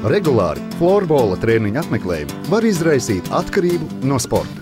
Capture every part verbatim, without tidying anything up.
Regulāri florbola treniņu apmeklējumi var izraisīt atkarību no sporta.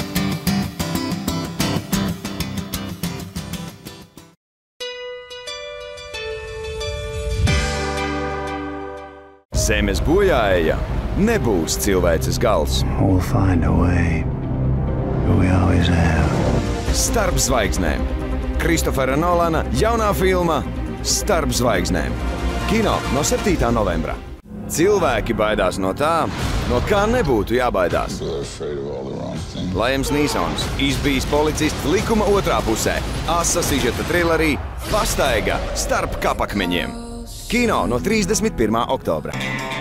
Zemes bojāeja nebūs cilvēces gals. We'll find a way, but we always have. Starp zvaigznēm. Kristofera Nolana jaunā filma Starp zvaigznēm. Kino no septītā novembra. Cilvēki baidās no tā, no kā nebūtu jābaidās. Liams Nīsons, izbijis policists likuma otrā pusē. Asa sižeta trilerī Pastaiga starp kapakmeņiem. Kino no trīsdesmit pirmā oktobra.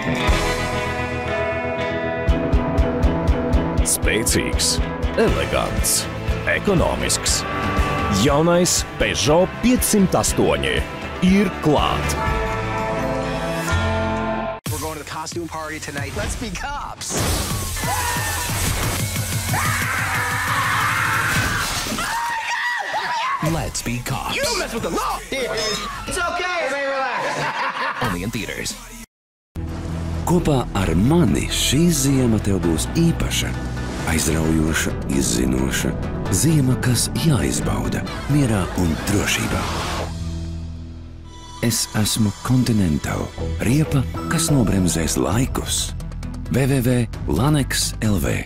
Spēcīgs, elegants, ekonomisks. Jaunais Peugeot piecsimt astoņi ir klāt. We're going to the costume party tonight. Let's be cops. Let's be cops. You don't mess with the law. It's okay, everybody relax. Only in theaters. Kopā ar mani šī ziema tev būs īpaša, aizraujoša, izzinoša. Ziema, kas jāizbauda mierā un drošībā. Es esmu Continental, riepa, kas nobremzēs laikus. w w w punkt lanex punkt l v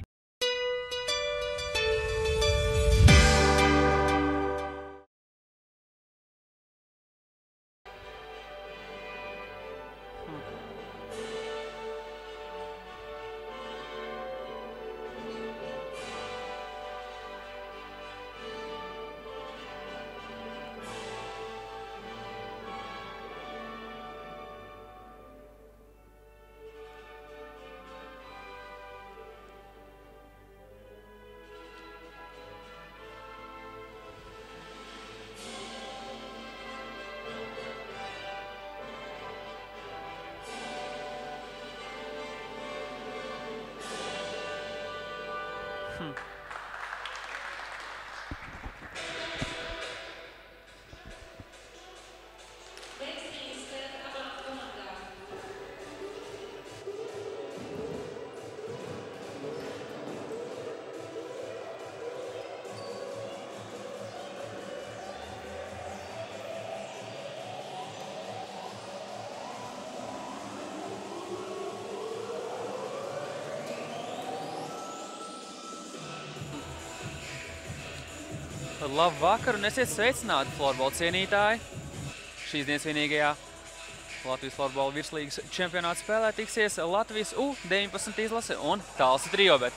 Labu vakaru un esiet sveicināti, florbola cienītāji. Šīs dienas vienīgajā Latvijas florbola virslīgas čempionāta spēlē tiksies Latvijas U deviņpadsmit izlase un Talsi triobet.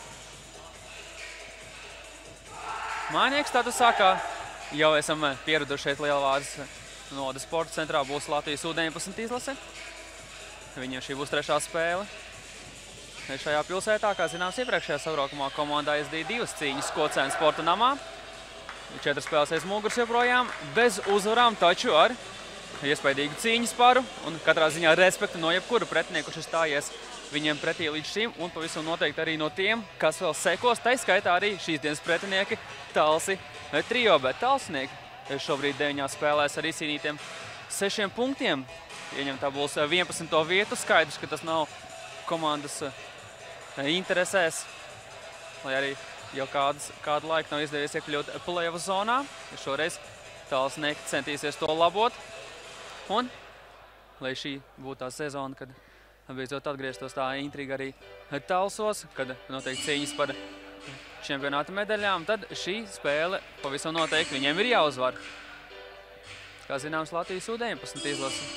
Mājnieks statusā, kā jau esam pieraduši šeit Lielvārdas Noda sporta centrā, būs Latvijas U deviņpadsmit izlase. Viņiem šī būs trešā spēle. Šajā pilsētā, kā zināms, iepriekšējā savraukumā komandā aizdīja divas cīņas Kocēna sporta namā. Četras spēles aiz muguras joprojām, bez uzvarām, taču ar iespaidīgu cīņas paru un katrā ziņā respektu no jebkura pretinieku, kurš ir stājies viņiem pretī līdz šim un pavisam noteikti arī no tiem, kas vēl sekos, tai skaitā arī šīs dienas pretinieki Talsi triobet. Talsnieki šobrīd deviņās spēlēs ar izcīnītiem sešiem punktiem. Ieņem tabulas vienpadsmito vietu, skaidrs, ka tas nav komandas interesēs, lai arī jau kādas, kādu laiku nav izdevies iekļūt play-off zonā. Šoreiz Talsnieki centīsies to labot. Un, lai šī būtu tā sezona, kad beidzot atgrieztos tā intriga arī Talsos, kad noteikti cīņas par čempionāta medaļām, tad šī spēle pavisam noteikti viņiem ir jāuzvar. Kā zināms, Latvijas U deviņpadsmit izlase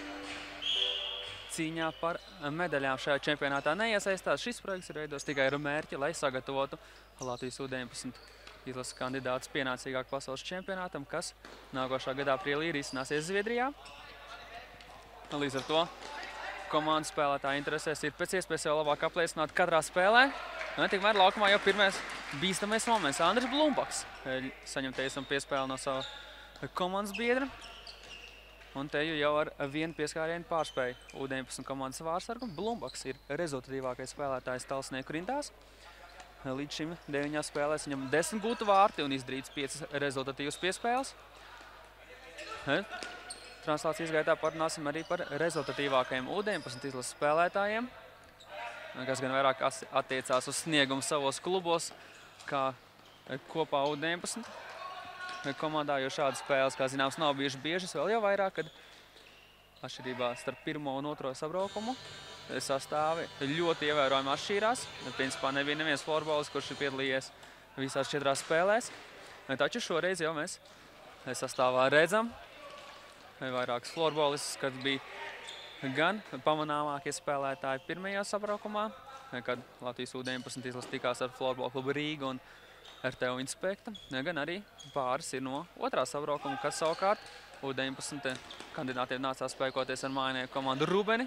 cīņā par medaļām šajā čempionātā neiesaistās. Šis projekts ir veidos tikai ar mērķi, lai sagatavotu Latvijas U deviņpadsmit izlases kandidātus pienācīgāk pasaules čempionātam, kas nākošā gadā aprīlī risināsies Zviedrijā. Līdz ar to komandas spēlētāju interesēs ir pēc iespējas jau labāk apliecināt katrā spēlē. Un tikmēr laukumā jau pirmais bīstamais moments. Andris Blumbaks saņem teisam piespēli no sava komandas biedra. Un te jau ar vienu pieskārienu pārspēja U deviņpadsmit komandas vārdsargu. Blumbaks ir rezultatīvākais spēlētājs Talsnieku rindās. Līdz šim deviņās spēlēs viņam desmit gūtu vārti un izdarīts piecas rezultatīvas piespēles. translācijas gaitā parunāsim arī par rezultatīvākajiem U deviņpadsmit izlases spēlētājiem, kas gan vairāk attiecās uz sniegumu savos klubos, kā kopā U deviņpadsmit komandā, jo šādas spēles, kā zināms, nav bijušas biežas, vēl jau vairāk, kad atšķirībā starp pirmo un otro sabraukumu sastāvi ļoti ievērojami atšķīrās. Principā nebija neviens florbolis, kurš ir piedalījies visās četrās spēlēs. Taču šoreiz jau mēs sastāvā redzam vairākas florbolis, kad bija gan pamanāmākie spēlētāji pirmajā sabraukumā, kad Latvijas U deviņpadsmit izlase tikās ar Florbolu klubu Rīga un R T U Inspekta, gan arī pāris ir no otrā sabraukuma, kas savukārt U deviņpadsmit kandidātiem nācās spēkoties ar mājinieku komandu Rubeni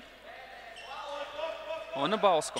un Bausku.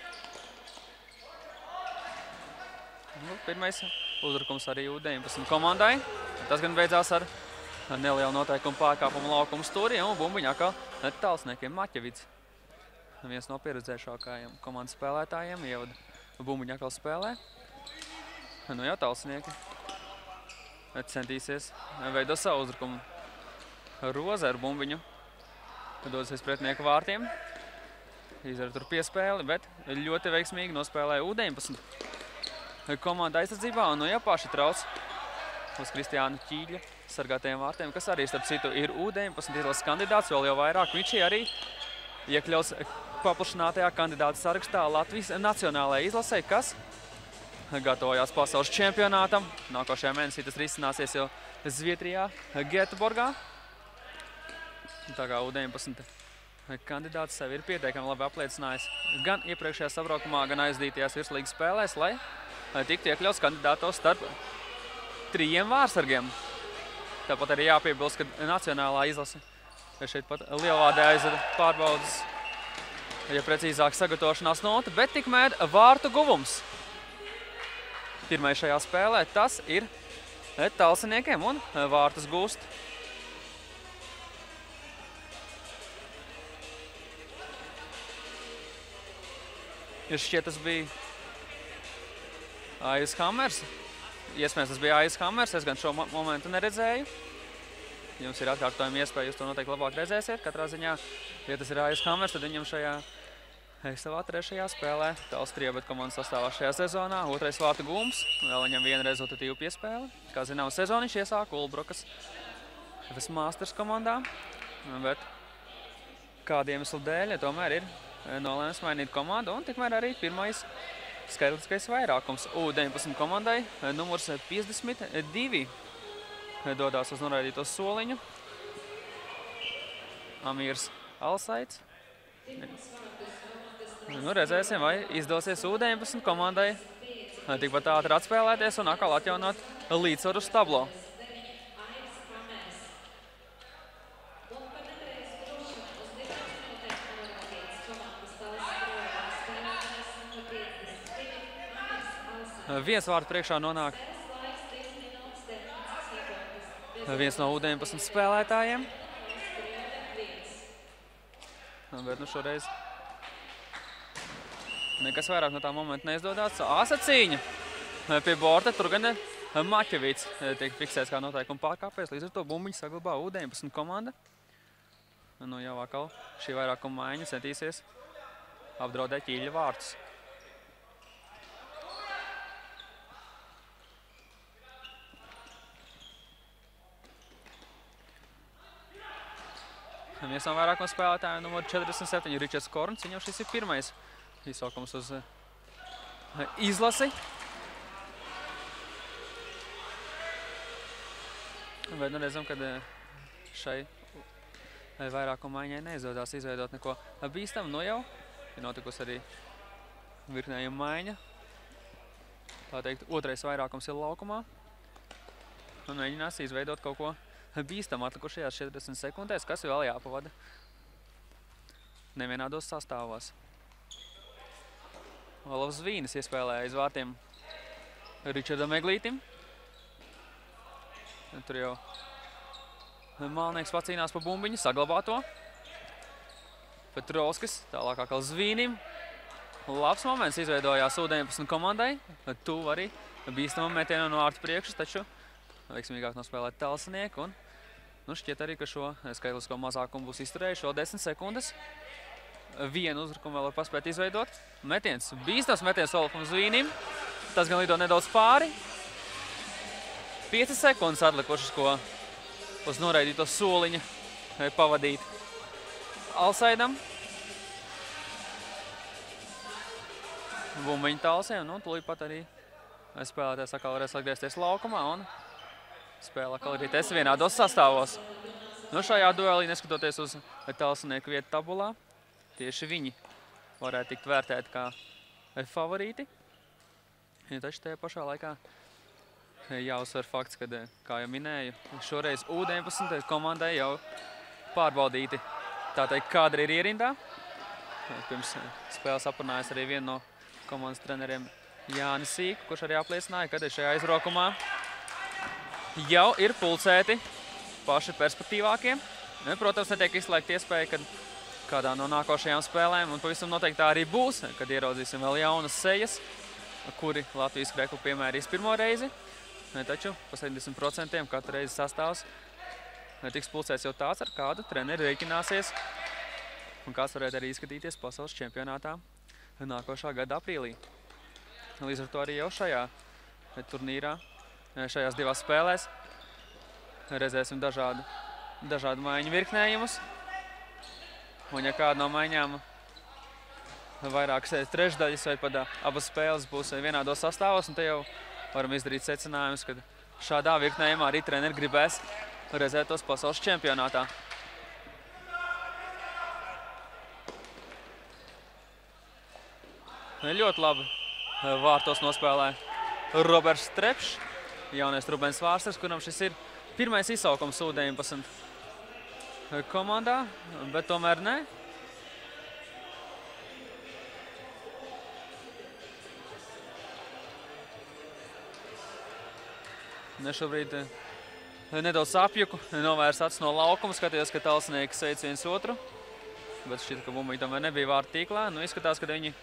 Nu, pirmais uzbrukums arī U deviņpadsmit komandai. Tas gan beidzās ar nelielu noteikumu pārkāpumu laukumu stūrī un bumbiņu atkal tālsniekiem Maķevids. Viens no pieredzējušākajiem komandas spēlētājiem ievada bumbiņu atkal spēlē. Nu jau tālsnieki centīsies veidot savu uzbrukumu. Roze ar bumbiņu dodas aiz pretinieku vārtiem. Izdara tur piespēli, bet ļoti veiksmīgi nospēlēja U deviņpadsmit komanda aizsardzībā un nu jau paši trauc uz Kristiānu Ķīļa sargātajiem vārtiem, kas arī, starp citu, ir U deviņpadsmit izlases kandidāts, vēl jau vairāk. Viņš arī iekļaus paplašinātajā kandidātu sarakstā Latvijas nacionālajai izlasei, kas gatavojās pasaules čempionātam. Nākošajā mēnesī tas risināsies jau Zviedrijā, Gēteborgā. Tā kā U deviņpadsmit kandidāts sevi ir pietiekami labi apliecinājis gan iepriekšējā sabraukumā, gan aizdītajās virslīgas spēlēs, lai tiktu iekļauts kandidātos starp trījiem vārsargiem. Tāpat arī jāpiebilst, ka nacionālā izlase šeit pat Lielvādē aizvada pārbaudas, ja precīzāk sagatavošanās nota, bet tikmēr vārtu guvums. Pirmais šajā spēlē tas ir tālsiniekiem un vārtus gūst. Ja šķiet, tas bija Aijas Hammers. Iespējams, tas bija Aijas Hammers, es gan šo momentu neredzēju. Jums ir atkārtojuma iespēja, jūs to noteikti labāk redzēsiet. Katrā ziņā, ja tas ir Aijas Hammers, tad viņam šajā savā trešajā spēlē Tālstriebat komandas sastāvā šajā sezonā. Otrais vārtu gūms, vēl viņam viena rezultatīva piespēle. Kā zinām, sezoniņš iesāka Ulbrukas F S Masters komandā, bet kādu iemeslu dēļ, ja tomēr ir nolēmis mainīt komandu, un tikmēr arī pirmais skaitliskais vairākums U deviņpadsmit komandai, numurs piecdesmit divi, dodās uz noraidīto soliņu. Amīrs Alsaits. Nu, redzēsim, vai izdosies U deviņpadsmit komandai tikpat ātri atspēlēties un atkal atjaunot līdzsvaru uz tablo. Viens vārtu priekšā nonāk viens no U deviņpadsmit spēlētājiem. Bet nu šoreiz nekas vairāk no tā momenta neizdodās. Āsa cīņa pie borta, tur gan Maķevids tiek fiksēts kā noteikuma pārkāpējs, līdz ar to bumbiņu saglabā U deviņpadsmit komanda. Nu jau atkal šī vairākuma maiņa centīsies apdraudēt Ķīļa vārtus. Viens no vairākuma spēlētājiem numur četrdesmit septiņi Ričards Korns, viņam šis ir pirmais izsaukums uz izlasi. Bet nu redzam, kad šai vairākuma maiņai neizdodās izveidot neko bīstamu. Nu jau ir notikusi arī virknējuma maiņa. Tā teikt, otrais vairākums ir laukumā. Un mēģinās izveidot kaut ko bīstam atlikušajās četrdesmit sekundēs, kas vēl jāpavada nevienādos sastāvos. Olavs Zvīnis iespēlēja aiz vārtiem Ričardam Eglītim. Tur jau Malnieks pacīnās pa bumbiņu, saglabā to. Petrovskis, tālāk atkal Zvīnim. Labs moments izveidojās U deviņpadsmit komandai. Tuvu arī bīstamam metienam no ārtu priekšas, taču veiksmīgāk nospēlēt tālsinieku un Nu, šķiet arī, ka šo skaitlisko mazākumu būs izturējuši vēl desmit sekundes. Vienu uzbrukumu vēl var paspēt izveidot. Metiens, bīstams metiens Olafam Zvīnim. Tas gan lido nedaudz pāri. piecas sekundes atlikušas, ko uz noraidīto soliņa pavadīt Alsaidam. Bumbiņu talsiem, nu, tūlīt pat arī spēlētājs atkal varēs atgriezties laukumā un spēlē atkal arī ties vienādos sastāvos. Nu, šajā duelī, neskatoties uz talsnieku vietu tabulā, tieši viņi varētu tikt vērtēti kā favorīti. Ja taču tajā pašā laikā jāuzsver fakts, kad, kā jau minēju, šoreiz U deviņpadsmit komandai jau pārbaudīti tā teikt kadri ir ierindā. Pirms spēles aprunājas arī vienu no komandas treneriem Jāni Sīku, kurš arī apliecināja, kad šajā aizrokumā jau ir pulcēti paši perspektīvākie. Protams, netiek izslēgta iespēja, kad kādā no nākošajām spēlēm, un pavisam noteikti tā arī būs, kad ieraudzīsim vēl jaunas sejas, kuri Latvijas kreklu piemērīs pirmo reizi. Taču pa septiņdesmit procentiem katru reizi sastāvs tiks pulcēts jau tāds, ar kādu treneri rēķināsies, un kāds varētu arī izskatīties pasaules čempionātā nākošā gada aprīlī. Līdz ar to arī jau šajā turnīrā, šajās divās spēlēs redzēsim dažādu, dažādu maiņu virknējumus. Un ja kāda no maiņām vairākas trešdaļas vai pat abas spēles būs vienādos sastāvos, un te jau varam izdarīt secinājumus, ka šādā virknējumā arī treneri gribēs redzēt tos pasaules čempionātā. Ļoti labi vārtos nospēlē Roberts Trepšs, jaunais Rubens Vārsters, kuram šis ir pirmais izsaukums U deviņpadsmit komandā, bet tomēr ne. Ne šobrīd nedaudz apjuku, novērs acis no laukuma, skatījos, ka talsnieki sveic viens otru, bet šķiet, ka bumbiņi tomēr nebija vārtu tīklā. Nu, izskatās, ka viņi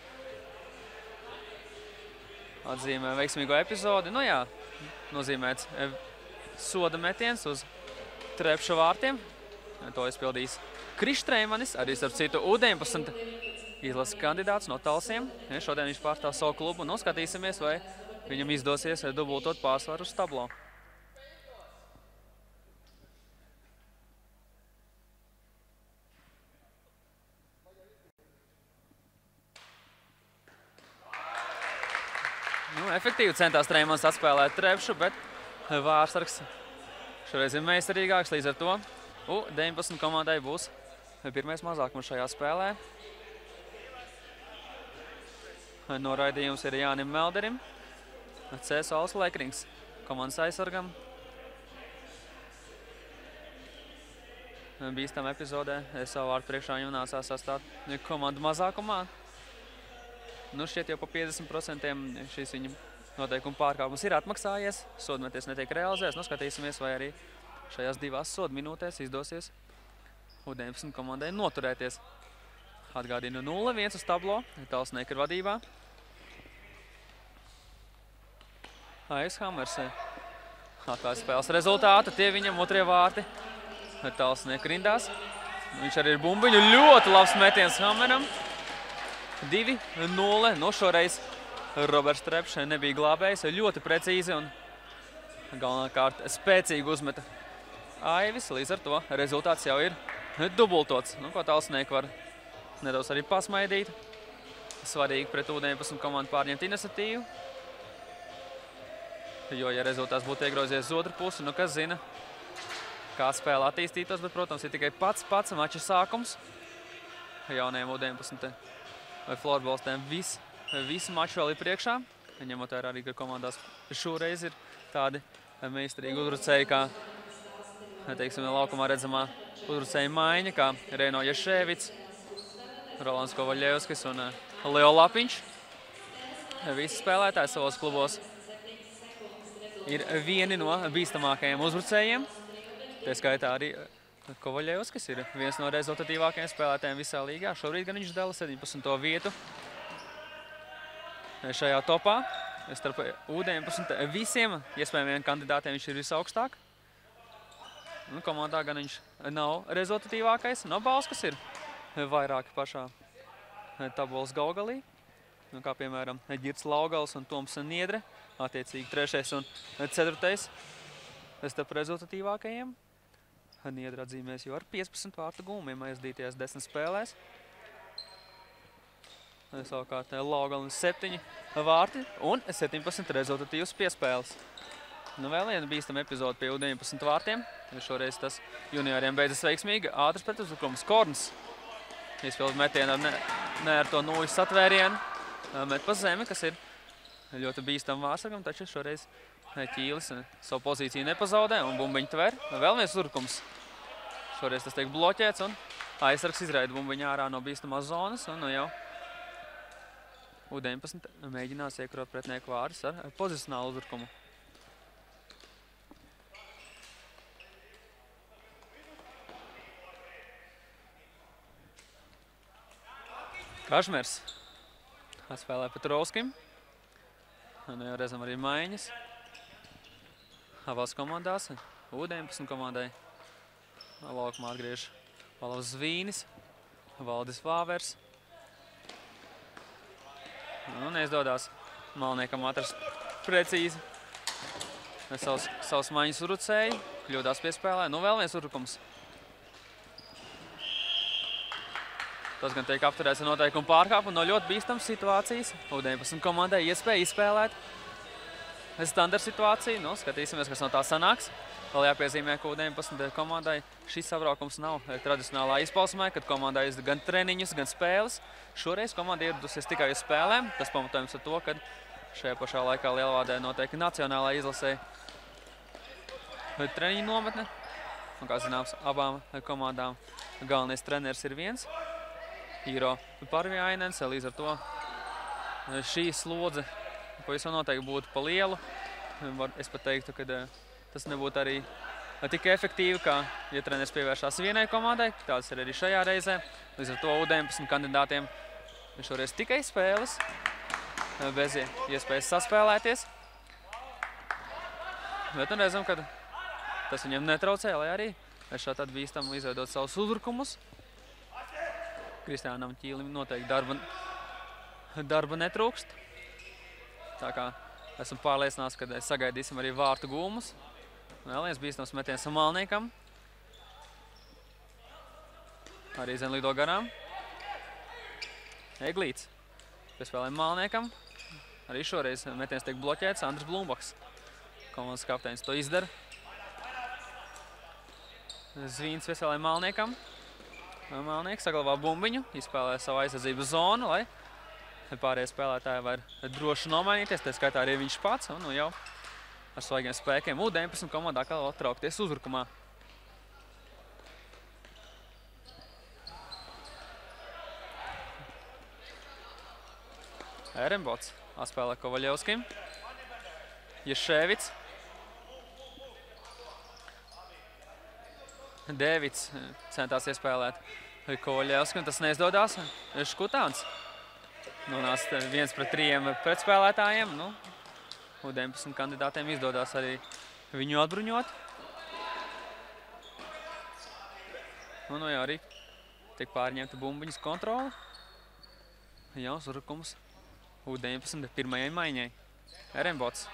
atzīmē veiksmīgo epizodi. Nu jā, nozīmēts soda metiens uz Trepša vārtiem. To izpildīs Krišs Treimanis, arī starp citu U deviņpadsmit izlases kandidāts no Talsiem. Šodien viņš pārstāv savu klubu. Nu, skatīsimies, vai viņam izdosies dubultot pārsvaru uz tablo. Nu, efektīvi centās Treimans atspēlēt Trepšu, bet Vārsargs šoreiz ir meistarīgāks, līdz ar to U deviņpadsmit komandai būs pirmais mazākums šajā spēlē. Noraidījums ir Jānim Melderim, C. Sauls Lekrings komandas aizsargam. Bīstam epizodē savu vārtu priekšā viņam nācās sastāt komandu mazākumā. Nu, šķiet jau pa piecdesmit procentiem šīs viņa noteikuma pārkāpums ir atmaksājies, sodmeties netiek realizēts. Nu, skatīsimies, vai arī šajās divās sodu minūtēs izdosies U deviņpadsmit komandai noturēties. Atgādinu nulle viens uz tablo, Talsnieki ir vadībā. Aiz Hammers atklāja spēles rezultātu, tie viņam otrie vārti Talsnieki rindās. Viņš arī ir bumbiņu, ļoti labs metiens Hammeram. divi nulle, nu šoreiz Roberts Trepšs nebija glābējs, ļoti precīzi un galvenākārt spēcīgi uzmeta Aivis, līdz ar to rezultāts jau ir dubultots, nu, ko Talsnieki var nedaudz arī pasmaidīt. Svarīgi pret U deviņpadsmit komandu pārņemt iniciatīvu, jo, ja rezultāts būtu iegrozies uz otru pusi, nu, kas zina, kā spēle attīstītos, bet, protams, ir tikai pats pats mača sākums jaunajiem U deviņpadsmit vai florbolistiem vis, visu maču vēl ir priekšā. Ņemot vērā arī, ka komandās šoreiz ir tādi meistarīgi uzbrucēji, kā, teiksim, laukumā redzamā uzbrucēja maiņa, kā Reino Jašēvits, Rolands Kovaļevskis un Leo Lapiņš. Visi spēlētāji savos klubos ir vieni no bīstamākajiem uzbrucējiem. Tie skaitā arī Kovaļevskis ir viens no rezultatīvākajiem spēlētājiem visā līgā. Šobrīd gan viņš dala septiņpadsmito vietu šajā topā. Starp U deviņpadsmit visiem iespējamiem kandidātiem viņš ir visaugstāk. Nu, komandā gan viņš nav rezultatīvākais. Nobauskas ir vairāki pašā tabulas galgalī. Nu, kā piemēram Ģirts Laugals un Toms Niedre. Attiecīgi trešais un ceturtais starp rezultatīvākajiem. Niedre atzīmēs jau ar piecpadsmit vārtu gūmiem aizdītajās desmit spēlēs. Savukārt Laugalim septiņi vārti un septiņpadsmit rezultatīvas piespēles. Nu, vēl viena bīstama epizode pie U deviņpadsmit vārtiem. Šoreiz tas junioriem beidzas veiksmīgi. Ātrs pretuzbrukums Korns. Izpildu metienu ar ne, ne ar to nūjas atvērienu. Met pa zemi, kas ir ļoti bīstama vārsargam, taču šoreiz Ķīlis savu pozīciju nepazaudē un bumbiņu tver. Vēl viens uzbrukums. Šoreiz tas tiek bloķēts un aizsargs izraida bumbiņu ārā no bīstamās zonas. Un nu jau U deviņpadsmit mēģinās iekarot pretinieku vārdus ar pozicionālu uzbrukumu. Kažmers atspēlē Petrovskim. Nu jau redzam arī maiņas. Abās komandās. U deviņpadsmit komandai laukumā atgriež Valovs Zvīnis, Valdis Vāvers. Nu, neizdodās Malniekam atrast precīzi. Savs, savs maiņas urucēji, kļūdās piespēlē. Nu, vēl viens urukums. Tas gan tiek apturēts ar noteikumu pārkāpumu no ļoti bīstams situācijas. U deviņpadsmit komandai iespēja izspēlēt standarta situāciju. Nu, skatīsimies, kas no tā sanāks. Vēl jāpiezīmē, ka U deviņpadsmit komandai šis sabraukums nav tradicionālā izpausmē, kad komandai ir gan treniņus, gan spēles. Šoreiz komanda ieradusies tikai uz spēlēm. Tas pamatojums ar to, ka šajā pašā laikā Lielvādē noteikti nacionālā izlasē treniņu nometne. Un, kā zināms, abām komandām galvenais treneris ir viens. Īro Parvjainens, līdz ar to šī slodze pavisam noteikti būtu pa lielu. Es pat teiktu, ka tas nebūtu arī tik efektīvi, kā ja treneris pievēršās vienai komandai. Tāds ir arī šajā reizē. Līdz ar to U deviņpadsmit kandidātiem šoreiz tikai spēles, bez iespējas saspēlēties. Bet nu redzam, ka tas viņam netraucē, lai arī šādi bīstam izveidot savus uzbrukumus. Kristiānam Ķīlim noteikti darba, darba netrūkst. Tā kā esmu pārliecināts, ka sagaidīsim arī vārtu gūmus. Vēl viens bīstams metiens Malniekam. Arī zem lido garām. Eglīts piespēlē Malniekam. Arī šoreiz metiens tiek bloķēts. Andris Blumbaks, komandas kapteinis, to izdara. Zvīns piespēlē Malniekam. Malnieks saglabā bumbiņu, izspēlē savu aizsardzības zonu, lai pārējie spēlētāji var droši nomainīties, tā skaitā arī viņš pats, un nu jau ar svaigiem spēkiem U deviņpadsmit komandā kā atraukties uzbrukumā. Erembots atspēlē Kovaļevskim, Ješēvits, Dēvids centās iespēlēt Kovaļevskim, tas neizdodās. Škutāns nonāca viens pret trījiem pretspēlētājiem. Nu, U deviņpadsmit kandidātiem izdodās arī viņu atbruņot. Un nu jau arī tiek pārņemta bumbiņas kontrole. Jauns uzbrukums U deviņpadsmit pirmajai maiņai. Erembots.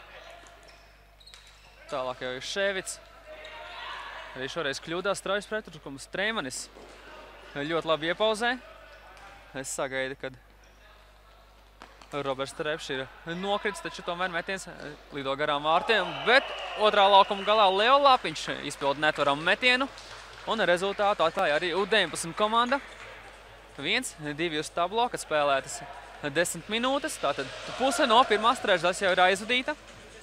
Tālāk jau ir Ševits. Arī šoreiz kļūdās straujas pretuzbrukums. Treimanis ļoti labi iepauzē. Es sagaidu, kad Roberts Trepš ir nokrits, taču tomēr metiens lido garām vārtiem. Bet otrā laukuma galā Leo Lapiņš izpilda netvaram metienu. Un rezultātu atklāja arī U deviņpadsmit komanda. Viens, divi uz tablo, kad spēlētas desmit minūtes. Tātad puse no pirmās trešdaļas jau ir aizvadīta.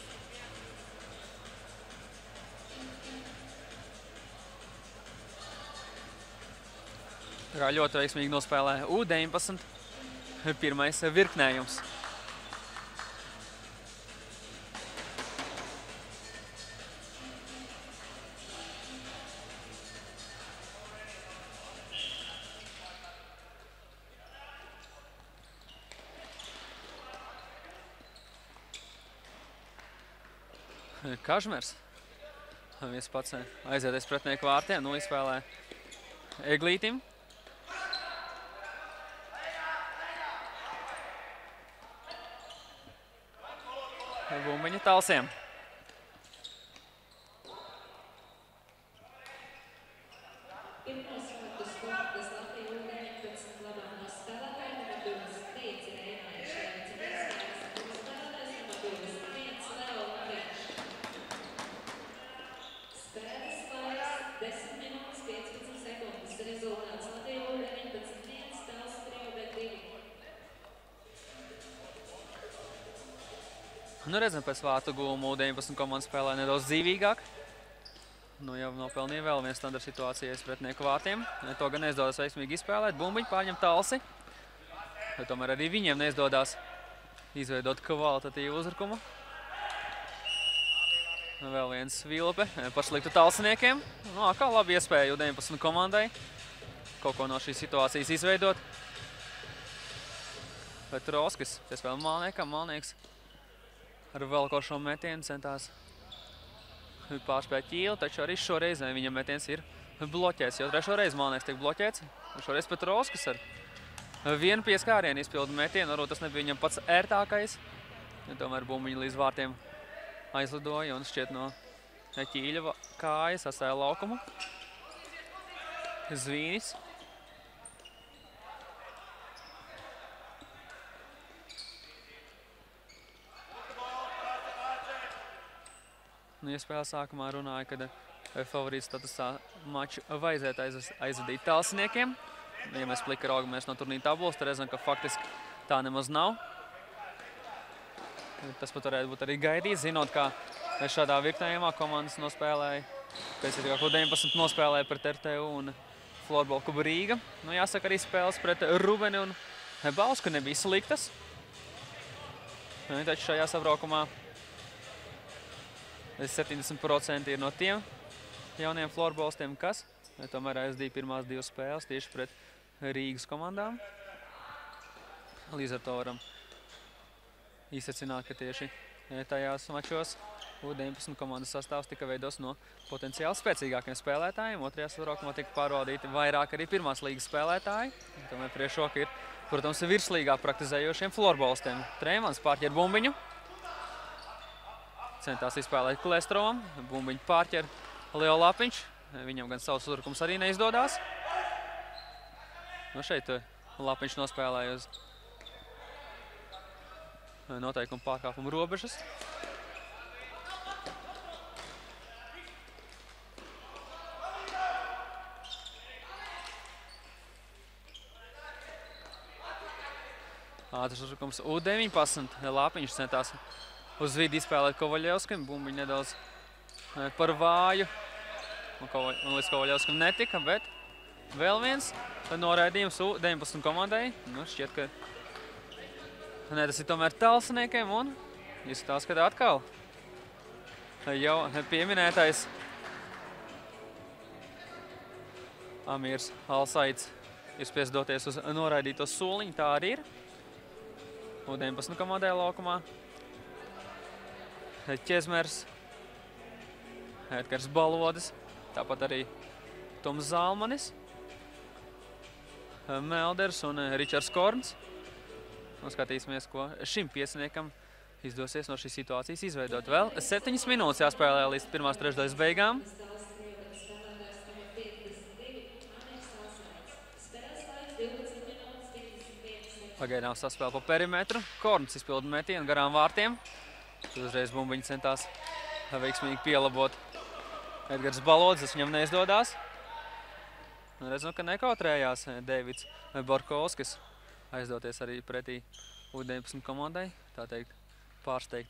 Tā kā ļoti veiksmīgi nospēlē U deviņpadsmit pirmais virknējums. Kažmers Viens pats aizieties pretinieku vārtiem, nu izspēlē Eglītim. Bumbiņa Talsiem. Nu redzam, pēc vārtu gūmu deviņpadsmit komandas spēlē nedaudz dzīvīgāk. Nu jau nopelnīja vēl viens standarta situācijas pretinieku vārtiem. To gan neizdodas veiksmīgi izspēlēt. Bumbiņu pārņem Talsi. Bet tomēr arī viņiem neizdodas izveidot kvalitatīvu uzbrukumu. Vēl viens vilpe par sliktu Talsiniekiem. Nu, kā labi iespēja deviņpadsmit komandai kaut ko no šīs situācijas izveidot. Bet Roskis piespēlē Malniekam. Malnieks ar velkošo metienu centās pārspēt ķīli, taču arī šoreiz viņa metiens ir bloķēts, jo trešo reizi Malnieks tiek bloķēts. Šoreiz Petrovskis ar vienu pieskārienu izpildu metienu, varbūt tas nebija viņam pats ērtākais. Tomēr bumbiņa līdz vārtiem aizlidoja un šķiet no ķīļa kājas atstāja laukumu. Zvīnis. Nu, ja spēle sākumā runāja, kad favorīts statusā maču vajadzētu aizvadīt Talsiniekiem. Ja mēs plika raugamies no turnīra tabulas, tad redzam, ka faktiski tā nemaz nav. Tas pat varētu būt arī gaidīt, zinot, kā šādā virknējumā komandas nospēlēja. Pēc ir deviņpadsmit nospēlēja pret R T U un Florbal klubu Rīga. Nu, jāsaka, arī spēles pret Rubeni un Bausku nebija sliktas. Taču šajā sabraukumā septiņdesmit procenti ir no tiem jauniem florbolstiem, kas tomēr aizdīja pirmās divas spēles tieši pret Rīgas komandām. Līdz ar to varam izsacināt, ka tieši tajās mačos U deviņpadsmit komandas sastāvs tika veidos no potenciāli spēcīgākiem spēlētājiem. Otrajā sabraukumā tika pārvaldīti vairāk arī pirmās līgas spēlētāji. Tomēr priekšroka ir, protams, virslīgā praktizējošiem florbolstiem. Treimans pārķer bumbiņu. Centās izspēlēt Klestrovam, bumbiņu pārķer Leo Lapiņš. Viņam gan savs uzbrukums arī neizdodās. Nu šeit Lapiņš nospēlēja uz noteikumu pārkāpumu robežas. Ātrs uzbrukums U deviņpadsmit. Lapiņš centās uz vidi izspēlēt Kovaļevskim, bumbiņu nedaudz par vāju. Un, un līdz Kovaļevskim netika, bet vēl viens noraidījums U deviņpadsmit komandai. Nu, šķiet, ka ne, tas ir tomēr Talsiniekiem un izskatās, ka atkal jau pieminētais Amirs Alsaits ir spiest doties uz noraidīto soliņu. Tā arī ir U deviņpadsmit komandai laukumā. Ķezmers, Edgars Balodis, tāpat arī Toms Zalmanis, Melders un Ričards Korns. Un skatīsimies, ko šim pieciniekam izdosies no šīs situācijas izveidot. Vēl septiņas minūtes jāspēlē līdz pirmās trešdaļas beigām. Pagaidām saspēle pa perimetru. Korns izpildu metienu garām vārtiem. Tad uzreiz bumbiņu centās veiksmīgi pielabot Edgars Balodis, tas viņam neizdodās. Redzam, ka nekautrējās Deivids Borkovskis aizdoties arī pretī U deviņpadsmit komandai, tā teikt, pārsteigt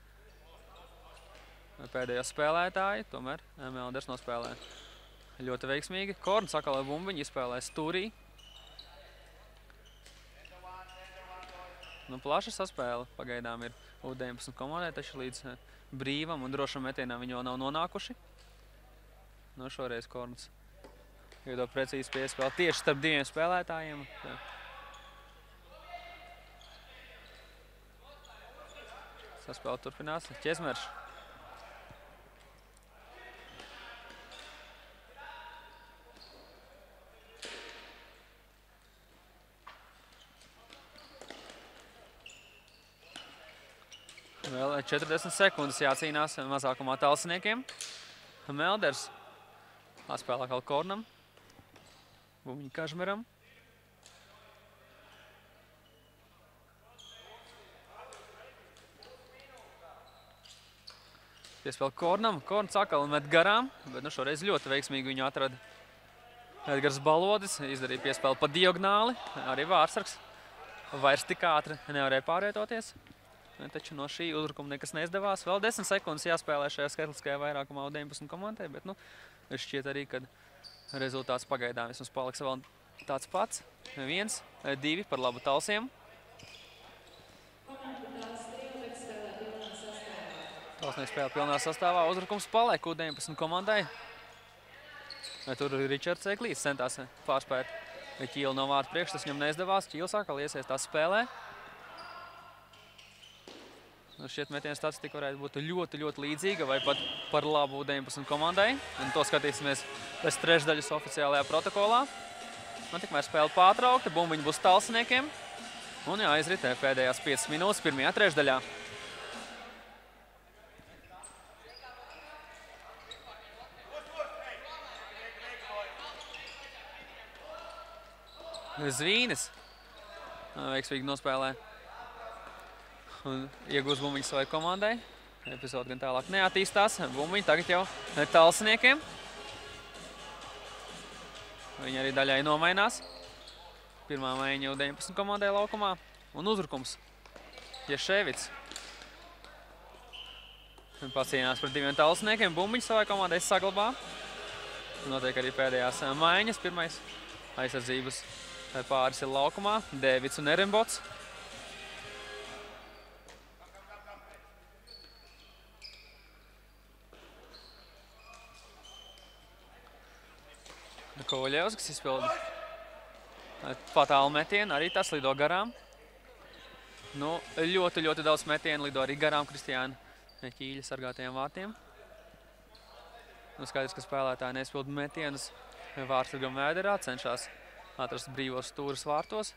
pēdējo spēlētāju, tomēr Melders nospēlē ļoti veiksmīgi. Korns atkal ar bumbiņu izspēlē stūrī. Nu, plaša saspēle pagaidām ir U deviņpadsmit komandai, taču līdz brīvam un drošam metienam viņi jau nav nonākuši. Nu, šoreiz Korns iedod precīzi piespēli tieši starp diviem spēlētājiem. Saspēle turpinās. Ķezmers. Vēl četrdesmit sekundes jācīnās mazākumā talsiniekiem. Melders atspēlē kā Kornam. Bumbiņu Kažmeram. Piespēl Kornam. Korns atkal met garām, bet nu šoreiz ļoti veiksmīgi viņu atrada Edgars Balodis. Izdarīja piespēli pa diagonāli. Arī Vārsargs vairs tik ātri nevarēja pārvietoties. Taču no šī uzbrukuma nekas neizdevās. Vēl desmit sekundes jāspēlē šajā skaitliskajā vairākumā U deviņpadsmit komandai, bet nu, šķiet arī, ka rezultāts pagaidām vismaz paliks vēl tāds pats. Viens, divi par labu talsiem. Talsnieks spēlē pilnā sastāvā. Uzbrukums paliek U deviņpadsmit komandai. Tur Ričards Eklīts centās pārspēt Ķīli no vārta priekš, tas viņam neizdevās. Ķīlis atkal iesaistās spēlē. Šķiet metiena statistika varētu būt ļoti, ļoti līdzīga vai pat par labu U deviņpadsmit komandai. Un to skatīsimies pēc trešdaļas oficiālajā protokolā. Man tikmēr spēle pārtraukta, bumbiņi būs talsiniekiem. Un jāizritē pēdējās piecas minūtes pirmajā trešdaļā. Zvīnis veiksmīgi nospēlē un iegūs bumbiņu savai komandai. Epizode gan tālāk neattīstās. Bumbiņi tagad jau talsiniekiem. Viņi arī daļai nomainās. Pirmā maiņa U deviņpadsmit komandai laukumā. Un uzbrukums Ješevits. Pacīnās pret diviem talsiniekiem. Bumbiņu savai komandai saglabā. Notiek arī pēdējās maiņas. Pirmais aizsardzības pāris ir laukumā. Dēvids un Erembots. Kovaļevskis izpilda fatālu metienu, arī tas lido garām. Nu, ļoti, ļoti daudz metienu lido arī garām Kristiāna Ķīļa sargātajiem vārtiem. Nu, skaidrs, ka spēlētāji neizpilda metienus vārtsargam vēderā, cenšas atrast brīvos stūrus vārtos.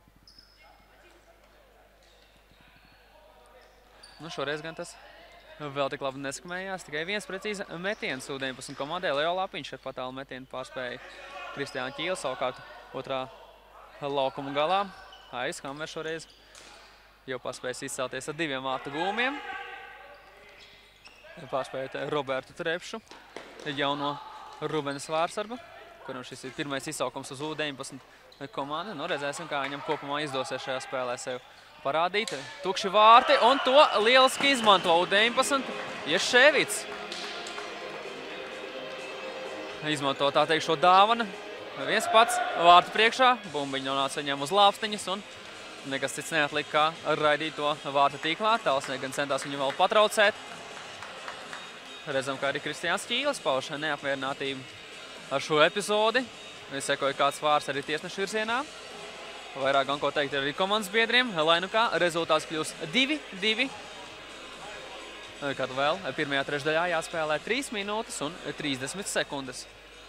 Nu, šoreiz gan tas vēl tik labi neskamējās. Tikai viens precīzi metiens U deviņpadsmit komandai. Leo Lapiņš ar fatālu metienu pārspēja Kristiānu Ķīli. Savukārt otrā laukuma galā Aiz Hammer šoreiz jau paspējas izcelties ar diviem vārtu gūmiem. Pārspējot Robertu Trepšu, jauno Rubenes Vārsargu, kuram šis ir pirmais izsaukums uz U deviņpadsmit komandu. Nu, redzēsim, kā viņam kopumā izdosies šajā spēlē sev parādīt. Tukši vārti, un to lieliski izmanto U deviņpadsmit Ješevits. Izmanto, tā teikt, šo dāvanu. Viens pats vārtu priekšā, bumbiņu nonāca viņam uz lāpstiņas, un nekas cits neatlika, kā raidīt to vārtu tīklā. Talsnieki gan centās viņu vēl patraucēt. Redzam, kā arī Kristiāns Ķīlis pauž neapmierinātību ar šo epizodi. Sekoja kāds vārds arī tiesnešu virzienā. Vairāk gan ko teikt arī komandas biedriem, lai nu kā rezultāts kļūs divi divi. Kad vēl pirmajā trešdaļā jāspēlē trīs minūtes un trīsdesmit sekundes.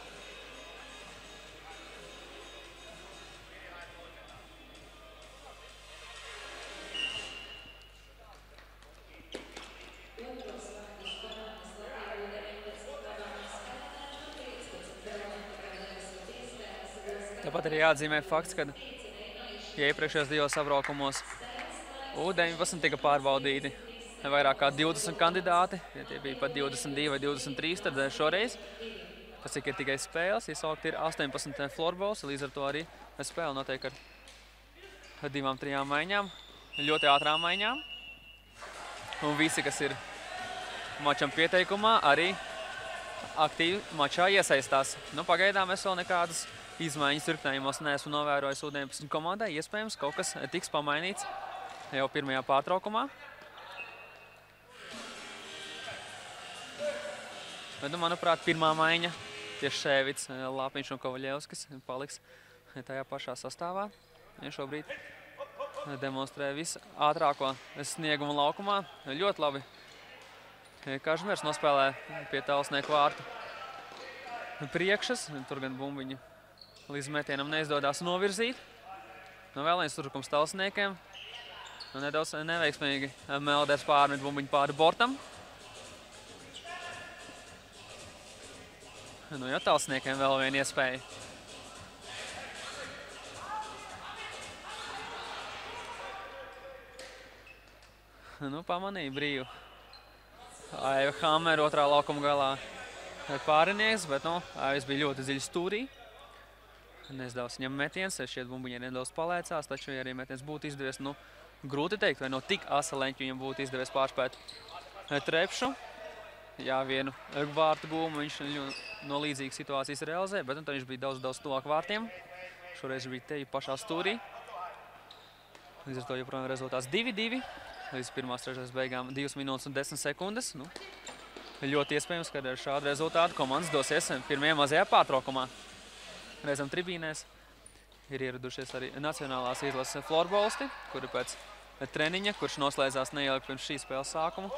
Tāpat arī jāatzīmē fakts, ka ja iepriekšējos divos sabraukumos U deviņpadsmit tika pārbaudīti vairāk kā divdesmit kandidāti, ja tie bija pat divdesmit divi vai divdesmit trīs, tad šoreiz, pēc cik ir tikai spēles, iesaukt ir astoņpadsmit floorballs, līdz ar to arī spēle notiek ar divām, trijām maiņām, ļoti ātrām maiņām. Un visi, kas ir mačam pieteikumā, arī aktīvi mačā iesaistās. Nu, pagaidām es vēl nekādas izmaiņas turpinājumos neesmu novērojis U deviņpadsmit komandai. Iespējams, kaut kas tiks pamainīts jau pirmajā pārtraukumā. Bet, nu, manuprāt, pirmā maiņa tieši Šēvits, Lapiņš un Kovaļevskis paliks tajā pašā sastāvā. Ja šobrīd demonstrē visu ātrāko sniegumu laukumā. Ļoti labi. Kažmers nospēlē pie talsnieku vārtu priekšas. Tur gan bumbiņu līdz metienam neizdodās novirzīt. Nu, vēl viens uzbrukums talsniekiem. Nedaudz neveiksmīgi Melders pārmet bumbiņu pāri bortam. Nu, jau talsniekiem vēl viena iespēja. Nu, pamanīja brīvu. Aiva Hammer otrā laukuma galā pārinieks, bet, nu, Aivas bija ļoti dziļi stūrī. Neizdevusi viņam metiens, šķiet bumbiņai nedaudz palēcās, taču, ja arī metiens būtu izdevies, nu, grūti teikt, vai no tik asa leņķu viņam būtu izdevies pārspēt Trepšu. Jā, vienu vārtu gūmu viņš no līdzīgas situācijas realizē, bet, nu, tad viņš bija daudz, daudz tuvāk vārtiem. Šoreiz bija te pašā stūrī. Līdz ar to joprojām rezultāts divi divi. Līdz pirmās trešdaļas beigām divas minūtes un desmit sekundes. Nu, ļoti iespējams, ka ar šādu rezultātu komandas dosies pirmajā mazajā pārtraukumā. Reizam tribīnēs ir ieradušies arī nacionālās izlases florbolisti, kuri pēc treniņa, kurš noslēdzās neilgi pirms šīs spēles sākuma.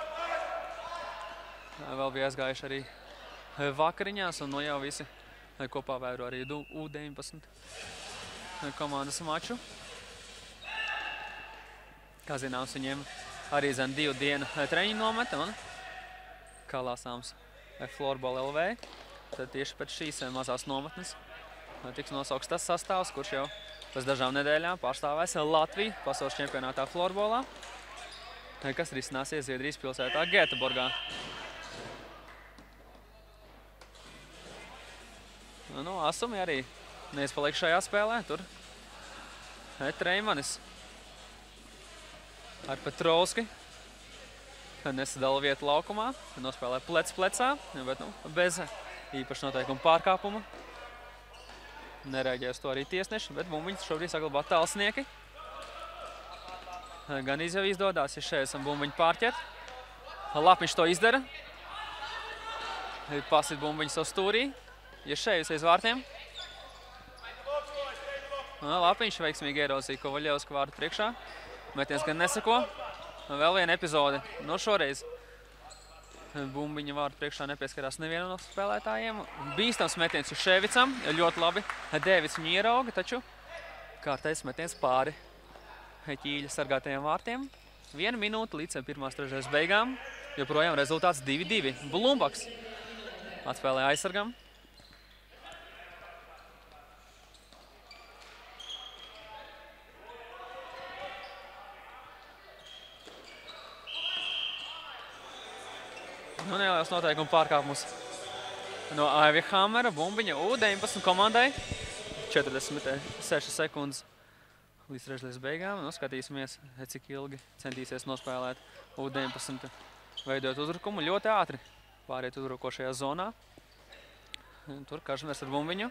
Vēl bija aizgājuši arī vakariņās, un no jau visi kopā vēro arī U deviņpadsmit komandas maču. Kā zināms, viņiem arī zem divu dienu treniņu nometa, un kā lasāms Floorball L V, tad tieši pēc šīs mazās nometnes tiks nosaukts tas sastāvs, kurš jau pēc dažām nedēļām pārstāvēs Latviju pasaules čempionātā floorbolā, kas risināsies Zviedrijas pilsētā Gēteborgā. Nu, Asumi arī neizpaliek šajā spēlē, tur Treimanis ar Petrovski nesadala vietu laukumā, nospēlē plec plecā, bet, nu, bez īpaši noteikuma pārkāpuma. Nereaģēja uz to arī tiesneši, bet bumbiņas šobrīd saglabā talsnieki. Gan jau izdodās, ja šeit esam bumbiņu pārķert. Lapiņš to izdara. Pasit bumbiņas uz stūrī. Ja šeit aiz vārtiem. Lapiņš veiksmīgi ierauzīja Kovaļevska vārdu priekšā. Metiens gan neseko. Vēl viena epizode. No šoreiz bumbiņa vārdu priekšā nepieskarās nevienam no spēlētājiem. Bīstams metiens uz Ševicam. Ļoti labi. Dēvids viņu ierauga, taču kārtais metiens pāri Ķīļa sargātajiem vārtiem. Viena minūte līdz pirmās trešdaļas beigām. Joprojām rezultāts divi divi. Blumbaks atspēlē aizsargam. Nu, neliels noteikuma pārkāpums no Aiva Hammera, bumbiņa U deviņpadsmit komandai. četrdesmit sešas sekundes līdz trešdaļas beigām. Nu, skatīsimies, cik ilgi centīsies nospēlēt U deviņpadsmit, veidot uzbrukumu. Ļoti ātri pāriet uzbrukošajā zonā. Tur Kažmers ar bumbiņu.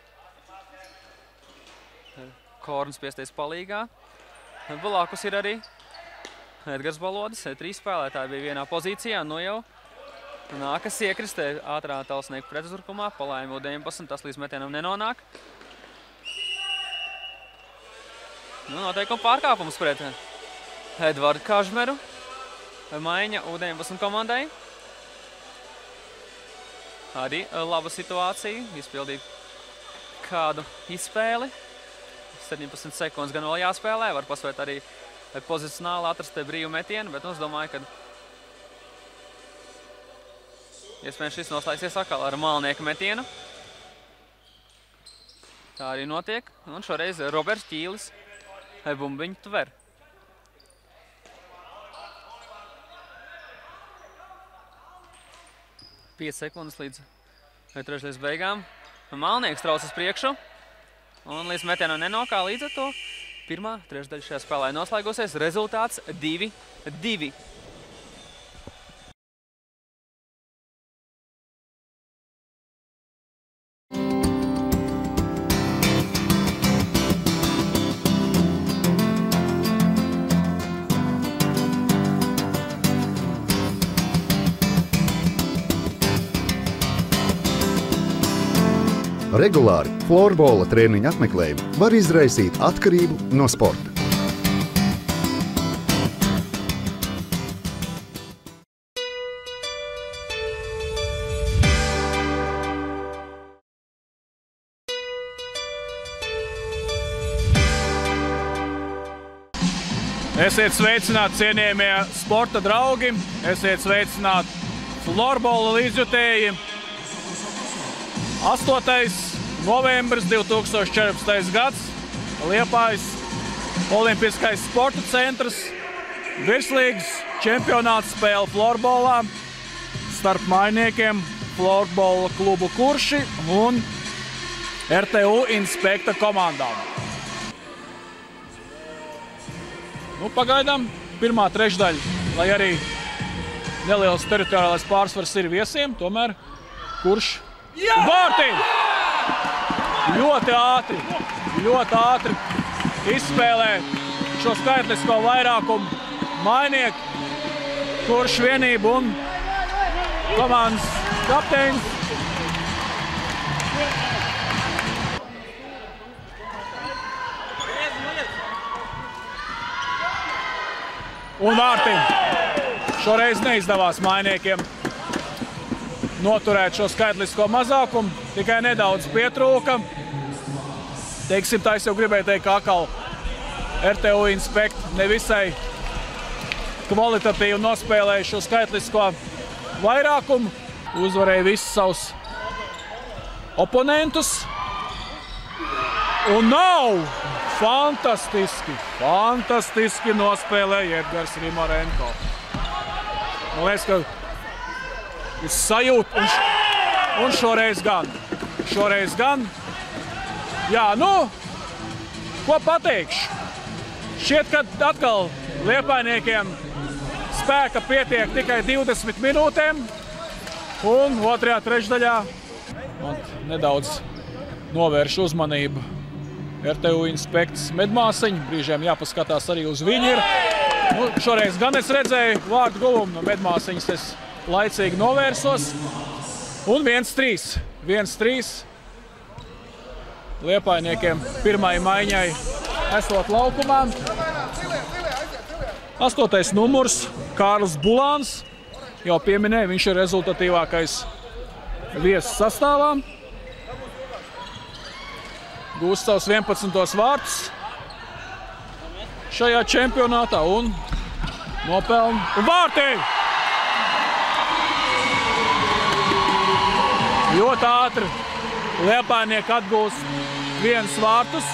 Korns piesties palīgā. Blakus ir arī Edgars Balodis. Trīs spēlētāji bija vienā pozīcijā. Nu jau nākas iekrist ātrā talsnieku pretuzbrukumā. Palājuma U deviņpadsmit, tas līdz metienam nenonāk. Nu, noteikuma pārkāpums pret Edvardu Kažmeru. Maiņa U deviņpadsmit komandai. Arī laba situācija. Izpildīt kādu izspēli. septiņpadsmit sekundes gan vēl jāspēlē. Var pasvērt arī pozicionāli atrast brīvu metienu, bet nu, es domāju, ka iespējams šis noslēgsies atkal ar Malnieka metienu. Tā arī notiek. Un šoreiz Roberts Ķīlis bumbiņu tver. piecas sekundes līdz trešdaļas beigām. Malnieks trauc uz priekšu. Un līdz metienam nenokā līdz ar to pirmā trešdaļa šajā spēlē noslēgosies. Rezultāts divi divi. Regulāri florbola treniņu apmeklējumi var izraisīt atkarību no sporta. Esiet sveicināti, cienījamie sporta draugi, esiet sveicināti florbola līdzjutēji. astotais novembris divi tūkstoši četrpadsmitais gads, Liepājas Olimpiskais sporta centrs, virslīgas čempionāts spēle florbolā starp mainiekiem florbola klubu Kurši un R T U Inspekta komandām. Nu, pagaidām pirmā trešdaļa, lai arī neliels teritoriālais pārsvars ir viesiem, tomēr Kurš vārtī! Ļoti ātri, ļoti ātri izspēlē šo skaitlisko vairākumu mainieki, Kurš vienību un komandas kapteinis. Un vārtim. Šoreiz neizdevās mainiekiem noturēt šo skaitlisko mazākumu, tikai nedaudz pietrūka. Teiksim, tā es jau gribēju teikt, ka atkal R T U Inspekt nevisai kvalitatīvi nospēlēja šo skaitlisko vairākumu, uzvarēja visus savus oponentus. Un nav! Fantastiski, fantastiski nospēlēja Edgars Rimarenko. Man liekas, ka uz sajūtu, un, un šoreiz gan. Šoreiz gan. Jā, nu, ko pateikšu? Šķiet, ka atkal liepainiekiem spēka pietiek tikai divdesmit minūtēm, un otrajā trešdaļā nedaudz novērš uzmanību R T U Inspekts medmāsiņu, brīžiem jāpaskatās arī uz viņu ir. Nu, šoreiz gan es redzēju vārdu guvumu no medmāsiņas, es laicīgi novērsos. Un viens trīs. viens trīs. Liepainiekiem pirmai maiņai esot laukumā. Astotais numurs Kārlis Bulāns. Jau pieminēja, viņš ir rezultatīvākais viesu sastāvā. Gūst savus vienpadsmitos vārtus šajā čempionātā un nopelna. Un vārtī! Ļoti ātri liepainieki atgūst vienus vārtus.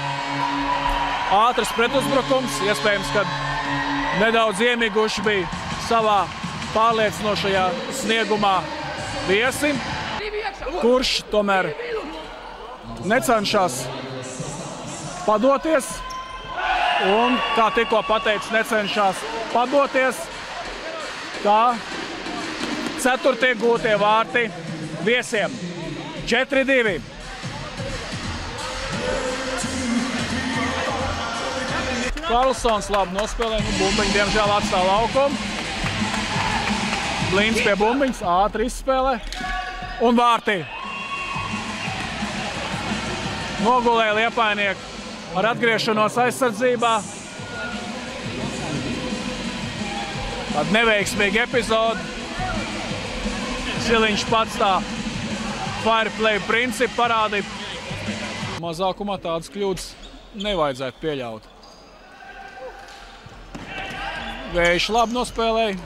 Ātrs pretuzbrukums, iespējams, ka nedaudz iemiguši bija savā pārliecinošajā sniegumā viesi. Kurš tomēr necenšas padoties, un, kā tikko pateicis, necenšas padoties, kā ceturtie gūtie vārti viesiem. četri divi. Karlsons labi nospēlē, nu bumbiņi diemžēl atstāja laukumu. Blīns pie bumbiņas, ātri izspēlē, un vārti. Nogulēja liepainieki ar atgriešanos aizsardzībā. Tāda neveiksmīga epizode. Siliņš pats tā fire play principu parādīja. Mazākumā tādas kļūdas nevajadzētu pieļaut. Vējš labi nospēlēja.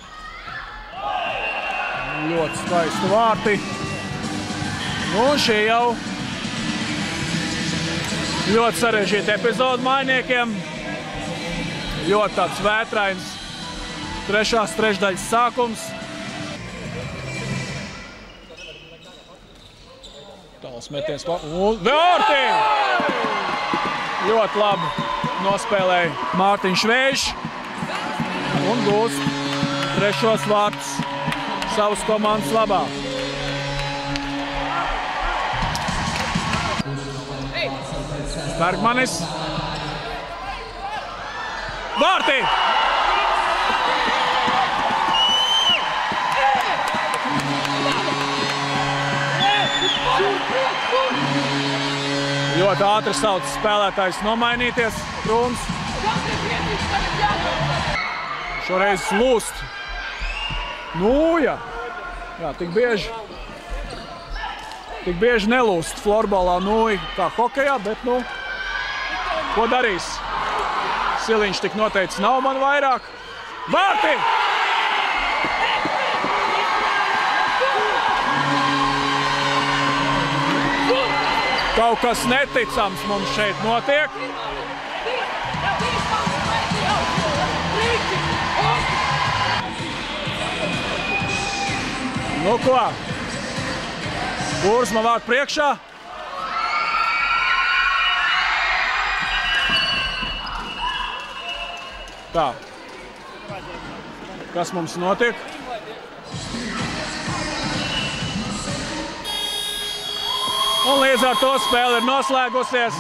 Ļoti skaisti vārti. Nu, šie jau ļoti sarežģīta epizode mainiekiem. Ļoti tāds vētrains trešās trešdaļas sākums. Tāls metiens un vārtī! Ļoti labi nospēlēja Mārtiņš Vējš un gūst trešos vārtus savas komandas labā. Bergmanis. Vārtī! Ļoti ātri sauc spēlētājs nomainīties. Krūms. Šoreiz lūst. Nu, jā. Jā, tik bieži. Tik bieži nelūst florbolā, nu, kā hokejā, bet, nu, ko darīs? Siliņš tik noteicis nav man vairāk. Vārti! Kaut kas neticams mums šeit notiek. Nu ko? Kurs man vārtu priekšā. Tā. Kas mums notiek? Un līdz ar to spēle ir noslēgusies.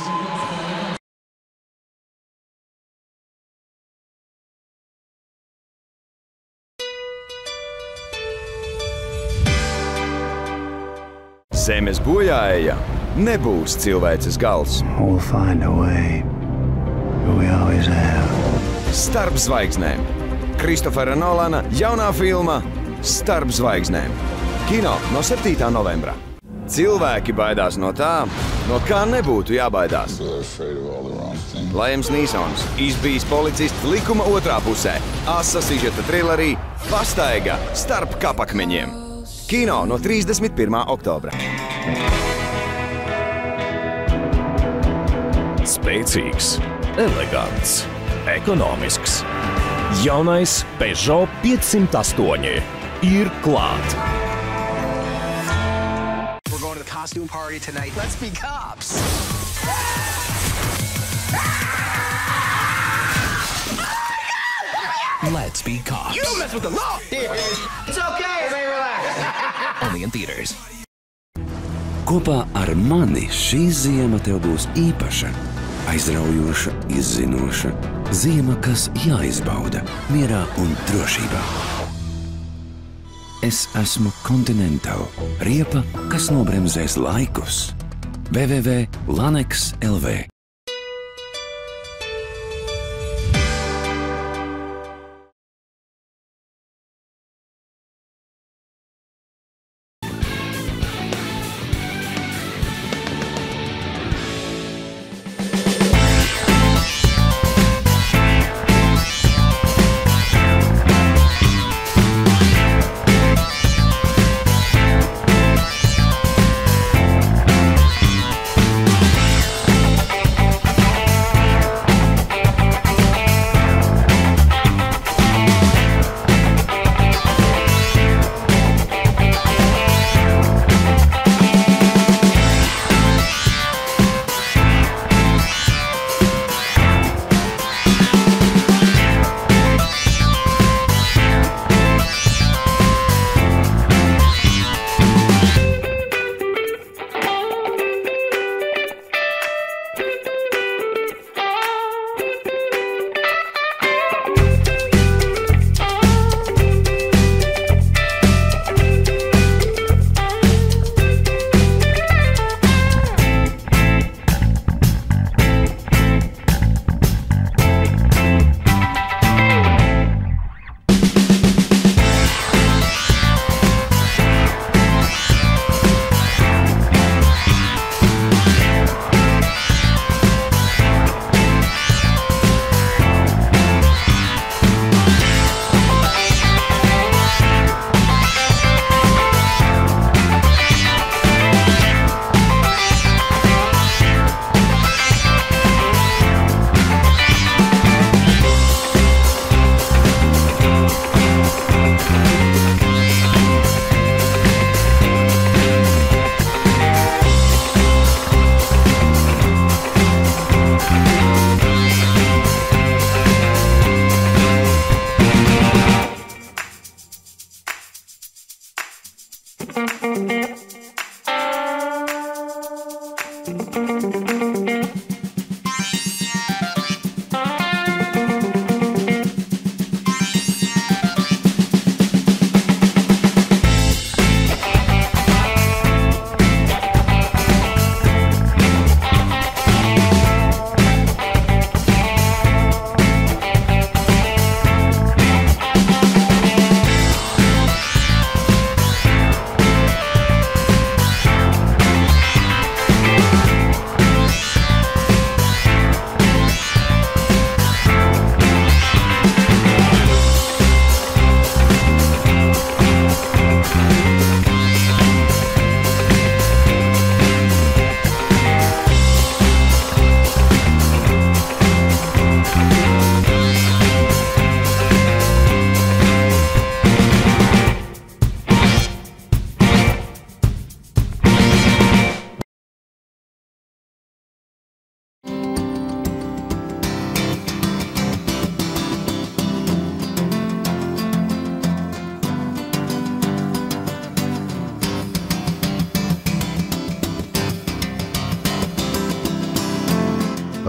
Zemes bojāeja nebūs cilvēces gals. We'll find a way. We always have. Starp zvaigznēm. Kristofera Nolana jaunā filma Starp zvaigznēm. Kino no septītā novembra. Cilvēki baidās no tā, no kā nebūtu jābaidās. Liams Nīsons, izbijis policists likuma otrā pusē, asa sižeta trilerī Pastaiga starp kapakmeņiem. Kino no trīsdesmit pirmā oktobra. Spēcīgs, elegants, ekonomisks. Jaunais Peugeot piecsimt astoņi ir klāt. We're going to the costume party tonight. Let's be cops. Let's be cops. You don't mess with the law. It's okay, everybody relax. Only in theaters. Kopā ar mani šī ziema tev būs īpaša, aizraujoša, izzinoša. Ziema, kas jāizbauda mierā un drošībā. Es esmu Continental, riepa, kas nobremzēs laikus. w w w punkt laneks punkt l v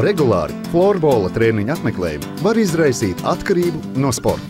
regulāri florbola treniņu apmeklējumi var izraisīt atkarību no sporta.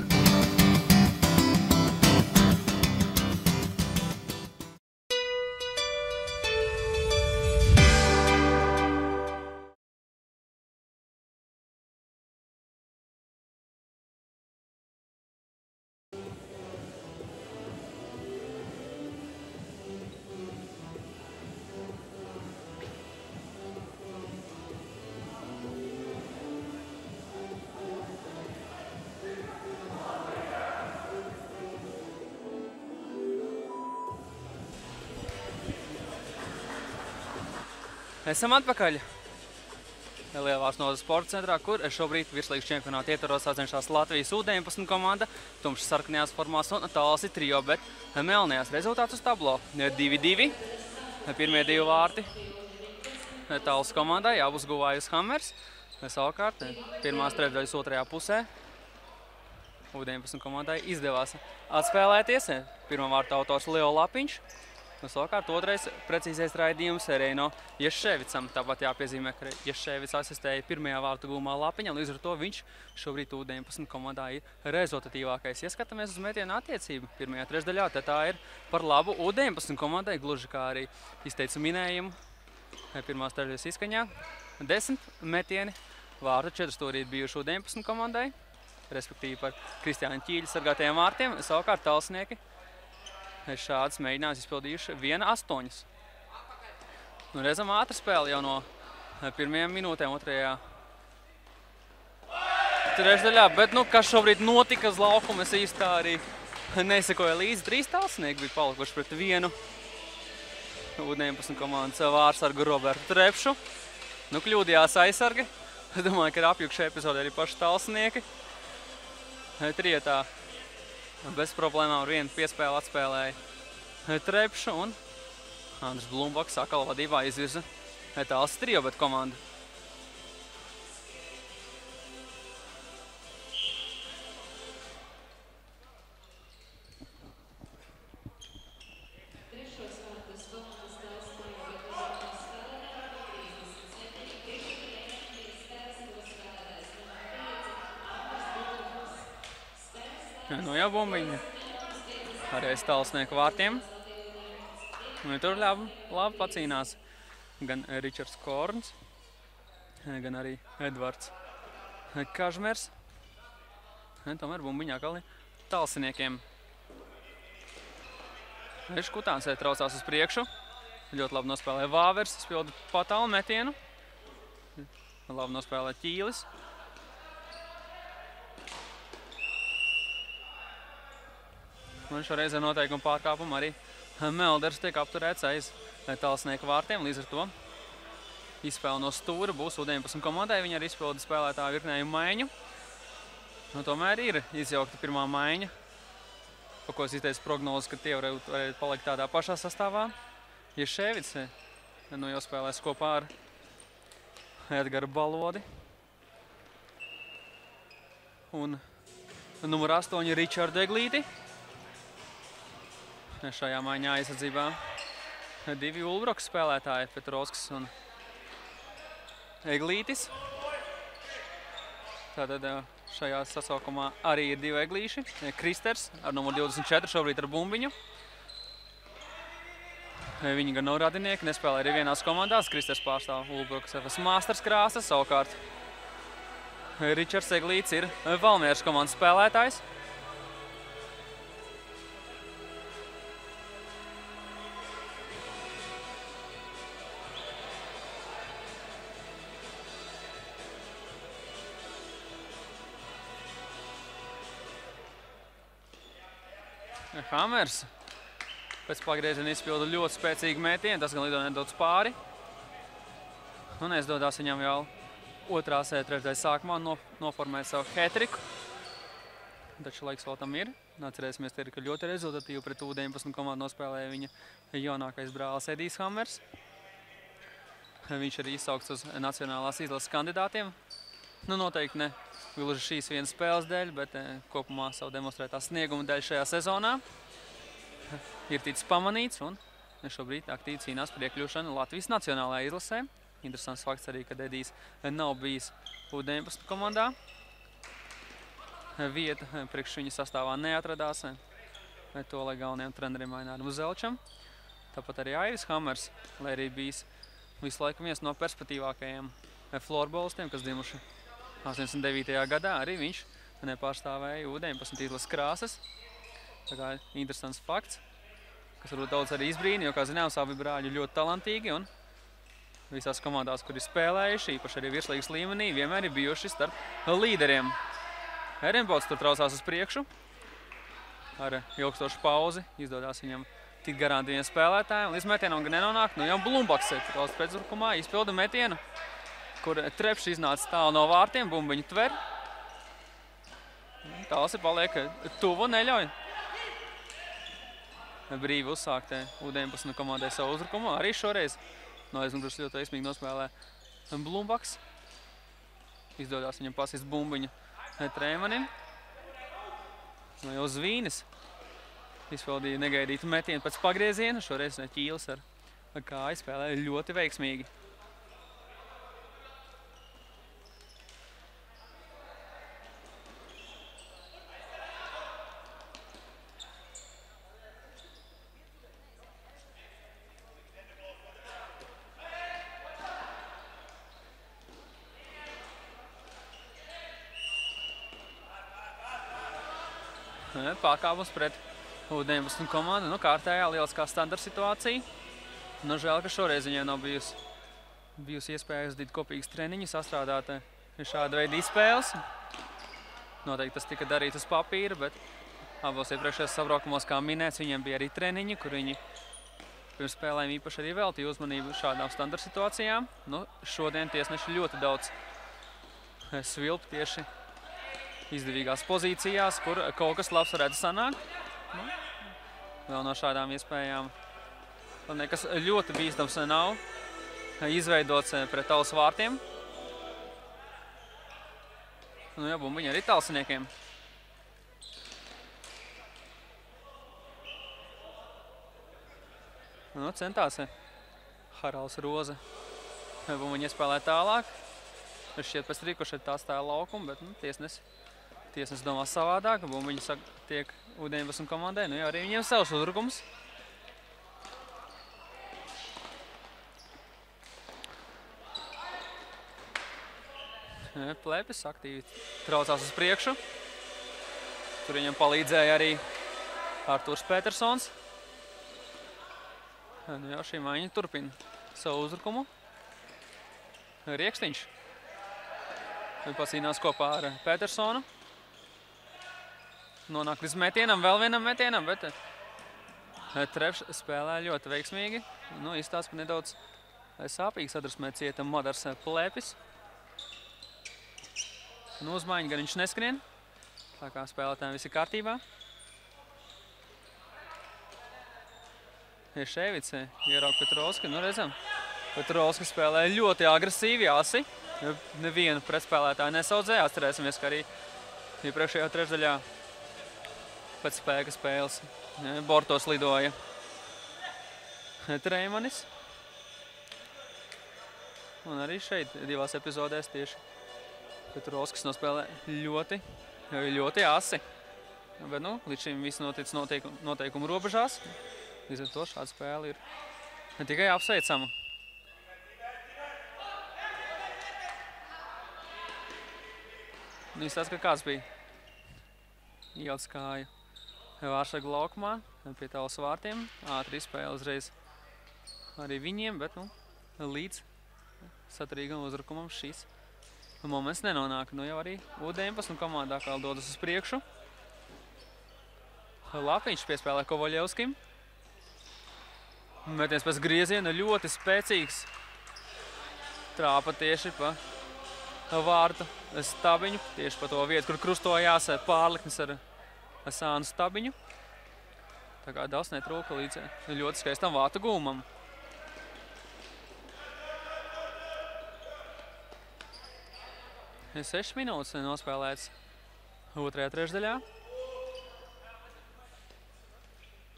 Esam atpakaļ Lielvārds Nodas sporta centrā, kur šobrīd virslīgas čempionāta ietvaros sacenšās Latvijas U deviņpadsmit komanda, tumšas sarkanajās formās un Talsi trio, bet melnajās rezultāts uz tablo. divi divi, pirmie divi vārti Talsi komandai, abus guvājus Hammers. Savukārt, pirmās trešdaļas otrajā pusē U deviņpadsmit komandai izdevās atspēlēties. Pirmā vārta autors Leo Lapiņš. Savukārt otrais precīzais raidījums Reino Ješevicam. Tāpat jāpiezīmē, ka Ješevics asistēja pirmajā vārtu gūmā Lapiņam, līdz ar to viņš šobrīd U deviņpadsmit komandā ir rezultatīvākais. Ja skatāmies uz metienu attiecību pirmajā trešdaļā, tad tā ir par labu U deviņpadsmit komandai, gluži kā arī izteicu minējumu pirmās trešdaļas izskaņā. Desmit metieni vārtu četri stūrīt bijuši U deviņpadsmit komandai, respektīvi par Kristiāņa Ķīļa sargātajiem vārtiem. Savukārt talsnieki šādas mēģinājums izpildījuši viena astoņas. Nu, redzam ātri spēli jau no pirmajām minūtēm otrajā trešdaļā, bet nu, kas šobrīd notika uz laukuma, es īsti tā arī nesekoju līdzi. Trīs talsnieki bija palikuši pret vienu U deviņpadsmit komandas vārsargu Robertu Trepšu. Nu, kļūdījās aizsargi. Es domāju, ka ir apjukšai epizodē arī paši talsnieki. Trietā bez problēmām ar vienu piespēli atspēlēja Trepšu un Andris Blumbaks atkal vadībā izvirza Talsi trio, bet komanda. Nu jau bumbiņa arī aiz talsnieku vārtiem. Un tur labi, labi pacīnās gan Ričards Korns, gan arī Edvards Kažmers. Tomēr bumbiņā atkal talsiniekiem. Škutāns traucās uz priekšu. Ļoti labi nospēlē Vāvers, spilda patālu metienu. Labi nospēlē Ķīlis. Un šoreiz ar noteikumu pārkāpumu arī Melders tiek apturēts aiz talsnieku vārtiem. Līdz ar to izspēle no stūra būs U deviņpadsmit komandai. Viņa arī izpilda spēlētāju virknējumu maiņu. Nu, tomēr ir izjaukta pirmā maiņa, pa ko es izteicu prognozes, ka tie varētu palikt tādā pašā sastāvā. Ješevics nu, jau spēlēs kopā ar Edgaru Balodi. Un numur astoņi Ričardu Eglīti. Šajā maiņā aizsardzībā divi Ulbroks spēlētāji, Petrovskis un Eglītis. Tātad šajā sasaukumā arī ir divi Eglīši. Kristers ar numuru divdesmit četri šobrīd ar bumbiņu. Viņi gan nav radinieki, nespēlē arī vienās komandās. Kristers pārstāv Ulbrokas F S Masters krāsas, savukārt Ričards Eglīts ir Valmieras komandas spēlētājs. Hammers pēc pagrieziena izpilda ļoti spēcīgu mētienu, tas gan lido nedaudz pāri. Un aizdodās viņam jau otrās trešdaļas sākumā no, noformēt savu hetriku. Taču laiks vēl tam ir. Atcerēsimies, ka ļoti rezultatīvi pret U deviņpadsmit komandu nospēlēja viņa jaunākais brālis Edijs Hammers. Viņš arī izsaukts uz nacionālās izlases kandidātiem. Nu, noteikti ne gluži šīs vienas spēles dēļ, bet kopumā savu demonstrētā snieguma dēļ šajā sezonā ir ticis pamanīts un šobrīd aktīvi cīnās par iekļūšanu Latvijas nacionālajā izlasē. Interesants fakts arī, ka Edijs nav bijis U deviņpadsmit komandā. Vieta priekš viņa sastāvā neatradās, to, lai galvenajam trenerim Aināram Zelčam. Tāpat arī Aivis Hammers, lai arī bijis visu laiku viens no perspektīvākajiem florbolistiem, kas dzimuši astoņdesmit devītajā gadā, arī viņš nepārstāvēja U deviņpadsmit izlases krāsas. Tā kā interesants fakts, kas varbūt daudz arī izbrīna, jo, kā zināms, abi brāļi ļoti talantīgi un visās komandās, kur ir spēlējuši, īpaši arī virslīgas līmenī, vienmēr ir bijuši starp līderiem. Ehrenbolds tur traucās uz priekšu. Ar ilgstošu pauzi izdodās viņam tikt garām diviem spēlētājiem. Līdz metienam gan nenonāk, nu jau Blumbaks trauc pēcbrukumā, izpilda metienu, kur Trepšs iznāca tālu no vārtiem, bumbiņu tver. Tāls ir paliek tuvu, neļauj. Brīvi uzsākt U deviņpadsmit komandai savu uzbrukumu. Arī šoreiz no aizmugures ļoti veiksmīgi nospēlē Blumbaks. Izdodās viņam pasist bumbiņu Trēmanim. No jau Zvīnis izpildīja negaidītu metienu pēc pagrieziena. Šoreiz Ķīlis ar kāju spēlēja ļoti veiksmīgi. Pārkāpums pret U deviņpadsmit komandu. Nu, kārtējā lieliskā standarta situācija. Nu, žēl, ka šoreiz viņai nav bijusi, bijusi iespēja uzdīt kopīgas treniņas, sastrādāt šāda veida izspēles. Noteikti tas tika darīts uz papīra, bet abos iepriekšējos sabraukumos, kā minēts, viņiem bija arī treniņi, kur viņi pirms spēlēm īpaši arī veltīja uzmanību šādām standarta situācijām. Nu, šodien tiesneši ļoti daudz svilp tieši izdevīgās pozīcijās, kur kaut kas labs varētu sanākt. Nu, vēl no šādām iespējām nekas ļoti bīstams nav izveidots pret tālus vārtiem. Nu, jā, bumbiņa arī tālsiniekiem. Nu, centās Haralds Roze bumbiņa iespēlē tālāk. Šķiet pēc rīkošai tā stāja laukumu, bet nu, tiesnes, tiesnes domā savādāk. Bumbiņa tiek U deviņpadsmit komandai, nu jau arī viņiem savs uzbrukums. Plēpis aktīvi traucās uz priekšu. Tur viņam palīdzēja arī Artūrs Petersons. Nu jau šī maiņa turpina savu uzbrukumu. Riekstiņš. Viņš pasīnās kopā ar Petersonu. Nonāk līdz metienam, vēl vienam metienam, bet Trepšs spēlē ļoti veiksmīgi. Nu, izstāsta, ka nedaudz sāpīgi sadrusmē cieta Madars Plēpis. Nu, uzmaiņa gan viņš neskrien, tā kā spēlētājiem viss ir kārtībā. Ševits ieraug Petrovski, nu redzam. Petrovski spēlē ļoti agresīvi, asi. Nevienu pretspēlētāju nesaudzē. Atcerēsimies, ka arī iepriekšējā trešdaļā pēc spēka spēles bortos lidoja Trēmanis. Un arī šeit divās epizodēs tieši Petrovskis nospēlē ļoti, ļoti asi. Bet, nu, līdz šim viss notic noteikumu, noteikumu robežās. Līdz ar to šāda spēle ir ne tikai apsveicama. Nu, izstāsta, ka kāds bija ielicis kāju Vāršaga laukumā pie tālas vārtiem. Ātri izspēle uzreiz arī viņiem, bet, nu, līdz saturīgam uzbrukumam šīs moments nenonāk. Nu, jau arī U deviņpadsmit komandā kā dodas uz priekšu. Lapiņš piespēlē Kovaļevskim. Metiens pēc grieziena ļoti spēcīgs. Trāpa tieši pa vārtu stabiņu, tieši pa to vietu, kur krustojās pārliknis ar sānu stabiņu. Tā kā daudz netrūka līdz ļoti skaistam vārtu gūmam. Sešas minūtes nospēlēts otrajā trešdaļā.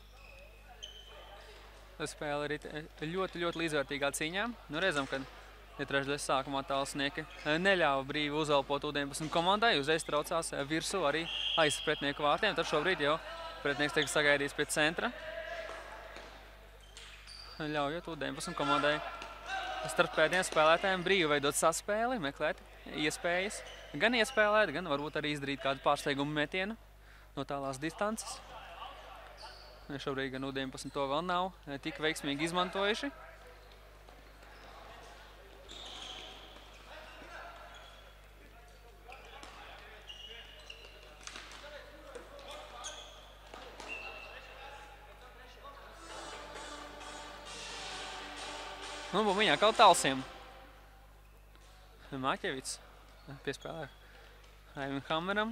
Spēle ir ļoti, ļoti līdzvērtīgā cīņā. Nu, redzam, ka Ja trešdaļas sākumā tālsnieki neļāva brīvi uzelpot U deviņpadsmit komandai, uzreiz traucās virsū arī aiz pretinieku vārtiem. Tad šobrīd jau pretinieks tiek sagaidījis pie centra. Ļaujot U deviņpadsmit komandai starp pēdējiem spēlētājiem brīvi veidot saspēli, meklēt iespējas. Gan iespēlēt, gan varbūt arī izdarīt kādu pārsteigumu metienu no tālās distances. Šobrīd gan U deviņpadsmit to vēl nav tik veiksmīgi izmantojuši. Nu, bumbiņā kaut tālsiem. Māķevits piespēlē Aivim Hammeram.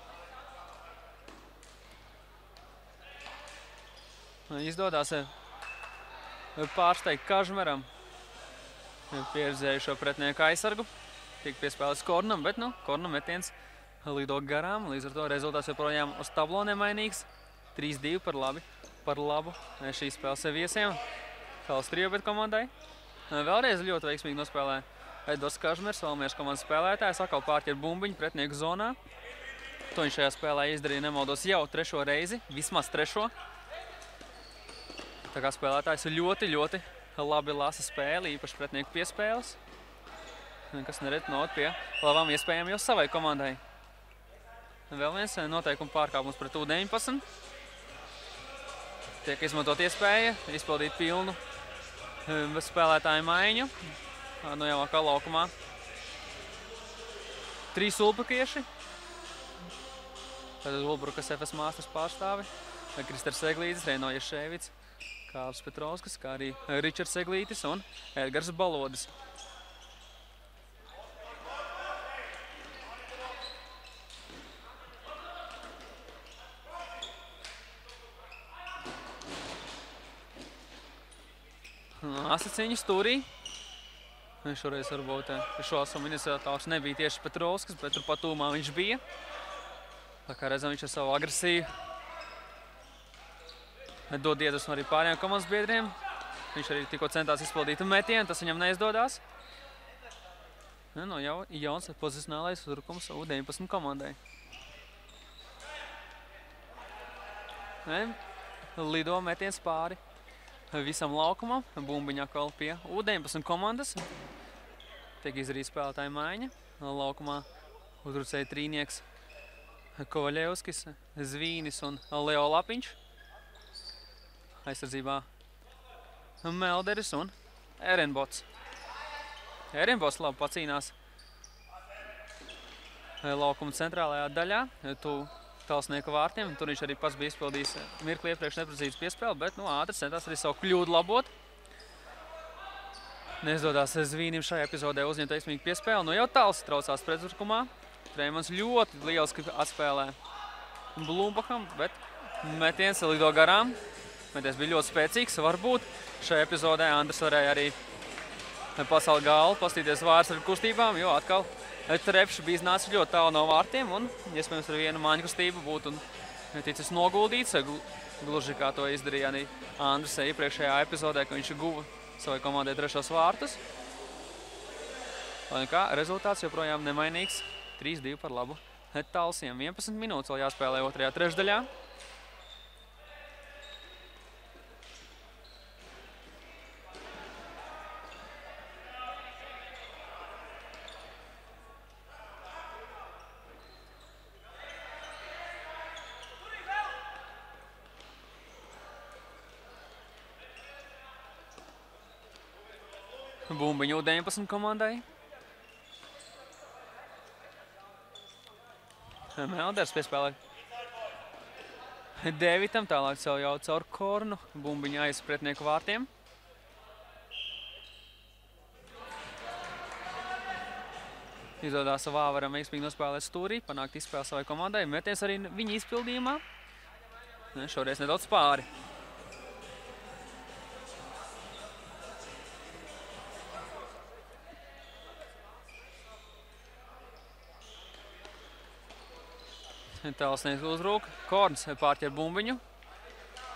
Izdodās pārsteigt Kažmeram pieredzējušo pretinieku aizsargu. Tiek piespēlēts Kornam, bet nu, Kornam metiens lido garām. Līdz ar to rezultāts joprojām uz tablo nemainīgs. trīs divi par labi, par labu šīs spēles viesiem. Tāls Trijobet komandai. Vēlreiz ļoti veiksmīgi nospēlē Edvards Kažmers, Valmieras komandas spēlētājs, atkal pārķer bumbiņu pretinieku zonā. To viņš šajā spēlē izdarīja, nemaldos, jau trešo reizi, vismaz trešo. Tā kā spēlētājs ļoti, ļoti labi lasa spēli, īpaši pretinieku piespēles, kas nereti noved pie labām iespējām jau savai komandai. Vēl viens noteikuma pārkāpums pret U deviņpadsmit. Tiek izmantot iespēja izpildīt pilnu spēlētāju maiņu. Nu jau kā laukumā. Trīs ulbrukieši. Tad Ulbrukas F S Masters pārstāvi. Kristers Seglītis, Reino Ješēvits, Kārlis Petrovskis, kā arī Ričards Seglītis un Edgars Balodis. Asociņu stūrī. Šoreiz varbūt šo asumu iniciatārs nebija tieši Petrovskis, bet turpat tūmā viņš bija. Tā kā redzam, viņš ar savu agresiju dod iedvesmu arī pārējiem komandas biedriem. Viņš arī tikko centās izpildīt metienu, tas viņam neizdodās. Nu, jau jauns pozicionālais uzbrukums U deviņpadsmit komandai. Lido metiens pāri visam laukumam, bumbiņā atkal pie U deviņpadsmit komandas. Tiek izdarīta spēlētāja maiņa. Laukumā uzbrucēja trīnieks Kovaļevskis, Zvīnis un Leo Lapiņš. Aizsardzībā Melderis un Erenbots. Erenbots labi pacīnās laukuma centrālajā daļā, tu tālsnieku vārtiem. Tur viņš arī pats bija izpildījis mirkli iepriekš neprecīzu piespēli, bet nu, ātri centās arī savu kļūdu labot. Neizdodās Zvīnim šajā epizodē uzņemt veiksmīgu piespēli. Nu jau tāls traucās pretuzbrukumā. Treimans ļoti lieliski atspēlē Blumbacham, bet metiens lido garām. Metiens bija ļoti spēcīgs. Varbūt šajā epizodē Andris varēja arī pasauli galu pastīties vārs ar kustībām, jo atkal Trepšs bija iznācis ļoti tālu no vārtiem un, iespējams, ar vienu māņu kustību būtu ticis noguldīts, gluži kā to izdarīja arī Andris iepriekšējā epizodē, ka viņš guva savai komandai trešos vārtus. Lai kā, rezultāts joprojām nemainīgs, trīs divi par labu Talsiem. vienpadsmit minūtes vēl jāspēlē otrajā trešdaļā. Bumbiņu U deviņpadsmit komandai. Melders piespēlē Devitam, tālāk sev jau caur Kornu. Bumbiņu aiz pretinieku vārtiem. Izdodās Vāvaram veiksmīgi nospēlēt stūrī, panākt izspēli savai komandai. Metiens arī viņa izpildījumā. Šoreiz nedaudz pāri. Tālsnieks uzrūk. Korns pārķer bumbiņu.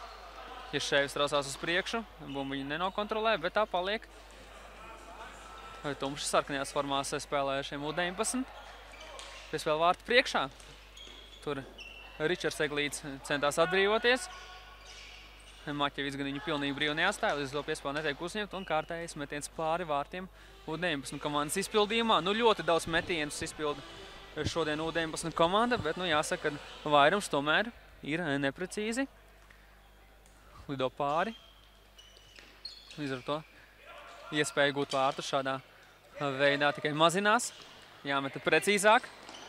Ješēvis traucās uz priekšu. Bumbiņu nenokontrolē, bet tā paliek tumši sarkanajās formās spēlējušiem U deviņpadsmit. Piespēle vārtu priekšā. Tur Ričards Eglīts centās atbrīvoties. Maķevits gan viņu pilnīgi brīvu neatstāja, līdz to piespēle netiek uzņemt un kārtējais metiens pāri vārtiem U deviņpadsmit komandas izpildījumā. Nu, ļoti daudz metienus izpilda šodien U deviņpadsmit komanda, bet, nu, jāsaka, ka vairums tomēr ir neprecīzi. Lido pāri. Līdz ar to iespēja gūt vārtu šādā veidā tikai mazinās. Jāmeta precīzāk.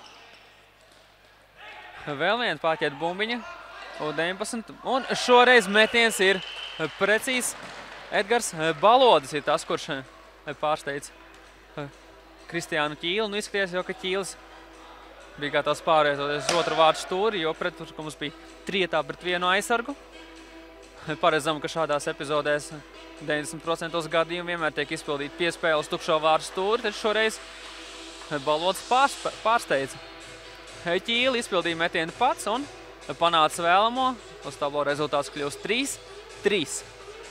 Vēl viena pārķēta bumbiņa. U deviņpadsmit. Un šoreiz metiens ir precīzs. Edgars Balodis ir tas, kurš pārsteidz Kristiānu Ķīli. Nu, izskaties jau, ka Ķīlis bija kā tās pārvietoties uz otru vārtu stūri, jo pretuzbrukums bija trietā pret vienu aizsargu. Paredzam, ka šādās epizodēs deviņdesmit procenti gadījumu vienmēr tiek izpildīt piespēle uz tukšo vārtu stūri, taču šoreiz Balodis pārsteidza. Ķīli izpildīja metienu pats un panāca vēlamo. Uz tablo rezultāts kļūst trīs trīs.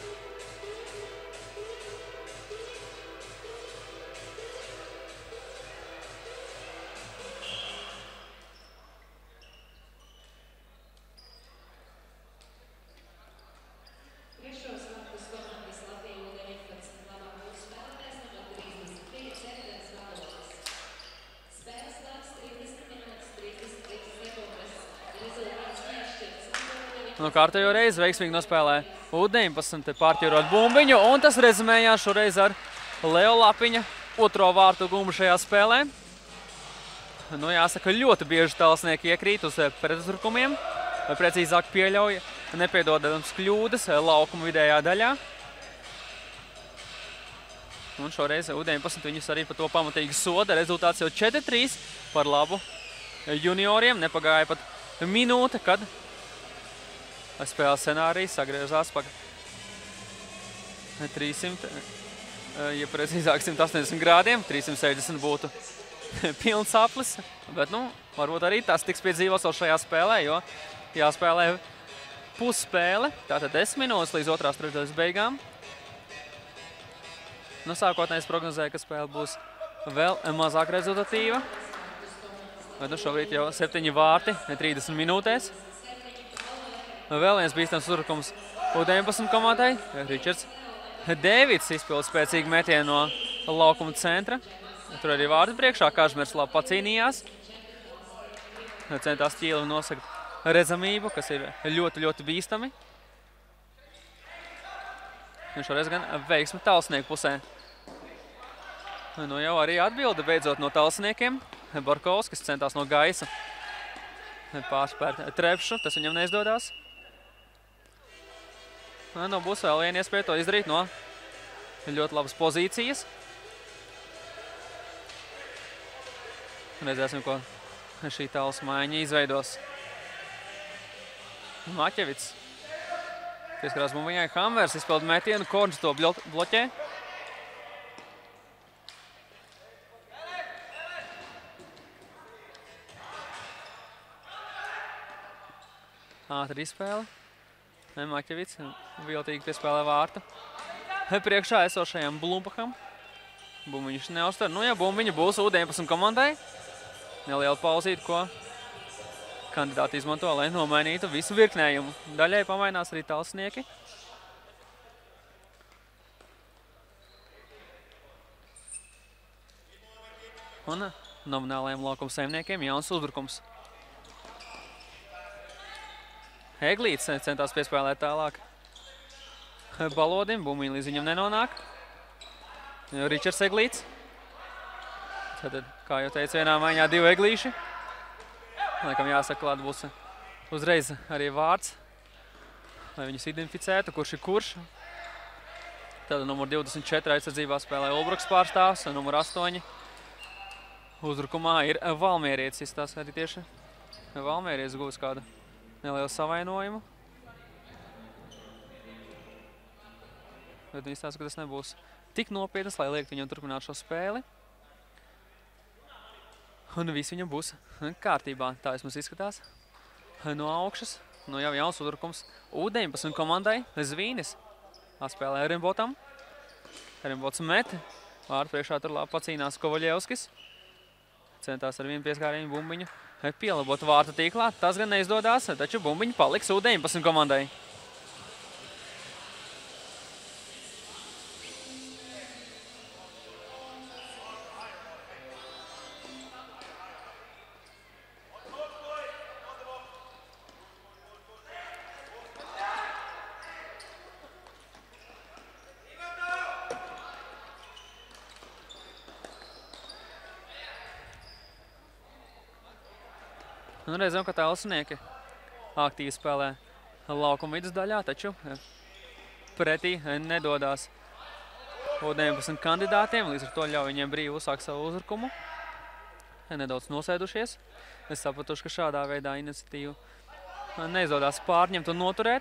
Nu, kārtējo reizi veiksmīgi nospēlē U deviņpadsmit pārķerot bumbiņu, un tas rezumējās šoreiz ar Leo Lapiņa otro vārtu gumbu šajā spēlē. Nu, jāsaka, ļoti bieži tālsnieki iekrīt uz pretuzbrukumiem, vai precīzāk pieļauja nepiedodams kļūdas laukuma vidējā daļā. Un šoreiz U deviņpadsmit viņus arī par to pamatīgi soda. Rezultāts jau četri trīs par labu junioriem. Nepagāja pat minūte, kad spēles scenārijas sagriežās pa trīssimt, ja precīzāk simt astoņdesmit grādiem, trīssimt sešdesmit būtu pilns aplis, bet, nu, varbūt arī tas tiks piedzīvots vēl šajā spēlē, jo jāspēlē pusspēle, tātad desmit minūtes līdz otrās trešdaļas beigām. Nu, sākotnēji es prognozēju, ka spēle būs vēl mazāk rezultatīva, bet, nu, šobrīd jau septiņi vārti trīsdesmit minūtēs. Vēl viens bīstams uzbrukums U deviņpadsmit komandai. Ričards Dēvids izpilda spēcīgu metienu no laukuma centra. Tur arī vārdu priekšā. Kažmers labi pacīnījās. Centās Ķīli nosakt redzamību, kas ir ļoti, ļoti bīstami. Un šoreiz gan veiksmi tālsnieku pusē. Nu jau arī atbilde beidzot no tālsniekiem. Barkovskis centās no gaisa pārspērt Trepšu. Tas viņam neizdodās. Nu, būs vēl viena iespēja to izdarīt no ļoti labas pozīcijas. Redzēsim, ko šī tāls maiņa izveidos. Maķevits. Pieskarās bumbiņai. Hamvers izpilda metienu. Korns to bloķē. Ātri izspēle. Maķevits viltīgi piespēlē vārtu. Priekšā esošajam Blumpaham. Bumbiņš neuztver. Nu, ja bumbiņa būs U deviņpadsmit komandai, neliela pauzīt, ko kandidāti izmanto, lai nomainītu visu virknējumu. Daļai pamainās arī tālsnieki. Un nominālajiem laukuma saimniekiem jauns uzbrukums. Eglīts centās piespēlēt tālāk Balodim, bumbiņa līdz viņam nenonāk. Ričards Eglīts. Tad, kā jau teicu, vienā maiņā divi Eglīši. Laikam jāsaka, klāt būs uzreiz arī vārds, lai viņus identificētu, kurš ir kurš. Tad numur divdesmit četri aizsardzībā spēlē Ulbruks pārstāvs, numur astoņi uzbrukumā ir Valmierietis. Tas arī tieši Valmierietis gūs kādu nelielu savainojumu. Bet viņi stāsta, ka tas nebūs tik nopietnas, lai liekt viņam turpināt šo spēli. Un viss viņam būs kārtībā. Tā vismaz izskatās no augšas. Nu jau jauns uzbrukums U deviņpadsmit komandai Zvīnis. Atspēlē Rimbotam. Rimbots met. Vārtu priekšā tur labi pacīnās Kovaļevskis. Centās ar vienu pieskārienu bumbiņu pielabot vārtu tīklā. Tas gan neizdodās, taču bumbiņu paliks U deviņpadsmit komandai. Un redzam, ka Talsnieki aktīvi spēlē laukuma vidus daļā, taču pretī nedodās U deviņpadsmit kandidātiem, līdz ar to ļauj viņiem brīvi uzsākt savu uzbrukumu. Nedaudz nosēdušies. Es sapratuši, ka šādā veidā iniciatīvu neizdodās pārņemt un noturēt.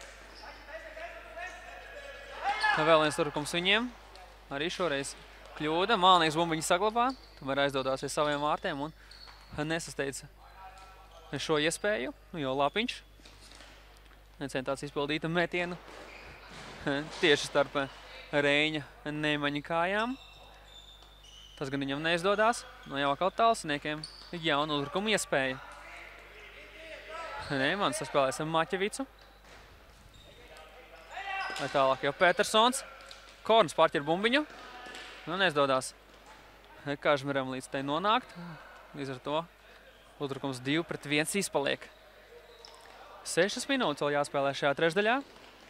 Vēl viens uzbrukums viņiem. Arī šoreiz kļūda. Mālnieks bumbiņu saglabā. Tomēr aizdodās pie saviem vārtiem un nesasteidza šo iespēju, jo Lapiņš centās izpildīt metienu tieši starp Reiņa Neimaņa kājām. Tas gan viņam neizdodās. No jau atkal Talsniekiem jauna uzbrukuma iespēja. Neimans saspēlēs ar Maķevicu. Vai tālāk jau Petersons. Korns pārķer bumbiņu. Nu, neizdodās Kažmeram līdz tai nonākt. Līdz ar to uzbrukums divi pret viens izpaliek. Sešas minūtes vēl jāspēlē šajā trešdaļā.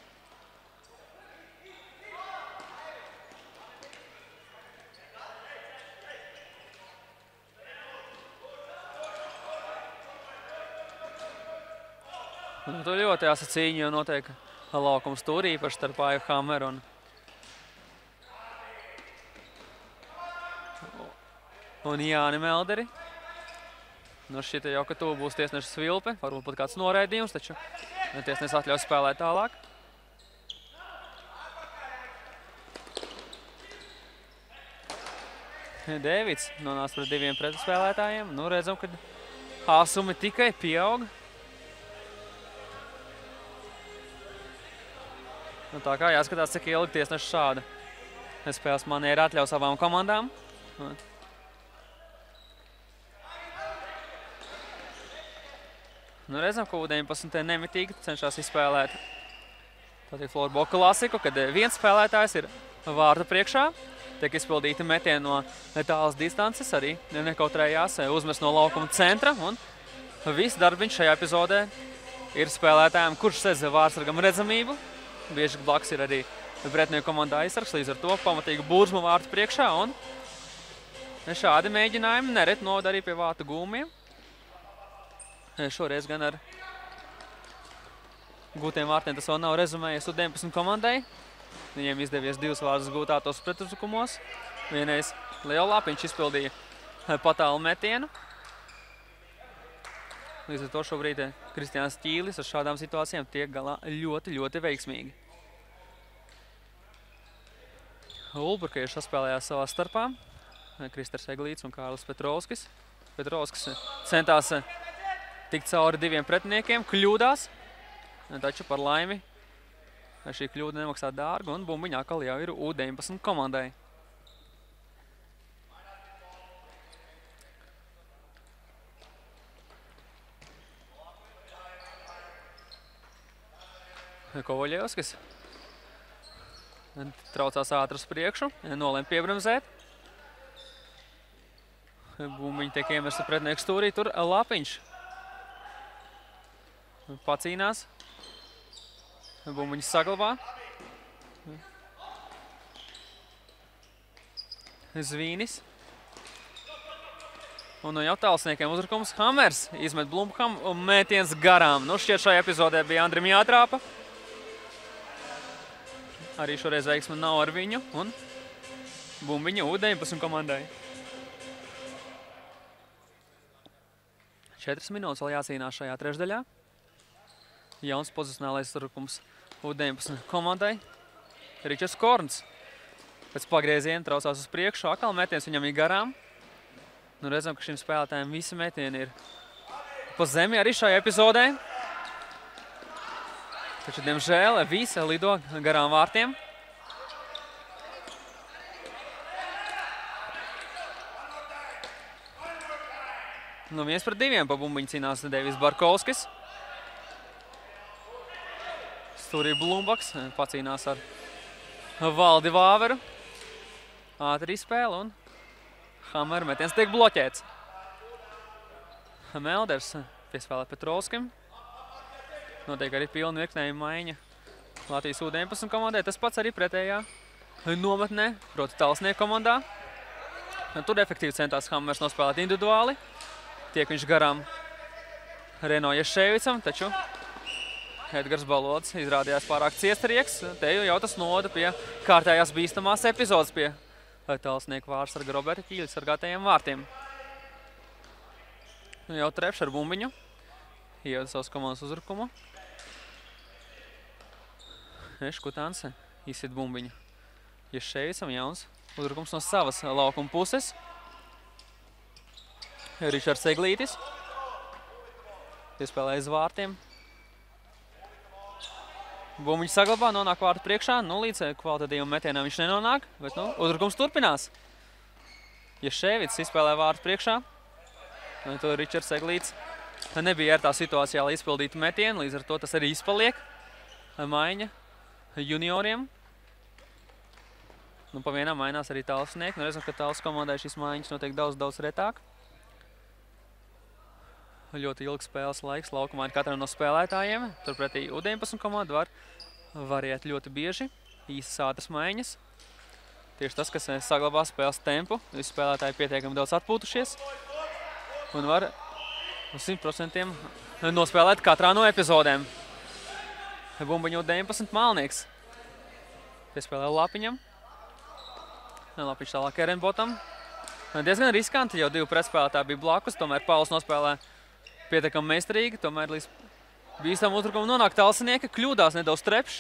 Un to ļoti jāsa cīņa, jo notiek laukums tur īpaši starp Aiju Hammeru un, un Jāni Melderi. Nu, šķita jau, ka tu būs tiesneša svilpe, varbūt pat kāds noraidījums, taču tiesnes atļauj spēlēt tālāk. Dēvids nonāca pret diviem pretspēlētājiem. Nu, redzam, ka āsumi tikai pieaug. Nu, tā kā jāskatās, cik ilgi tiesneša šāda spēles maniera atļauj savām komandām. Nu, redzam, ka U deviņpadsmit nemitīgi cenšas izspēlēt tātad florbola klasiku, kad viens spēlētājs ir vārtu priekšā, tiek izpildīta metiena no tālas distances, arī nekautrējās uzmest no laukuma centra, un viss darbiņš šajā epizodē ir spēlētājiem, kurš sedz vārtsargam redzamību. Bieži blakus ir arī pretinieku komandā aizsargs, līdz ar to pamatīgi burzmu vārtu priekšā, un šādi mēģinājumi neret noved arī pie vārtu gūmiem. Šoreiz gan ar gūtiem vārtiem tas vēl nav rezumējies U deviņpadsmit komandai. Viņiem izdevies divas vārtus gūtātos pretuzbrukumos. Vienreiz Leo Lapiņš izpildīja patālu metienu. Līdz ar to šobrīd Kristiāns Ķīlis ar šādām situācijām tiek galā ļoti, ļoti veiksmīgi. Ulbrukieši saspēlējās savā starpā. Kristers Eglīts un Kārlis Petrovskis. Petrovskis centās tikt cauri diviem pretiniekiem, kļūdās, taču par laimi šī kļūda nemaksā dārgu, un bumbiņa atkal jau ir U deviņpadsmit komandai. Kovaļevskis traucās ātri uz priekšu, nolēma piebremzēt. Bumbiņa tiek iemersta pretinieku stūrī, tur Lapiņš pacīnās. Bumbiņas saglabā. Zvīnis. Un no jau Talsniekiem uzbrukums Hammers izmet Blumham un mētiens garām. Nu, šķiet šajā epizodē bija Andrim jātrāpa. Arī šoreiz veiksme nav ar viņu. Un bumbiņa U deviņpadsmit komandai. Četras minūtes vēl jācīnās šajā trešdaļā. Jauns pozicionālais uzbrukums U deviņpadsmit komandai. Ričards Korns pēc pagrieziena traucās uz priekšu. Atkal metiens viņam ir garām. Nu, redzam, ka šim spēlētājiem visi metieni ir pa zemi arī šajā epizodē. Taču, diemžēl, visi lido garām vārtiem. Nu, viens pret diviem pa bumbiņu cīnās Devis Barkovskis. Tur ir Blumbaks, pacīnās ar Valdi Vāveru. Ātri izspēle un Hammer metiens tiek bloķēts. Melders piespēlē Petrovskim. Notiek arī pilna virknējuma maiņa Latvijas U deviņpadsmit komandai. Tas pats arī pretējā nometnē, proti Talsnieku komandā. Tur efektīvi centās Hammers nospēlēt individuāli. Tiek viņš garām Reno Ješevicam, taču Edgars Balodis izrādījās pārāk ciesterieks. Te jau tas noda pie kārtējās bīstamās epizodes pie Talsnieku vārdsarga Roberta Ķīļa sargātajiem vārtiem. Jau Trepš ar bumbiņu. Ievada savas komandas uzbrukumu. Škutāns izsit bumbiņu. Ješevicam jauns uzbrukums no savas laukuma puses. Ričards Eglītis. Iespēlē aiz vārtiem. Bumbiņu saglabā, nonāk vārtu priekšā. Nu, līdz kvalitatīvam metienam viņš nenonāk, bet, nu, uzbrukums turpinās. Ješevits izspēlē vārtu priekšā. Un to Ričards Eglītis nebija ērtā situācijā, lai izpildītu metienu, līdz ar to tas arī izpaliek. Maiņa junioriem. Nu, pa vienam mainās arī Talsnieki. Nu, redzam, ka Tals komandai šis maiņas notiek daudz, daudz retāk. Ļoti ilgs spēles laiks laukumā ir katram no spēlētājiem. Turpretī U deviņpadsmit komanda var variēt ļoti bieži. Īsas ātras maiņas. Tieši tas, kas saglabā spēles tempu. Visi spēlētāji pietiekami daudz atpūtušies. Un var uz simt procentiem nospēlēt katrā no epizodēm. Bumbiņu U deviņpadsmit Malnieks. Piespēlē Lapiņam. Lapiņš tālāk Erenbotam. Diezgan riskanti, jau divi pretspēlētāji bija blakus. Tomēr Pauls nospēlē pietiekami meistarīgi, tomēr līdz bīstam uzbrukumu nonāk Talsnieka, kļūdās nedaudz Trepš.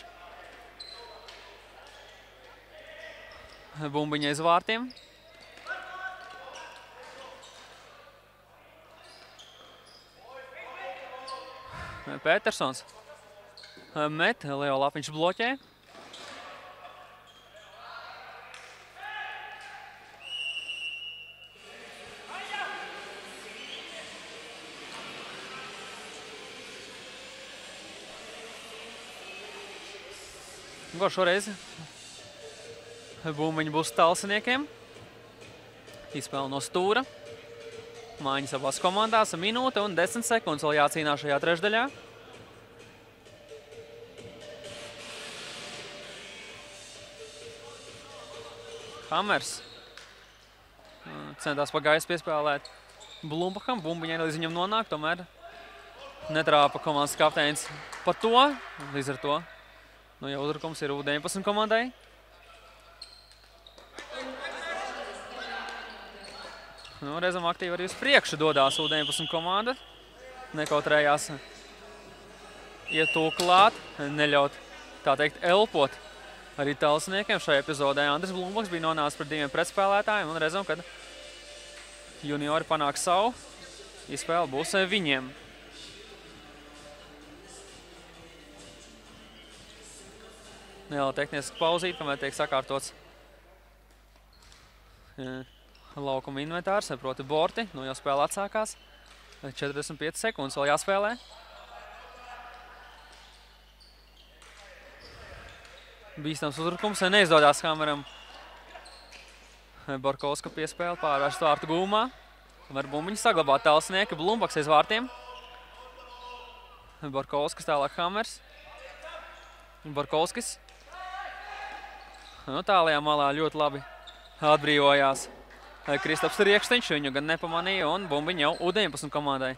Bumbiņa aiz vārtiem. Petersons met, Leo Lapiņš bloķē. Go šoreiz bumbiņa būs Talsiniekiem. Izspēle no stūra. Māņas abās komandās. Minūte un desmit sekundes vēl jācīnās šajā trešdaļā. Hammers centās pa gaisu piespēlēt Blumbakam. Bumbiņai līdz viņam nonāk, tomēr netrāpa komandas kapteinis par to. Līdz ar to nu, jau uzbrukums ir U deviņpadsmit komandai. Nu, redzam, aktīvi arī uz priekšu dodās U deviņpadsmit komanda. Nekautrējās iet to klāt, neļaut, tā teikt, elpot arī Talsniekiem. Šajā epizodē Andris Blumbaks bija nonācis pret diviem pretspēlētājiem un redzam, kad juniori panāk savu. Izspēle būs viņiem. Neliela tehniska pauzīte, kamēr tiek sakārtots laukuma inventārs, proti borti. Nu jau spēle atsākās. četrdesmit piecas sekundes vēl jāspēlē. Bīstams uzbrukums. Neizdodās Hammeram Barkovska piespēle pārvērst vārtu gūmā. Var bumbiņu saglabāt Talsnieki. Blumbaks aiz vārtiem. Barkovskis tālāk Hammers. Barkovskis. Nu, tālajā malā ļoti labi atbrīvojās Kristaps Riekštiņš, viņu gan nepamanīja, un bumbiņa jau U deviņpadsmit komandai.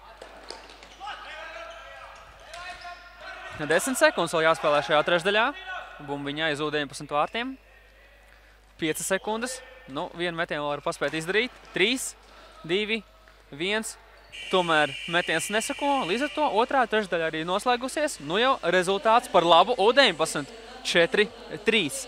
desmit sekundes vēl jāspēlē šajā trešdaļā. Bumbiņa aiz U deviņpadsmit vārtiem. piecas sekundes. Nu, vienu metienu var paspēt izdarīt. trīs, divi, viens. Tomēr metiens nesako. Līdz ar to otrā trešdaļa arī noslēgusies. Nu jau rezultāts par labu U deviņpadsmit. četri trīs.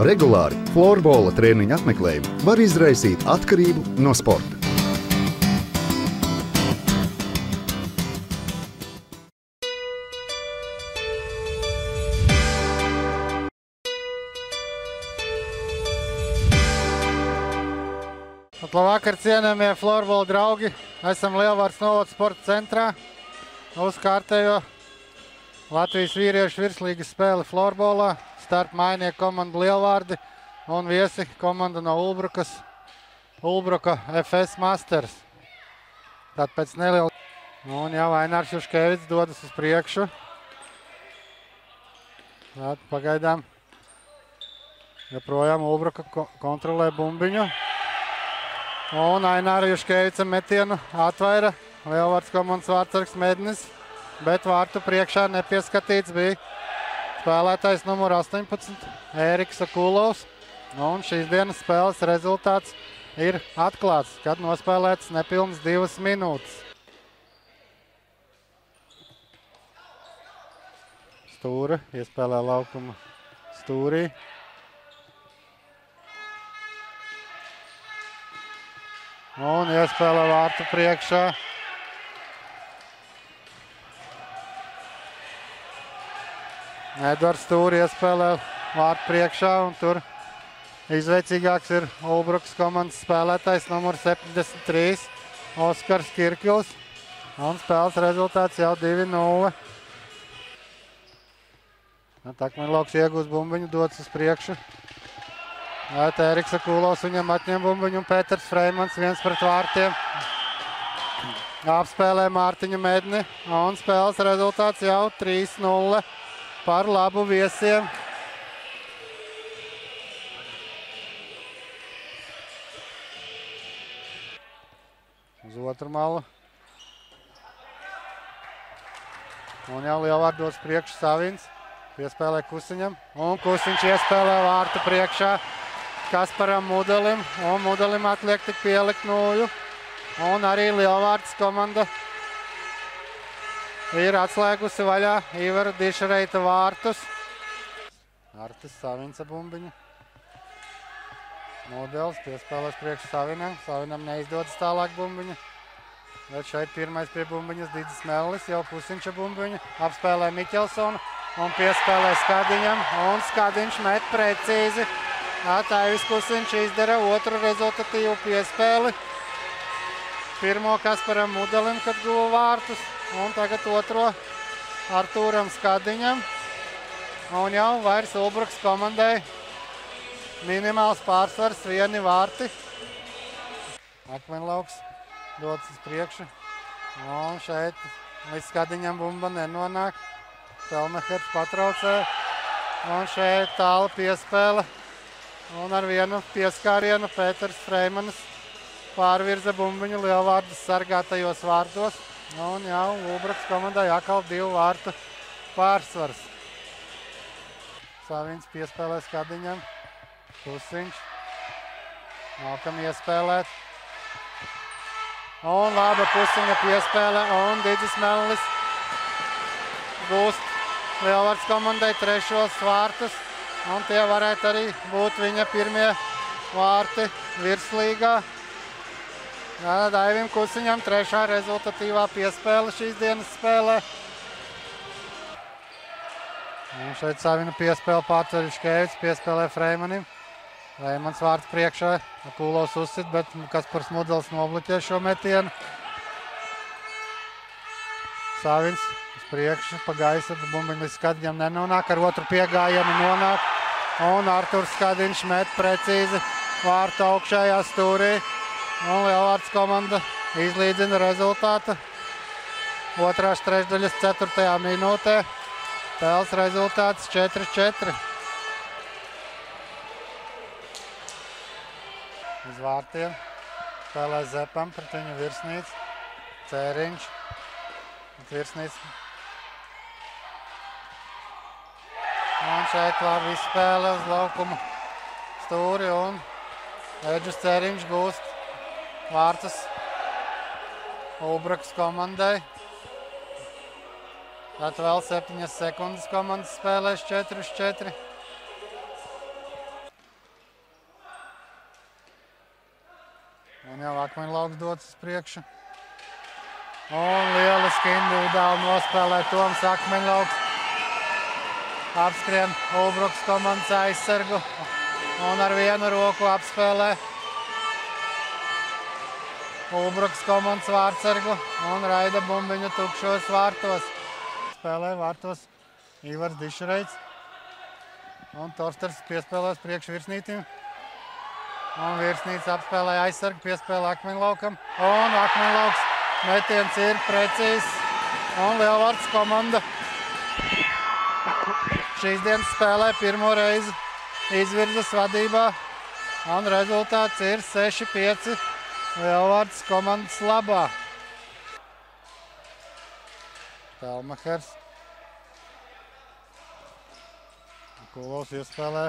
Regulāri florbola treniņu apmeklējumi var izraisīt atkarību no sporta. Labvakar, cienējamie florbola draugi! Esam Lielvārdes novada sporta centrā uz kārtējo Latvijas vīriešu virslīgas spēli florbolā starp mainieku komandu Lielvārdi un viesi komanda no Ulbrukas, Ulbruka F S Masters. Tad pēc neliela... Un jau Ainārs Juškevits dodas uz priekšu. Tad pagaidām joprojām Ulbruka kontrolē bumbiņu. Un Aināra Juškevica metienu atvaira Lielvārdes komandas vārtsargs Mednis, bet vārtu priekšā nepieskatīts bija spēlētājs numur astoņpadsmit Ēriks Akulovs. Un šīs dienas spēles rezultāts ir atklāts, kad nospēlēts nepilnas divas minūtes. Stūra iespēlē laukuma stūrī. Un iespēlē vārtu priekšā. Edvards Stūri iespēlē vārtu priekšā, un tur izveicīgāks ir Ulbrukas komandas spēlētājs numur septiņdesmit trīs Oskars Kirkils. Un spēles rezultāts jau divi nulle. Takmenloks iegūst bumbiņu, dodas uz priekšu. Ēriks Akulovs viņam atņem bumbiņu un Pēters Freimans viens pret vārtiem. Apspēlē Mārtiņu Medni un spēles rezultāts jau trīs nulle par labu viesiem. Uz otru malu. Un jau Lielvārdos priekšu Savins. Piespēlē Kusiņam un Kusiņš iespēlē vārtu priekšā Kasparam Mudelim, un Mudelim atliek tik pielikt nūju. Un arī Lielvārdes komanda ir atslēgusi vaļā Ivara Dišreita vārtus. Artis Savinca bumbiņu. Mudelis piespēlēs priekš Savinam. Savinam neizdodas tālāk bumbiņu. Bet šeit pirmais pie bumbiņas Didis Mellis, jau Pusiņša bumbiņu. Apspēlē Miķelsonu un piespēlē Skadiņam. Un Skadiņš met precīzi. Ataivis Kusiņš izdara otru rezultatīvu piespēli. Pirmo Kasparam Mudelim, kad guva vārtus, un tagad otro Artūram Skadiņam. Un jau vairs Ulbrukas komandai minimāls pārsvars, vieni vārti. Akmenlauks dodas uz priekšu. Un šeit līdz Skadiņam bumba nenonāk. Pelmehers patraucē. Un šeit tālu piespēle. Un ar vienu pieskārienu Pēters Freimanis pārvirza bumbiņu Lielvārdes sargātajos vārtos. Un jau Ulbrukas komandai atkal divu vārtu pārsvars. Savins piespēlē Skadiņam. Kusiņš. Nākam iespēlēt. Un laba Kusiņa piespēle. Un Didis Mellis gūst Lielvārdes komandai trešos vārtus. Un tie varētu arī būt viņa pirmie vārti virslīgā. Daivim Kusiņam trešā rezultatīvā piespēle šīs dienas spēlē. Un šeit Savina piespēle pārtver Juškevits, piespēlē Freimanim. Freimans vārds priekšā, Akulovs uzsit, bet Kaspars Mudelis nobloķē šo metienu. Savins uz priekšu, pa gaisa, bumbiņu līdz Skadiņam nenonāk, ar otru piegājienu nonāk. Un Arturs Skadiņš met precīzi vārtu augšējā stūrī. Un Lielvārdes komanda izlīdzina rezultātu. Otrās trešdaļas ceturtajā minūtē. Spēles rezultāts četri četri. Uz vārtiem spēlē Zepam pret viņu virsnīcu. Cēriņš. Virsnīca. Un šeit labi izspēle uz laukumu stūri un Eģis Cēriņš gūst vārtus Ulbrukas komandai. Tad vēl septiņas sekundes komandas spēlēs četri uz četri. Un jau Akmeņlauks dots uz priekšu. Un lieliski individuāli nospēlē Toms Akmeņlauks. Apskrien Ulbruks komandas aizsargu un ar vienu roku apspēlē Ulbruks komandas vārtsargu un raida bumbiņu tukšos vārtos. Spēlē vārtos Ivars Dišreits un Torsters piespēlēs priekšvirsnītim. Un virsnīts apspēlē aizsargu, piespēlē Akmeņlaukam. Un Akmeņlauks metiens ir precīzs un Lielvārds komanda šīs dienas spēlē pirmo reizi izvirzas vadībā un rezultāts ir seši pieci Lielvārds komandas labā. Telmahers. Kulovs iespēlē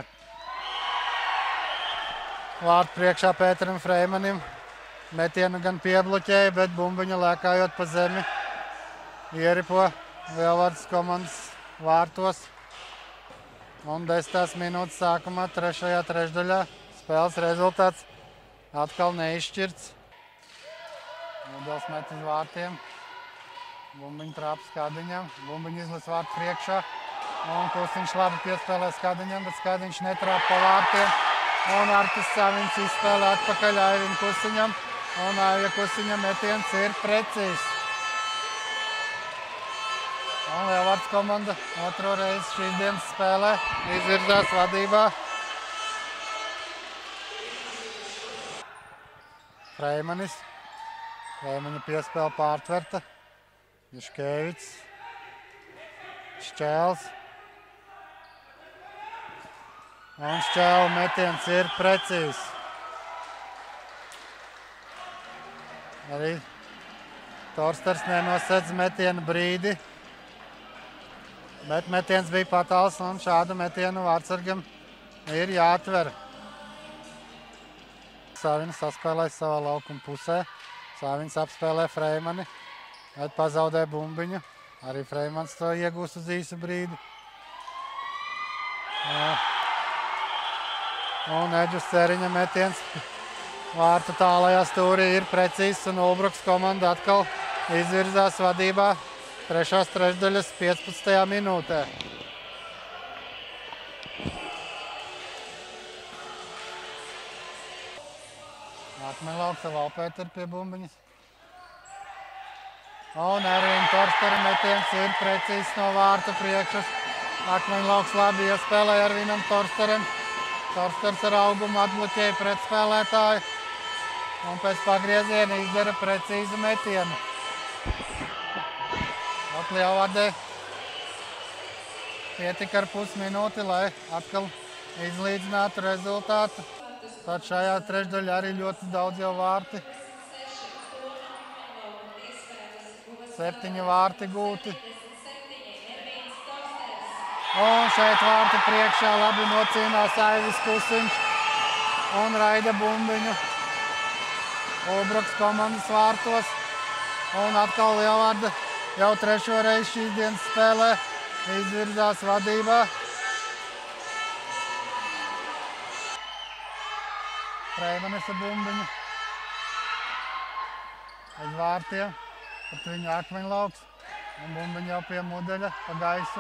vārtu priekšā Pēteram Freimanim. Metienu gan piebloķēja, bet bumbiņu lēkājot pa zemi ieripo Lielvārds komandas vārtos. Un desmitās minūtes sākumā trešajā trešdaļā spēles rezultāts atkal neizšķirts. Nodals met uz vārtiem. Bumbiņu trāpa Skadiņam. Bumbiņu izlis vārtu priekšā. Un Kusiņš labi piespēlē Skadiņam, bet Skadiņš netrāpa pa vārtiem. Un Artis Saviņš izspēlē atpakaļ Aivim Kusiņam. Un Aivja Kusiņa metiens ir precīzs. Un Lielvārds komanda otro reizi šīs dienas spēlē izvirzās vadībā. Freimanis. Freimaņa piespēle pārtverta. Juškēvits. Šķēls. Un Šķēla metiens ir precīzs. Arī Torsters nenosedz metienu brīdi. Bet metiens bija patāls un šādu metienu vārtsargam ir jāatver. Savins saspēlēs savā laukuma pusē. Savins apspēlē Freimani, bet pazaudē bumbiņu. Arī Freimans to iegūs uz īsu brīdi. Un Edžus Ceriņa metiens vārtu tālajā stūrī ir precīzs un Ulbruks komanda atkal izvirzās vadībā trešās trešdaļas piecpadsmitajā minūtē. Akmeņlauks ar Valpēteru pie bumbiņas. Un Ervīna Torstera metiens ir precīzs no vārtu priekšas. Akmeņlauks labi iespēlē Ervīnam Torsteram. Torsters ar augumu atbloķēja pretspēlētāju un pēc pagrieziena izdara precīzu metienu. Lielvārdē pietika ar pusminūti, lai atkal izlīdzinātu rezultātu. Tad šajā trešdaļā arī ļoti daudz jau vārti. Septiņi vārti gūti. Un šeit vārti priekšā labi nocīnās Aivis Kusiņš un raida bumbiņu Ulbruks komandas vārtos. Un atkal Lielvārda jau trešo reizi šīs dienas spēlē izvirzās vadībā. Freimanis ar bumbiņu. Uz vārtiem. Pat viņu Akmeņlauks. Un bumbiņu jau pie mudeļa pa gaisu.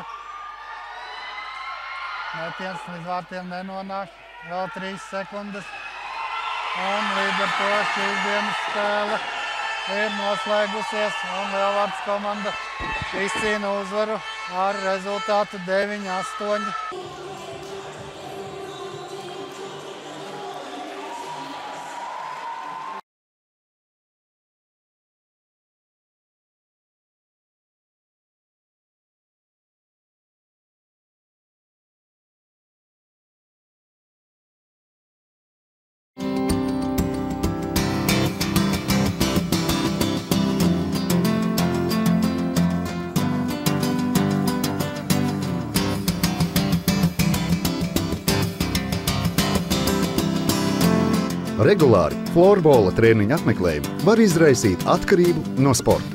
Metiens līdz vārtiem nenonāk. Vēl trīs sekundes. Un līdz ar to šīs dienas spēle ir noslēgusies un Lielvārds komanda izcīna uzvaru ar rezultātu deviņi astoņi. Regulāri florbola treniņu apmeklējumi var izraisīt atkarību no sporta.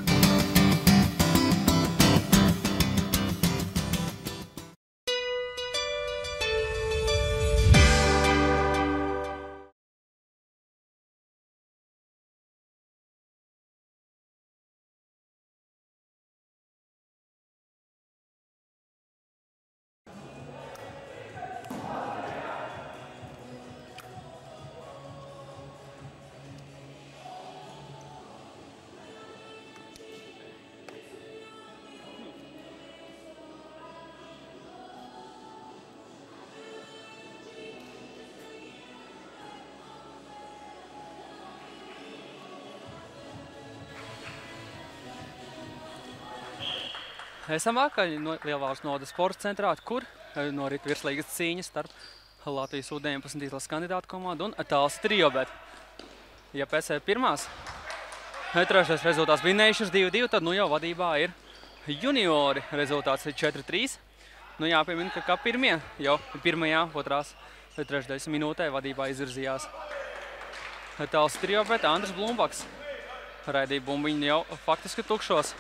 Esam vakaļ no Lielvārdas novadas sporta centrā, kur norit virslīgas cīņas starp Latvijas U deviņpadsmit izlases kandidātu komandu un Talsi trio, bet ja pēc pirmās trešais rezultāts bija Neišers divi divi, tad nu jau vadībā ir juniori. Rezultāts ir četri trīs. Nu jāpiemina, ka kā pirmie jau pirmajā otrās trešdaļas minūtē vadībā izvirzījās Talsi trio, bet Andris Blumbaks raidīja bumbiņu jau faktiski tukšos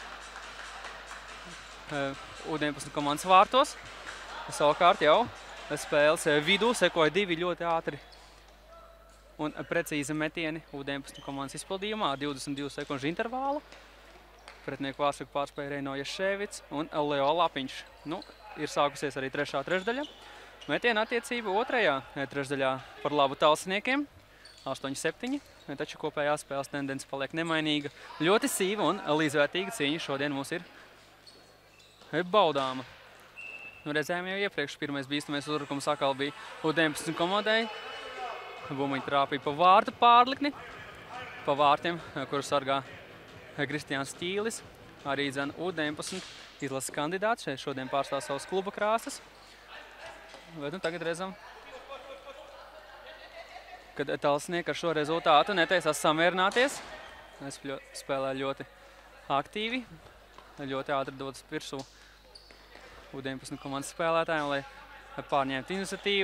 U deviņpadsmit komandas vārtos. Savukārt jau spēles vidū sekoja divi ļoti ātri un precīzi metieni U deviņpadsmit komandas izpildījumā ar divdesmit divu sekundžu intervālu. Pretnieku vārsaku pārspēja Reino Jaševits un Leo Lapiņš. Nu, ir sākusies arī trešā trešdaļa. Metiena attiecība otrajā trešdaļā par labu talsiniekiem astoņi septiņi, taču kopējā spēles tendence paliek nemainīga. Ļoti sīva un līdzvērtīga cīņa šodien mums ir baudāma. Nu, redzējām jau iepriekš, pirmais bīstamais uzbrukums atkal bija U deviņpadsmit komandai. Bumbiņa trāpīja pa vārtu pārlikni, pa vārtiem, kuru sargā Kristiāns Ķīlis. Arī dzen U deviņpadsmit izlases kandidāts, šeit šodien pārstāv savas kluba krāsas. Bet nu tagad redzam, kad talsnieki ar šo rezultātu netaisās samierināties. Es spēlē ļoti aktīvi, ļoti ātri dodas virsū U deviņpadsmit komandas spēlētājiem, lai pārņemtu iniciatīvu.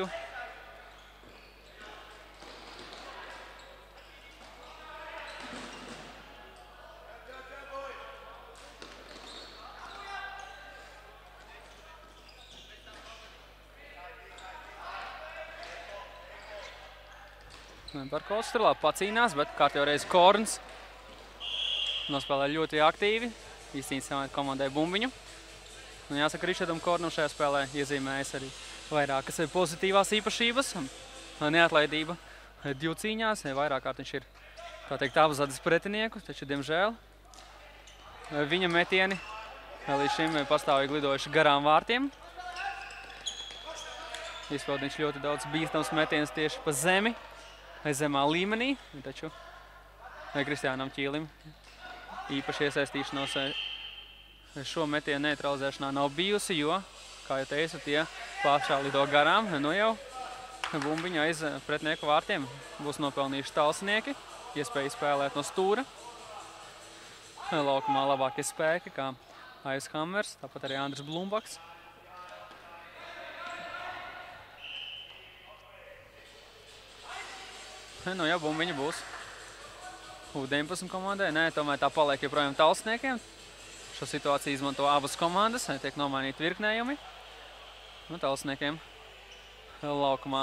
Barkovs tur labi pacīnās, bet kārtējo reizi Korns nospēlē ļoti aktīvi, īstīņas savai komandai bumbiņu. Nu, jāsaka, Ričardam Kornam šajā spēlē iezīmējas arī vairākas pozitīvās īpašības. Neatlaidība divu cīņās, vairāk kārt viņš ir, tā teikt, apzadis pretinieku, taču, diemžēl, viņa metieni līdz šim pastāvīgi lidojuši garām vārtiem. Izpilda viņš ļoti daudz bīstams metienus tieši pa zemi, zemā līmenī, taču Kristiānam Ķīlim īpaši iesaistīšanos šo metienu neutralizēšanā nav bijusi, jo, kā jau teicu, tie pāršā lido garām. Nu jau bumbiņu aiz pretnieku vārtiem būs nopelnījuši talsinieki, iespēja spēlēt no stūra. Laukumā labākie spēki, kā Aivs Hammers, tāpat arī Andris Blumbaks. Nu jau bumbiņa būs U deviņpadsmit komandai. Nē, tomēr tā paliek joprojām talsniekiem. Šo situāciju izmanto abas komandas, tiek nomainīti virknējumi. Nu, talsniekiem laukumā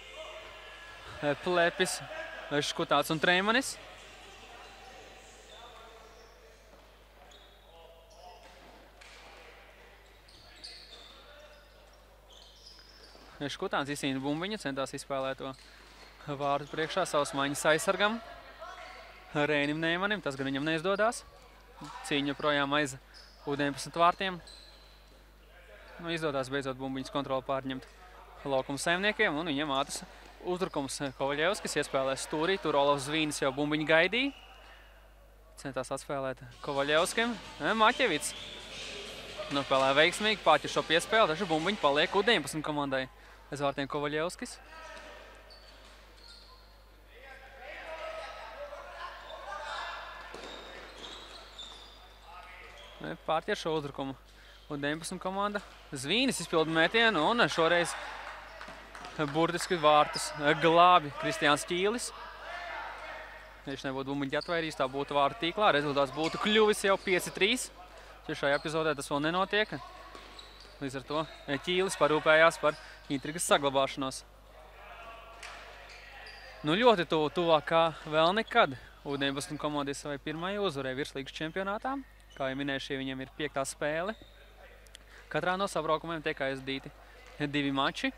Plepis, Škutāts un Treimanis. Škutāts izcīna bumbiņu, centās izspēlēt to vārdu priekšā savas maiņas aizsargam. Rēnim Neimanim, tas gan viņam neizdodās. Cīņu projām aiz U deviņpadsmit vārtiem. Nu, izdodās beidzot bumbiņas kontroli pārņemt laukuma saimniekiem, un viņiem ātrs uzbrukums Kovaļevskis iespēlēs stūrī. Tur Olavs Zvīnis jau bumbiņu gaidīja. Centās atspēlēt Kovaļevskim. Maķevits nopēlē veiksmīgi, pārķir šo piespēli, taču bumbiņu paliek U deviņpadsmit komandai aiz vārtiem Kovaļevskis. Pārķer šo uzbrukumu U deviņpadsmit komanda. Zvīnis izpilda metienu un šoreiz burtiski vārtus glābi Kristiāns Ķīlis. Ja viņš nebūtu bumbiņu atvairījis, tā būtu vārtu tīklā. Rezultāts būtu kļuvis jau pieci trīs. Šajā epizodē tas vēl nenotiek. Līdz ar to Ķīlis parūpējās par intrigas saglabāšanos. Nu ļoti tuvu, tuvāk kā vēl nekad. U deviņpadsmit komanda ir savai pirmajai uzvarai virslīgas čempionātā. Kā jau minēju, šī viņiem ir piektā spēle. Katrā no sabraukumiem tiek aizdīti divi mači.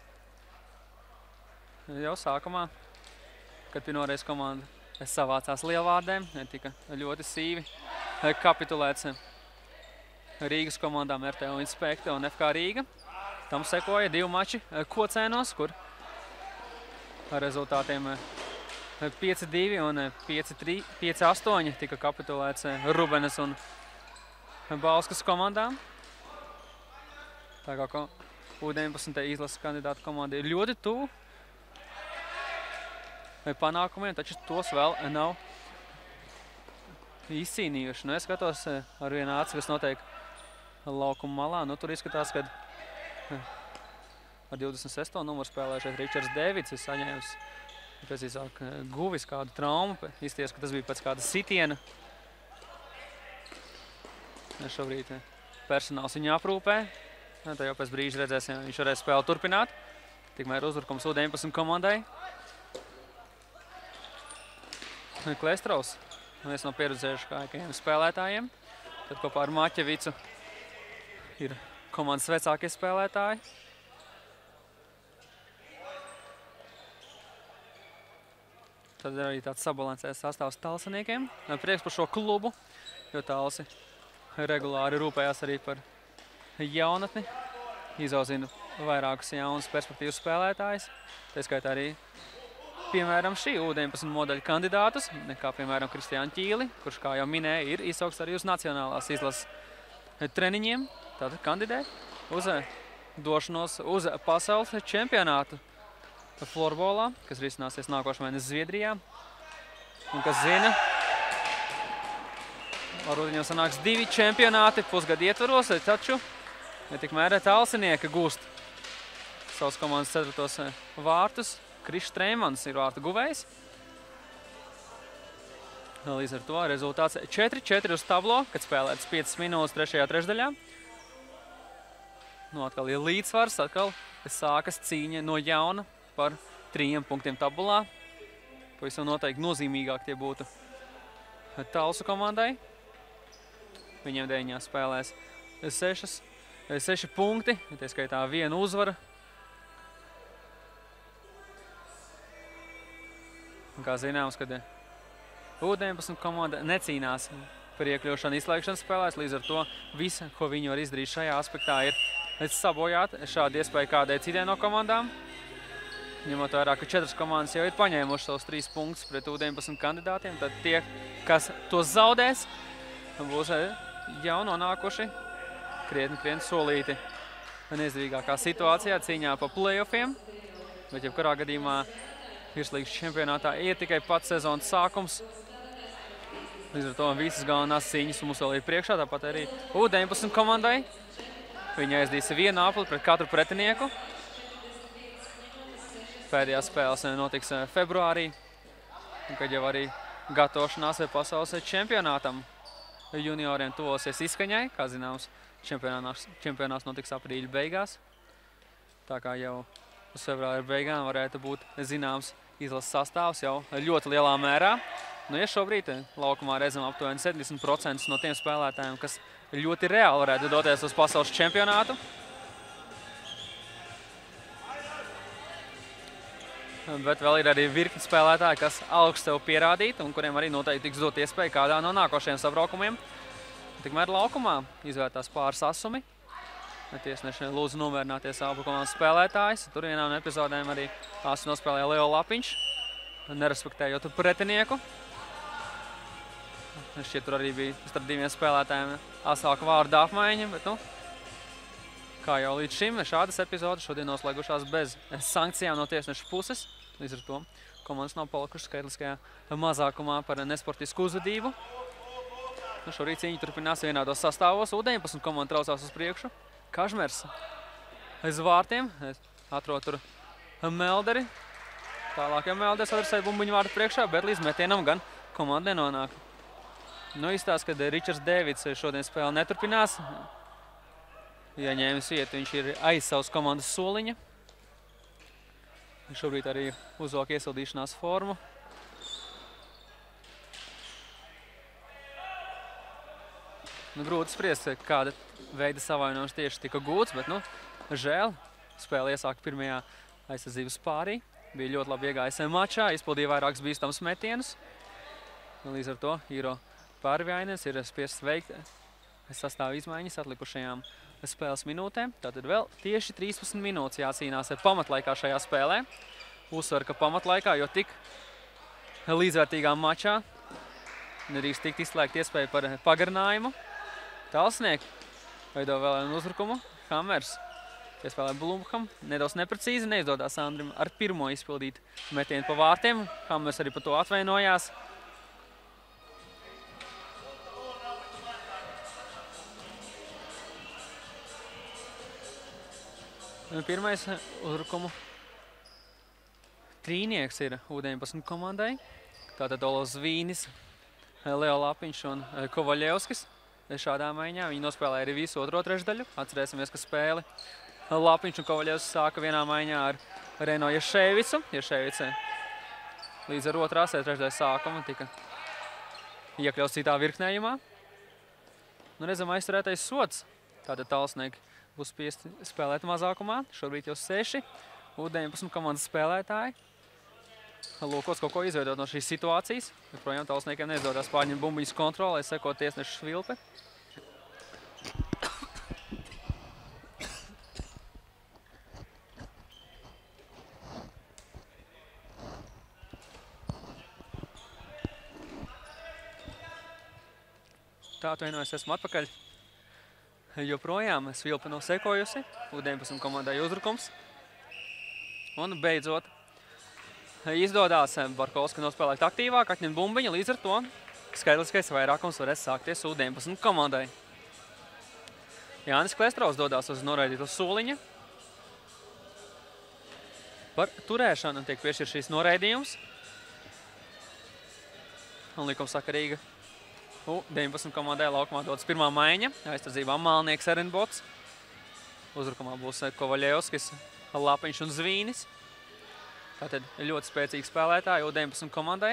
Jau sākumā, kad pirmoreiz komanda savācās Lielvārdēm, tika ļoti sīvi kapitulēts Rīgas komandām R T U Inspekte un F K Rīga. Tam sekoja divi mači Kocēnos, kur ar rezultātiem pieci divi un pieci astoņi tika kapitulēts Rubenes un Bauskas komandām. Tā kā U deviņpadsmit izlases kandidātu komanda ir ļoti tuvu panākumiem, taču tos vēl nav izcīnījuši. Nu, es skatos ar vienu aci, kas notiek laukuma malā. Nu, tur izskatās, ka ar divdesmit sesto numuru spēlējušais Ričards Deivids ir saņēmis, precīzāk, guvis kādu traumu. Izties, ka tas bija pēc kāda sitiena. Šobrīd personāls viņu aprūpē. Tā jau pēc brīža redzēsim, viņš varēs spēli turpināt. Tikmēr uzbrukums U deviņpadsmit komandai. Klestraus, viens no pieredzējušākajiem spēlētājiem. Tad kopā ar Maķevicu ir komandas vecākie spēlētāji. Tad ir arī tāds sabalansēts sastāvs talsiniekiem. Prieks par šo klubu, jo talsi regulāri rūpējās arī par jaunatni. Izaudzina vairākus jaunus perspektīvus spēlētājus. Tā skaitā arī, piemēram, šī U deviņpadsmit modeļa kandidātus, kā piemēram Kristiānu Ķīli, kurš, kā jau minēja, ir izsaukts arī uz nacionālās izlases treniņiem. Tātad kandidē uz došanos uz pasaules čempionātu florbolā, kas risināsies nākošais mēnesis Zviedrijā. Un kas zina, ar rudeņiem sanāks divi čempionāti pusgadu ietvaros, taču tikmēr talsinieki gūst savas komandas ceturtos vārtus. Krišs Treimans ir vārtu guvējs. Līdz ar to rezultāts četri četri uz tablo, kad spēlētas piecas minūtes trešajā trešdaļā. Nu, atkal ir līdzsvars, atkal sākas cīņa no jauna par trījiem punktiem tabulā. Pavisam noteikti nozīmīgāk tie būtu Talsu komandai. Viņiem deviņās spēlēs sešas, seši punkti, tie skaitā viena uzvara. Un kā zināms, kad U deviņpadsmit komanda necīnās par iekļūšanu izslēgšanas spēlēs, līdz ar to viss, ko viņi var izdarīt šajā aspektā, ir sabojāt šādu iespēju kādai citai no komandām. Ņemot vērā, ka četras komandas jau ir paņēmuši savus trīs punktus pret U deviņpadsmit kandidātiem, tad tie, kas tos zaudēs, būs jau nonākuši krietni, krietni solīti neizdevīgākā situācijā cīņā pa play-offiem, bet jebkurā gadījumā virslīgas čempionātā ir tikai pats sezonas sākums. Līdz ar to visas galvenās cīņas mums vēl ir priekšā, tāpat arī U deviņpadsmit komandai. Viņa aizdīs vienu apli pret katru pretinieku. Pēdējās spēles notiks februārī, kad jau arī gatavošanās pasaules čempionātam junioriem tuvosies izskaņai. Kā zināms, čempionāts, čempionāts notiks aprīļa beigās. Tā kā jau uz februāra beigām varētu būt zināms izlases sastāvs jau ļoti lielā mērā. Nu, ja šobrīd laukumā redzam aptuveni septiņdesmit procenti no tiem spēlētājiem, kas ļoti reāli varētu doties uz pasaules čempionātu. Bet vēl ir arī virkni spēlētāji, kas augs sev pierādīt un kuriem arī noteikti tiks dot iespēja kādā no nākošajiem sabraukumiem. Tikmēr laukumā izvērtās pāris asumi. Tiesneši lūdzu nomierināties abu komandas spēlētājs. Tur vienā no epizodēm arī asu nospēlēja Leo Lapiņš, nerespektējot pretinieku. Šķiet, tur arī bija starp diviem spēlētājiem asāka vārda apmaiņa, bet, nu, kā jau līdz šim, šādas epizodes šodien noslēgušās bez sankcijām no tiesnešu puses. Līdz ar to komandas nav palikušas skaitliskajā mazākumā par nesportisku uzvedību. Nu, šorīt cīņa turpinās vienādos sastāvos. U deviņpadsmit komanda traucās uz priekšu. Kažmers aiz vārtiem, atrod tur Melderi. Tālāk jau Melders adresē bumbiņu vārtu priekšā, bet līdz metienam gan komanda nenonāk. Nu, izstāst, kad Ričards Deivids šodien spēli neturpinās. Ja ņēmis vietu, viņš ir aiz savas komandas soliņa. Šobrīd arī uzvalk iesildīšanās formu. Nu, grūti spriest, kāda veida savainojums tieši tika gūts, bet, nu, žēl. Spēle iesāka pirmajā aizsardzības pārī. Bija ļoti labi iegājis mačā, izpildīja vairākus bīstamus metienus. Līdz ar to Īro Pārvjainis ir spiests veikt sastāvu izmaiņas atlikušajām spēles minūtēm. Tātad vēl tieši trīsdesmit minūtes jācīnās ar pamatlaikā šajā spēlē. Uzsver, ka pamatlaikā, jo tik līdzvērtīgā mačā nedrīkst tikt izslēgt iespēju par pagarinājumu. Talsnieki veido vēl vienu uzbrukumu. Hammers Piespēlē Blumham. Nedaudz neprecīzi, neizdodās Andrim ar pirmo izpildīt metienu pa vārtiem. Hammers arī par to atvainojās. Pirmais uzbrukumu trīnieks ir U deviņpadsmit komandai. Tātad Olovs Zvīnis, Leo Lapiņš un Kovaļevskis. Šādā maiņā viņi nospēlēja arī visu otro trešdaļu. Atcerēsimies, ka spēli Lapiņš un Kovaļevskis sāka vienā maiņā ar Reno Jaševicu. Jaševice līdz ar otrās trešdaļas sākumu tika iekļauts citā virknējumā. Nu, redzam, aizturētais sods. Tātad Talsnieki būs spiesti spēlēt mazākumā. Šobrīd jau seši U deviņpadsmit komandas spēlētāji. Lūkots kaut ko izveidot no šīs situācijas. Joprojām Talsniekiem neizdodās pārņemt bumbiņas kontroli, lai seko tiesnešu Švilpe. Tā atvainojas, esmu atpakaļ. Joprojām Švilpe nav sekojusi. U deviņpadsmit komandai uzbrukums. Un beidzot izdodās Barkovska nospēlēt aktīvāk, atņemt bumbiņu, līdz ar to skaitliskais vairākums varēs sākties U deviņpadsmit komandai. Jānis Klestrovs dodās uz noraidīto soliņa. Par turēšanu tiek piešķirts šīs noraidījums. Un likumsakarīga U deviņpadsmit komandai laukumā dodas pirmā maiņa. Aizsardzībā Malnieks Erenbots. Uzbrukumā būs Kovaļevskis, Lapiņš un Zvīnis. Tātad ļoti spēcīgi spēlētāji U deviņpadsmit komandai.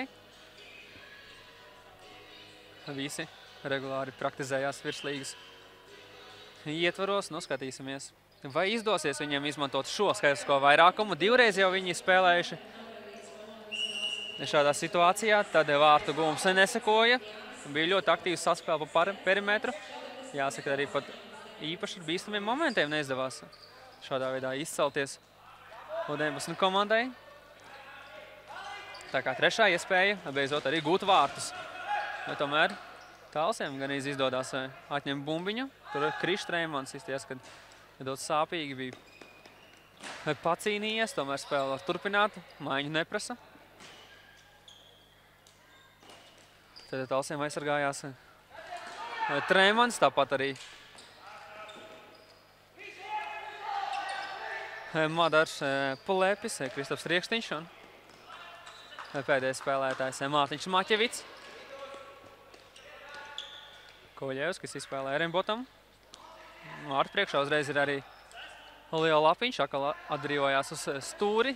Visi regulāri praktizējās virslīgas ietvaros. Nu, skatīsimies, vai izdosies viņiem izmantot šo skaitlisko vairākumu. Divreiz jau viņi spēlējuši šādā situācijā. Tad vārtu gūms nesekoja. Bija ļoti aktīvs saspēle pa perimetru. Jāsaka, arī pat īpaši ar bīstamiem momentiem neizdevās šādā veidā izcelties U deviņpadsmit komandai. Tā kā trešā iespēja beidzot arī gūt vārtus. Bet tomēr Talsiem gan izdodās atņemt bumbiņu. Tur Krišs Treimans izties, kad nedaudz sāpīgi bija pacīnījies. Tomēr spēle var turpināt. Maiņu neprasa. Tad Talsiem aizsargājās Treimans, tāpat arī Madars Pulepis, Kristaps Riekstiņš un pēdējais spēlētājs Mārtiņš Maķevits. Kovaļevskis izspēlē Erenbotam. Ar priekšā uzreiz ir arī Leo Lapiņš, atkal atbrīvojās uz stūri.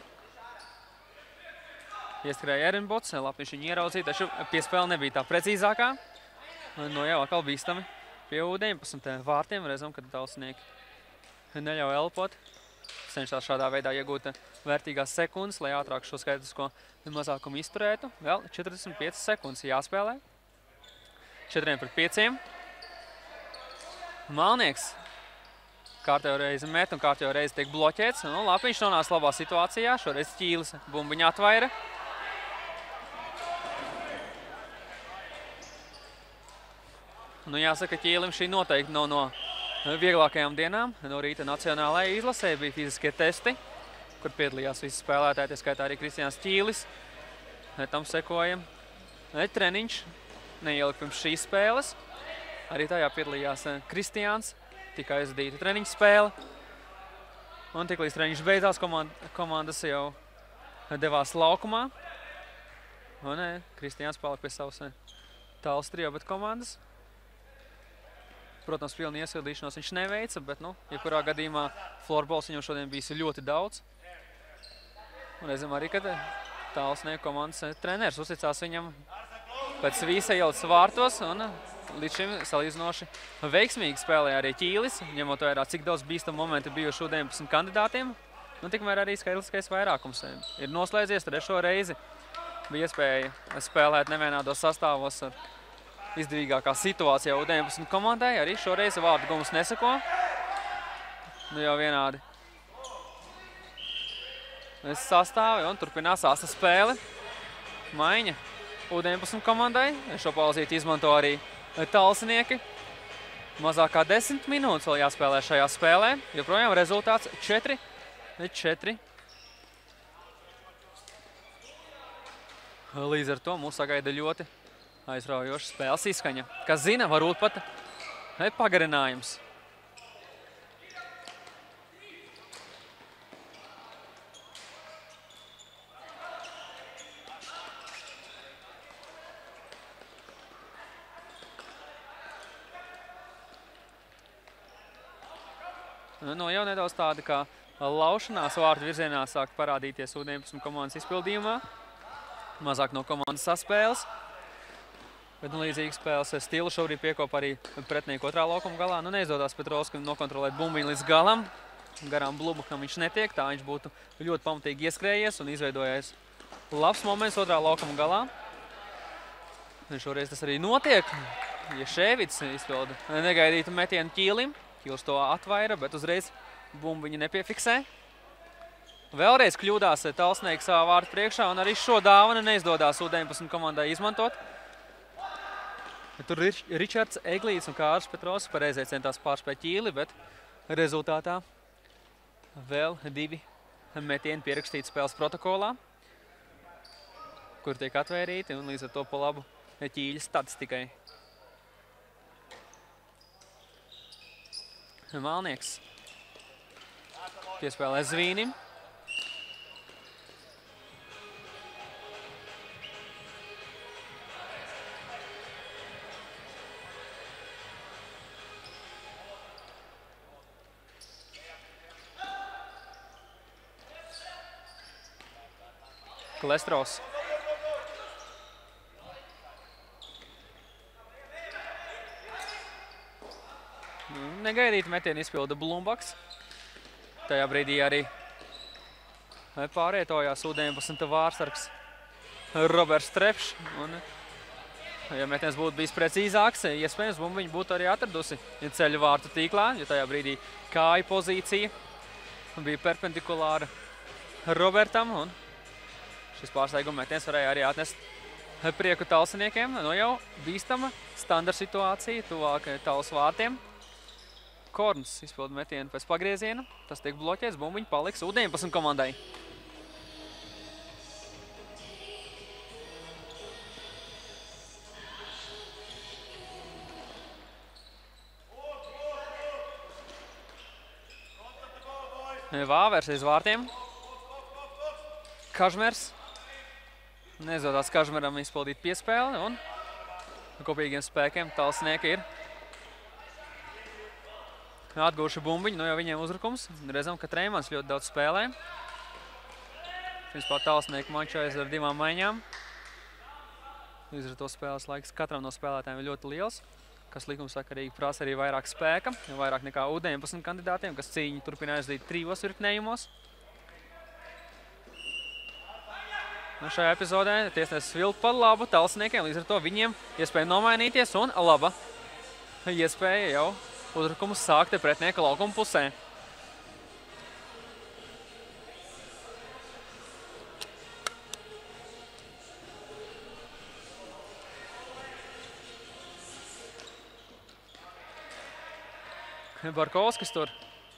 Ieskrēja Erenbots, Lapiņš viņu ieraudzīja, taču piespēle nebija tā precīzākā. Nu jau atkal bīstami pie U deviņpadsmit vārtiem. Redzam, ka Talsnieki neļauj elpot. Cenšās šādā veidā iegūt vērtīgās sekundes, lai ātrāk šo skaitlisko mazākumu izturētu. Vēl četrdesmit piecas sekundes jāspēlē. četriem pret pieciem. Malnieks kārtējo reizi met un kārtējo reizi tiek bloķēts. Nu, Lapiņš nonāca labā situācijā. Šoreiz Ķīlis bumbiņu atvaira. Nu, jāsaka, Ķīlim šī noteikti nav no vieglākajām dienām. No rīta nacionālajai izlasē bija fiziskie testi, kur piedalījās visi spēlētāji, tie skaitā arī Kristiāns Ķīlis. Tam sekoja treniņš, neielika pirms šīs spēles. Arī tajā piedalījās Kristiāns, tika aizdīta treniņš spēle. Un tiklīdz treniņš beidzās, komandas jau devās laukumā. Un Kristiāns palika pie savas tāls trio, bet komandas. Protams, pilnu iesildīšanos viņš neveica, bet, nu, jebkurā gadījumā florbols viņam šodien bijis ļoti daudz. Un redzam arī, ka Talsnieku komandas treneris uzticās viņam pēc visa ielas vārtos, un līdz šim salīdzinoši veiksmīgi spēlēja arī Ķīlis, ņemot vērā, cik daudz bīstam momenti bijuši U deviņpadsmit kandidātiem. Nu, tikmēr arī skaitliskais vairākums ir noslēdzies trešo reizi. Bija iespēja spēlēt nevienādos sastāvos ar izdevīgākā situācijā U deviņpadsmit komandai. Arī šoreiz vārdu gums neseko. Nu jau vienādi sastāvi un turpinās asa spēle. Maiņa U deviņpadsmit komandai. Šo pauzīti izmanto arī Talsnieki. Mazāk kā desmit minūtes vēl jāspēlē šajā spēlē. Joprojām rezultāts četri četri. Līdz ar to mūs sagaida ļoti aizraujoša spēles izskaņa. Kas zina, varbūt pat pagarinājums. Nu, jau nedaudz tāda, kā laušanās vārtu virzienā sāk parādīties U deviņpadsmit komandas izpildījumā. Mazāk no komandas saspēles. Bet nu, līdzīgi spēles stilu šobrīd piekopa arī pretinieku otrā laukuma galā. Nu, neizdodas Petrovskam nokontrolēt bumbiņu līdz galam. Garām Blubakam viņš netiek, tā viņš būtu ļoti pamatīgi ieskrējies un izveidojies labs moments otrā laukuma galā. Un šoreiz tas arī notiek. Ješevits izpilda negaidītu metienu ķīlim. Ķīls to atvaira, bet uzreiz bumbiņu nepiefiksē. Vēlreiz kļūdās Talsnieks savā vārtu priekšā, un arī šo dāvanu neizdodās U deviņpadsmit komandai izmantot. Tur Ričards Eglīts un Kārlis Petrovs pareizai centās pārspēt ķīli, bet rezultātā vēl divi metieni pierakstīti spēles protokolā, kur tiek atvērīti un līdz ar to pa labu ķīļa statistikai. Malnieks piespēlē Zvīnim. Klestros. Negaidīt metienu izpilda Blumbaks. Tajā brīdī arī pārvietojās U deviņpadsmit vārsargs Roberts Trepšs. Un, ja metiens būtu bijis precīzāks, iespējams bumbiņu būtu arī atradusi ceļu vārtu tīklā, jo tajā brīdī kāja pozīcija bija perpendikulāra Robertam. Un šis pārsteiguma metiens varēja arī atnest prieku talsiniekiem. Nu jau bīstama standarta situācija tuvāk Tals vārtiem. Korns izpilda metienu pēc pagrieziena. Tas tiek bloķēts, bumbiņu paliks U deviņpadsmit komandai. Vāvers aiz vārtiem. Kažmers. Neizdodas Kažmeram izpildīt piespēli un kopīgiem spēkiem talsnieki ir atgūši bumbiņu, nu jau viņiem uzrukums. Redzam, ka Treimans ļoti daudz spēlē. Vispār talsnieki mačājas ar divām maiņām. Līdz ar to spēles laiks katram no spēlētājiem ir ļoti liels, kas likumsakarīgi prasa arī vairāk spēka, vairāk nekā U deviņpadsmit kandidātiem, kas cīņu turpina aizdīt trijos virknējumos. Nu, šajā epizodē tiesnesis vilk par labu talsniekiem, līdz ar to viņiem iespēja nomainīties un laba iespēja jau uzrukumus sākt pretinieka laukuma pusē. Barkovskis tur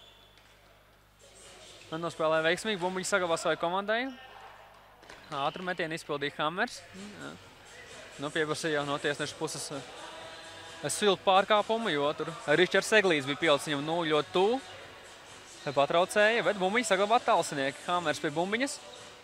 nospēlē veiksmīgi, bumbiņu saglabā savai komandai. Ātru metienu izpildīja Hammers. Nu, pieprasīja jau no tiesneša puses svilpu pārkāpumu, jo tur Ričards Eglīts bija pielicis viņam nu ļoti tuvu. Patraucēja, bet bumbiņu saglabā talsinieki. Hammers pie bumbiņas.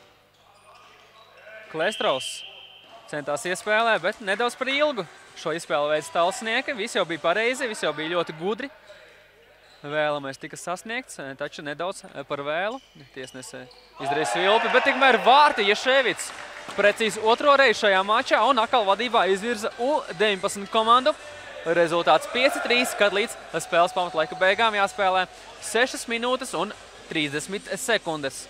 Klestros centās iespēlē, bet nedaudz par ilgu. Šo izspēli veids talsinieki. Viss jau bija pareizi, viss jau bija ļoti gudri. Vēlamais tika sasniegts, taču nedaudz par vēlu. Tiesnese izdarīja svilpi, bet tikmēr vārti Ješevits precīzi otro reizi šajā mačā un atkal vadībā izvirza U deviņpadsmit komandu. Rezultāts pieci trīs, kad līdz spēles pamatlaika beigām jāspēlē sešas minūtes un trīsdesmit sekundes.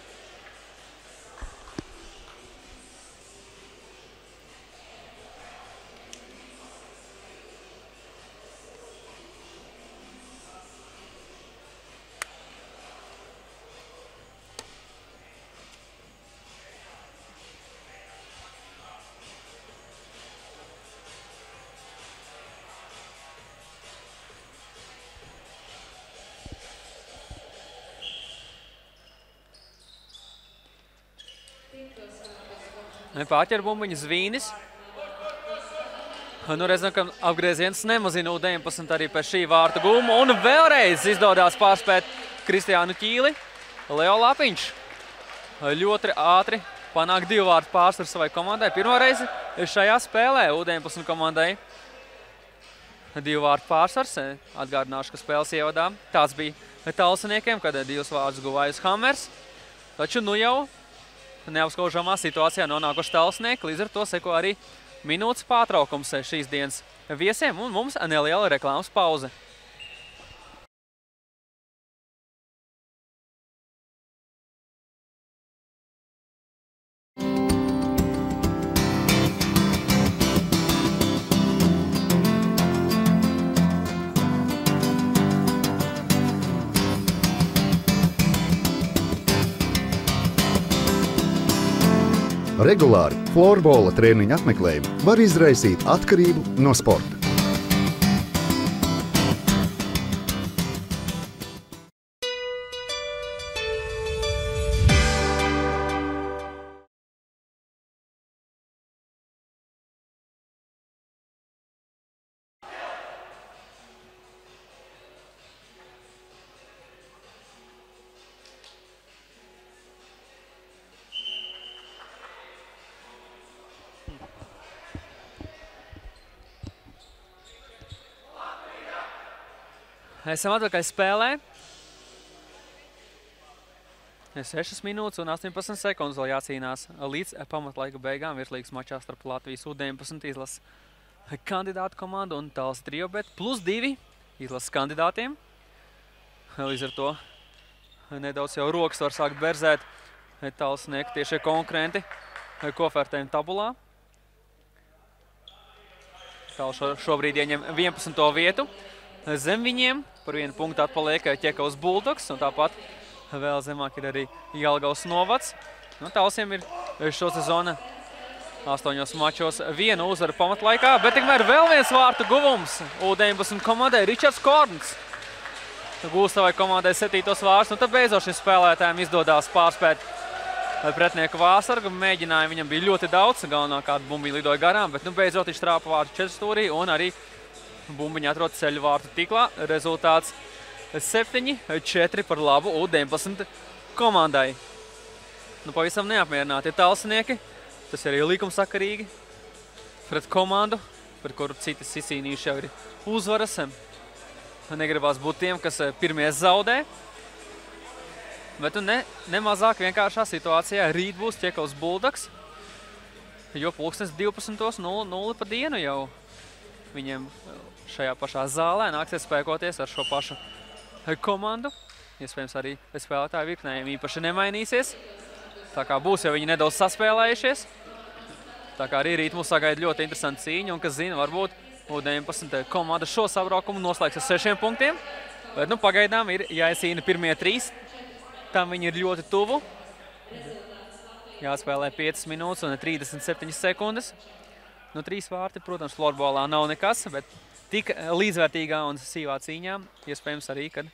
Pārķer bumbiņu Zvīnis. Nu, redzam, ka apgrieziens nemazina U deviņpadsmit arī pēc šī vārta guma. Un vēlreiz izdodās pārspēt Kristiānu Ķīli. Leo Lapiņš ļoti ātri panāk divu vārtu pārsvaru savai komandai. Pirmo reizi šajā spēlē U deviņpadsmit komandai divu vārtu pārsvars. Atgādināšu, ka spēles ievadā tāds bija Talsiniekiem, kad divus vārdus guvājus Hammers. Taču nu jau neapskaužamā situācijā nonākuši Talsinieki. Līdz ar to seko arī minūtes pārtraukums šīs dienas viesiem un mums neliela reklāmas pauze. Regulāri florbola treniņu apmeklējumi var izraisīt atkarību no sporta. Esam atpakaļ spēlē. sešas minūtes un astoņpadsmit sekundes vēl jācīnās līdz pamatlaika beigām virslīgas mačā starp Latvijas U deviņpadsmit izlases kandidātu komandu un Talsi Triobet plus divi izlases kandidātiem. Līdz ar to nedaudz jau rokas var sākt berzēt Talsinieki tiešie konkurenti kofertējuma tabulā. Talsi šobrīd ieņem vienpadsmito vietu. Zem viņiem par vienu punktu atpaliek Ķekavas Bulldogs, un tāpat vēl zemāk ir arī Jelgavas Novads. Nu, Talsiem ir šo sezonu astoņos mačos viena uzvara pamatlaikā, bet tikmēr vēl viens vārtu guvums U deviņpadsmit komandai Ričards Korns. Gūst savai komandai septītos vārtus, un tad beidzot šim spēlētājiem izdodās pārspēt pretinieku vārsargu. Mēģinājumu viņam bija ļoti daudz, galvenā kāda bumbiņa lidoja garām, bet nu beidzot viņš trāpa vārtu četrstūrī un arī bumbiņa atrod ceļu vārtu tiklā. Rezultāts septiņi četri par labu U deviņpadsmit komandai. Nu, pavisam neapmierināti ir Talsinieki. Tas ir arī likumsakarīgi pret komandu, pret kuru citas izcīnījuši jau ir uzvaras. Negribās būt tiem, kas pirmie zaudē. Bet ne, nemazāk vienkāršā situācijā rīt būs Ķekavas Bulldogs, jo pulkstens divpadsmit nulle nulle pa dienu jau viņiem šajā pašā zālē nāksies spēkoties ar šo pašu komandu. Iespējams arī spēlētāju virknējiem īpaši nemainīsies. Tā kā būs jau viņi nedaudz saspēlējušies. Tā kā arī rīt mūs sagaida ļoti interesanta cīņa, un kas zina, varbūt U deviņpadsmit komanda šo sabraukumu noslēgs ar sešiem punktiem. Bet nu pagaidām ir jāizcīna pirmie trīs. Tam viņi ir ļoti tuvu. Jāspēlē piecas minūtes un trīsdesmit septiņas sekundes. Nu, trīs vārti, protams, florbolā nav nekas, bet tik līdzvērtīgā un sīvā cīņā iespējams arī, kad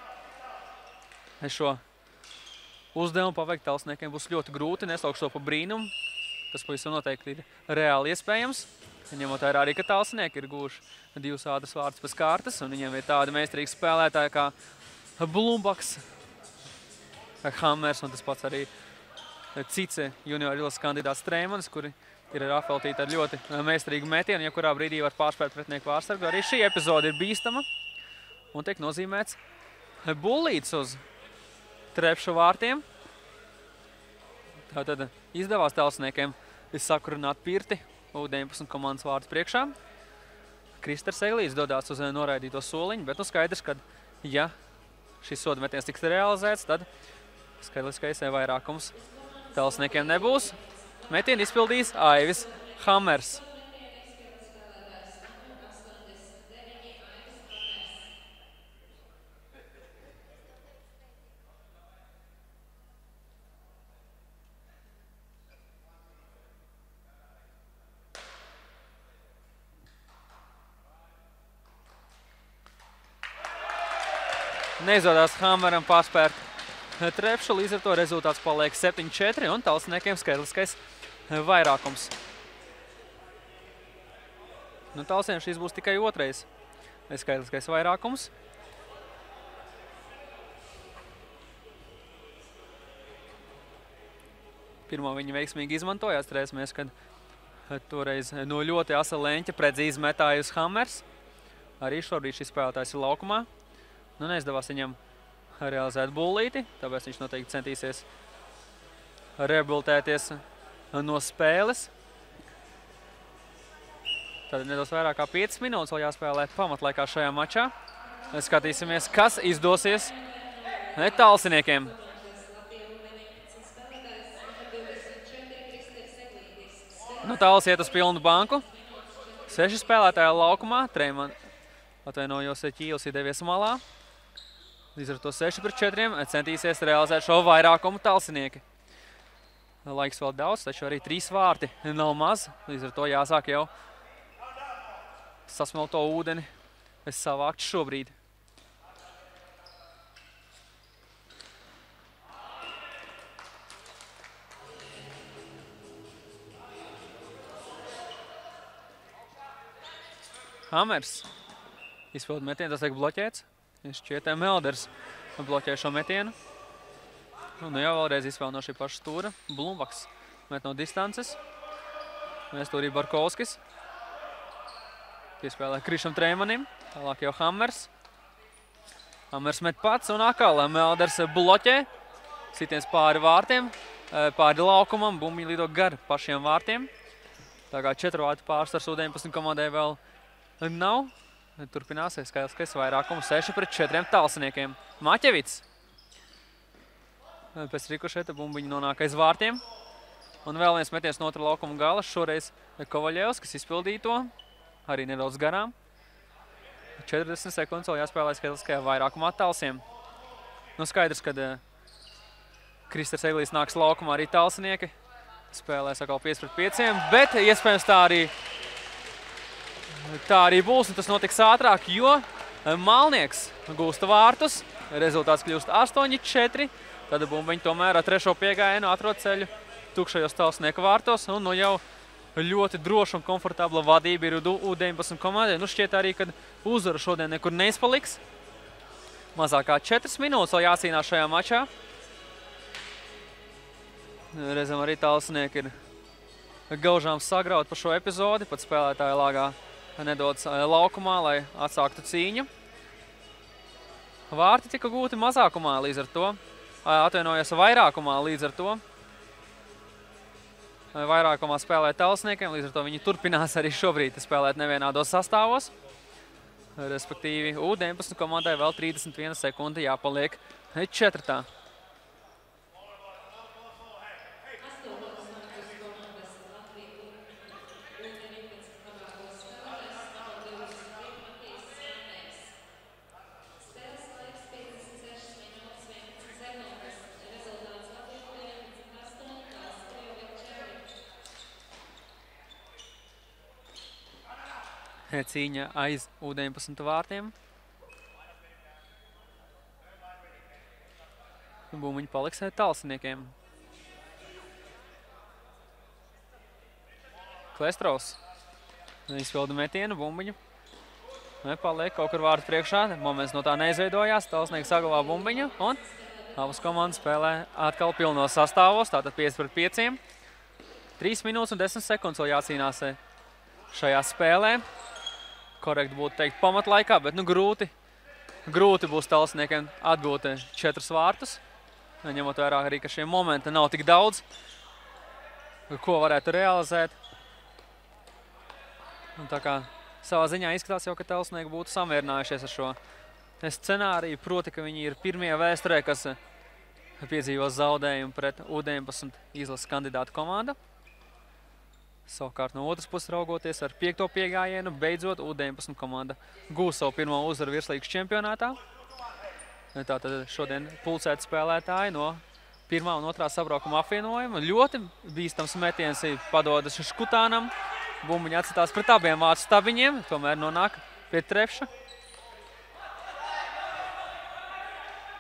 šo uzdevumu paveikt Talsiniekiem būs ļoti grūti, nesaukšu to pa brīnumu. Tas pavisam noteikti ir reāli iespējams. Ņemot vērā arī, ka Talsinieki ir guvuši divus ātras vārdus pēc kārtas, un viņiem ir tādi meistarīgi spēlētāji kā Blumbaks, Hammers un tas pats arī cits junior izlases kandidāts Strēmanis, kuri ir apveltīti ar ļoti meistarīgu metienu, ja kurā brīdī var pārspēt pretinieku vārsargu. Arī šī epizode ir bīstama un tiek nozīmēts bullīts uz trepšu vārtiem. Tātad izdevās Talsiniekiem sakurināt pirti U deviņpadsmit komandas vārdus priekšā. Kristers Eglīts dodās uz noraidīto soliņu, bet nu skaidrs, ka ja šis soda metiens tiks realizēts, tad skaidriskais vairākums Talsiniekiem nebūs. Metienu izpildīs Aivis Hammers. Neizdodas Hammeram pārspērt trepšu, līdz ar to rezultāts paliek septiņi četri un Talsiniekiem skaidriskais vairākums. Nu, Talsiem šīs būs tikai otrais skaitliskais vairākums. Pirmo viņi veiksmīgi izmantoja. Atcerēsimies, kad toreiz no ļoti asa leņķa precīzi metāja uz Hammers. Arī šobrīd šis spēlētājs ir laukumā. Nu, neizdevās viņam realizēt bullīti, tāpēc viņš noteikti centīsies rehabilitēties no spēles. Tad nedos vairāk kā piecas minūtes vēl jāspēlē pamatlaikā šajā mačā. Skatīsimies, kas izdosies talsiniekiem. Nu, Tāls iet uz pilnu banku. Seši spēlētāji laukumā. Treiman, atvainojos, Ķīls ir devies malā. Līdz ar to seši pret četriem centīsies realizēt šo vairākumu talsinieki. Laiks vēl daudz, taču arī trīs vārti nav maz. Līdz ar to jāsāk jau sasmelto ūdeni savākt šobrīd. Hammers izpildu metienu, tas tiek bloķēts. Šķietē Melders bloķē šo metienu. Un nu jau vēlreiz izspēl no šī paša stūra. Blumvaks met no distances. Mēs tur ir Barkovskis. Piespēlē Krišam Treimanim. Tālāk jau Hammers. Hammers met pats un atkal Melders bloķē. Sitiens pāri vārtiem, pāri laukumam. Bumbiņi lido gar pašiem vārtiem. Tā kā četru vārtu pārsvars U deviņpadsmit komandai vēl nav. Turpināsies skaitliskais vairākums seši pret četriem talsiniekiem. Maķevits. Pēc rikušeta bumbiņu nonāk aiz vārtiem. Un vēl viens meties no otra laukuma gala. Šoreiz Kovaļevs, kas izpildīja to. Arī nedaudz garām. četrdesmit sekundes vēl jāspēlē skaitliskajā vairākumā talsiem. Nu skaidrs, kad Kristers Eglīs nāks laukumā arī talsinieki. Spēlēs atkal pieci pret pieciem, bet iespējams tā arī Tā arī būs, un tas notiks ātrāk, jo Malnieks gūsta vārtus. Rezultāts kļūst astoņi četri. Tad bumbiņi tomēr ar trešo piegājienu atrod ceļu tukšajos talsnieku vārtos. Un nu jau ļoti droša un komfortabla vadība ir U deviņpadsmit komandai. Nu šķiet arī, kad uzvaru šodien nekur neizpaliks. Mazākā četras minūtes vēl jācīnās šajā mačā. Reizēm arī talsnieki ir gaužām sagraut par šo epizodi. Pat spēlētāja lāgā nedodas laukumā, lai atsāktu cīņu. Vārti tika gūti mazākumā līdz ar to. Atvainojas vairākumā līdz ar to. Vairākumā spēlē talsniekiem, līdz ar to viņi turpinās arī šobrīd spēlēt nevienādos sastāvos. Respektīvi, U deviņpadsmit komandai vēl trīsdesmit viena sekunde jāpaliek četratā. Cīņa aiz U deviņpadsmit vārtiem. Bumbiņi paliks talsiniekiem. Klestrovs izpilda metienu, bumbiņu. Paliek kaut kur vārtu priekšā. Moments no tā neizveidojās. Talsnieki saglabā bumbiņu. Un abas komandas spēlē atkal pilnos sastāvos. Tātad pieci pret pieciem. trīs minūtes un desmit sekundes vēl jācīnās šajā spēlē. Korekti būtu teikt pamatlaikā, bet nu grūti, grūti būs talsiniekiem atgūt četrus vārtus. Ņemot vērā arī, ka šie momenti nav tik daudz, ko varētu realizēt. Un tā kā savā ziņā izskatās jau, ka talsnieki būtu samierinājušies ar šo scenāriju. Proti, ka viņi ir pirmie vēsturē, kas piedzīvo zaudējumu pret U deviņpadsmit izlases kandidātu komandu. Savukārt no otras puses raugoties ar piekto piegājienu, beidzot U deviņpadsmit komanda gūs savu pirmo uzvaru virslīgas čempionātā. Tātad šodien pulcēti spēlētāji no pirmā un otrā sabraukuma apvienojuma. Ļoti bīstams metiens padodas Škutānam. Bumbiņi atcitās pret abiem vārtu stabiņiem, tomēr nonāk pie trepša.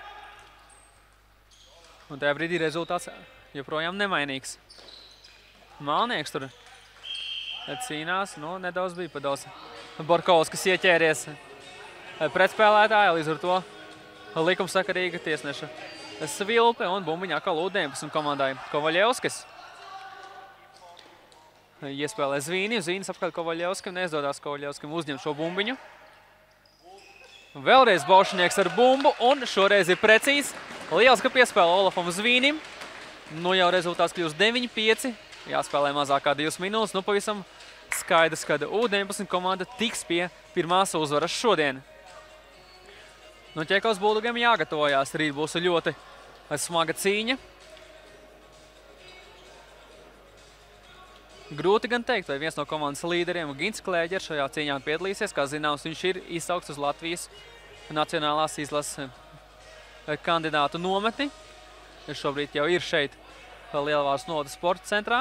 Un tajā brīdī rezultāts joprojām nemainīgs. Malnieks tur cīnās, nu, nedaudz bija pados. Borkovskis ieķēries pretspēlētāja, līdz ar to likumsakarīga tiesneša svilpe un bumbiņa atkal U deviņpadsmit komandai. Kovaļevskis iespēlē Zvīni, Zvīnis apkārt Kovaļevskim, neizdodās Kovaļevskim uzņemt šo bumbiņu. Vēlreiz Baušinieks ar bumbu un šoreiz ir precīzi. Lieliska piespēle Olafam Zvīnim. Nu jau rezultāts kļūst deviņi pieci. Jāspēlē mazāk kā divas minūtes. Nu pavisam skaidrs, kad U deviņpadsmit komanda tiks pie pirmās uzvaras šodien. Nu Ķekavas Buldogiem jāgatavojās. Rīt būs ļoti smaga cīņa. Grūti gan teikt, vai viens no komandas līderiem Gins Klēģers šajā cīņā piedalīsies. Kā zināms, viņš ir izsaukts uz Latvijas nacionālās izlases kandidātu nometni. Viņš šobrīd jau ir šeit Lielvārdas novada sporta centrā.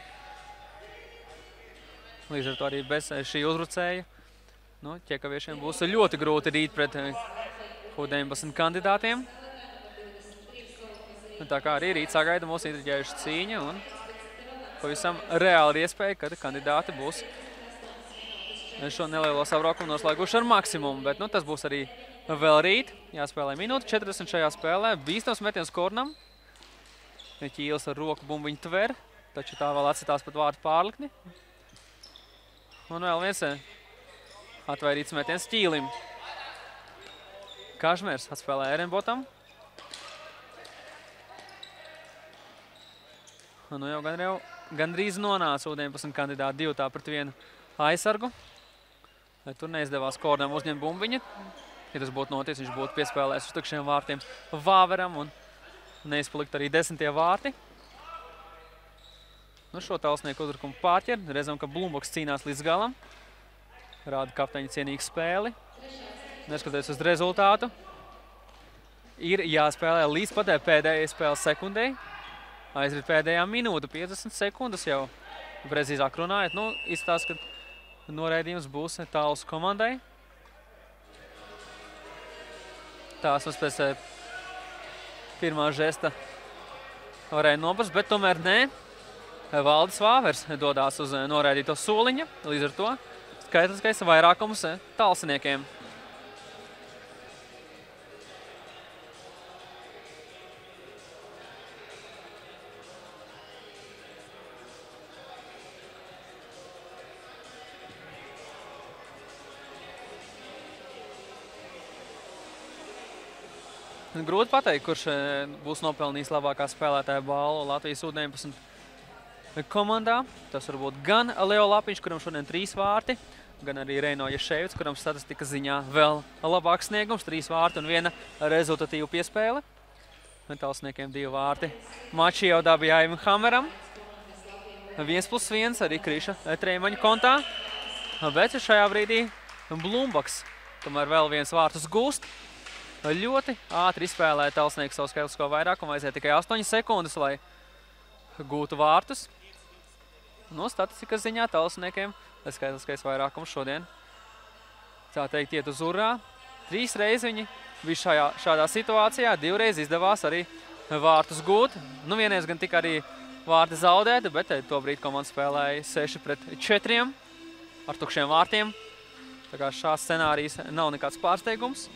Līdz ar to arī bez šī uzbrucēja. Nu, ķekaviešiem būs ļoti grūti rīt pret U deviņpadsmit kandidātiem. Tā kā arī rīt sagaida mūs intriģējuša cīņa un pavisam reāli iespēja, kad kandidāti būs šo nelielo savraukumu noslēguši ar maksimumu, bet nu, tas būs arī vēl rīt. Jāspēlē minūte četrdesmit šajā spēlē. Bīstams metiens kornam. Ķīlis ar roku bumbiņu tver, taču tā vēl atsitās pat vārtu pārlikni. Un vēl viens atvairīts metiens Ķīlim. Kažmērs atspēlē Erenbotam. Nu jau gan jau gandrīz nonāca U deviņpadsmit kandidāti divi tā pret vienu aizsargu. Tur neizdevās Kornam uzņemt bumbiņu. Ja tas būtu noticis, viņš būtu piespēlējis uz tukšiem vārtiem Vāveram un neizpalikt arī desmitie vārti. Nu, šo talsnieku uzbrukumu pārķer. Redzam, ka Blumboks cīnās līdz galam. Rāda kapteiņa cienīgu spēli. Neskatoties uz rezultātu. Ir jāspēlē līdz pat pēdējai spēles sekundei. Aizrit pēdējā minūte, piecdesmit sekundes jau. Precīzāk runājot, nu, izstās, ka noraidījums būs tāls komandai. Tās mums pēc pirmā žesta varēja nopast, bet tomēr nē. Valdis Vāvers dodās uz noraidīto soliņa, līdz ar to skaitliskais vairākums talsiniekiem. Grūti pateikt, kurš būs nopelnījis labākā spēlētāja balvu Latvijas U deviņpadsmit komandā. Tas varbūt gan Leo Lapiņš, kuram šodien trīs vārti, gan arī Reino Jaševits, kuram statistikas ziņā vēl labāks sniegums, trīs vārti un viena rezultatīva piespēle. Talsniekiem divi vārti. Mači jau dabīja Aivim Hameram. viens plus viens arī Kriša Treimaņa kontā. Bet šajā brīdī Blumboks tomēr vēl viens vārtus gūst. Ļoti ātri izspēlēja talsnieks savu skaitlisko vairākumu, aiziet tikai astoņas sekundes, lai gūtu vārtus. No statistikas ziņā talsniekiem skaitliskais vairākums šodien, tā teikt, iet uz urā. Trīs reizes viņi bija šajā, šādā situācijā, divreiz izdevās arī vārtus gūt. Nu, vienreiz gan tika arī vārti zaudēti, bet tobrīd komanda spēlēja seši pret četriem ar tukšiem vārtiem. Tā kā šās scenārijas nav nekāds pārsteigums.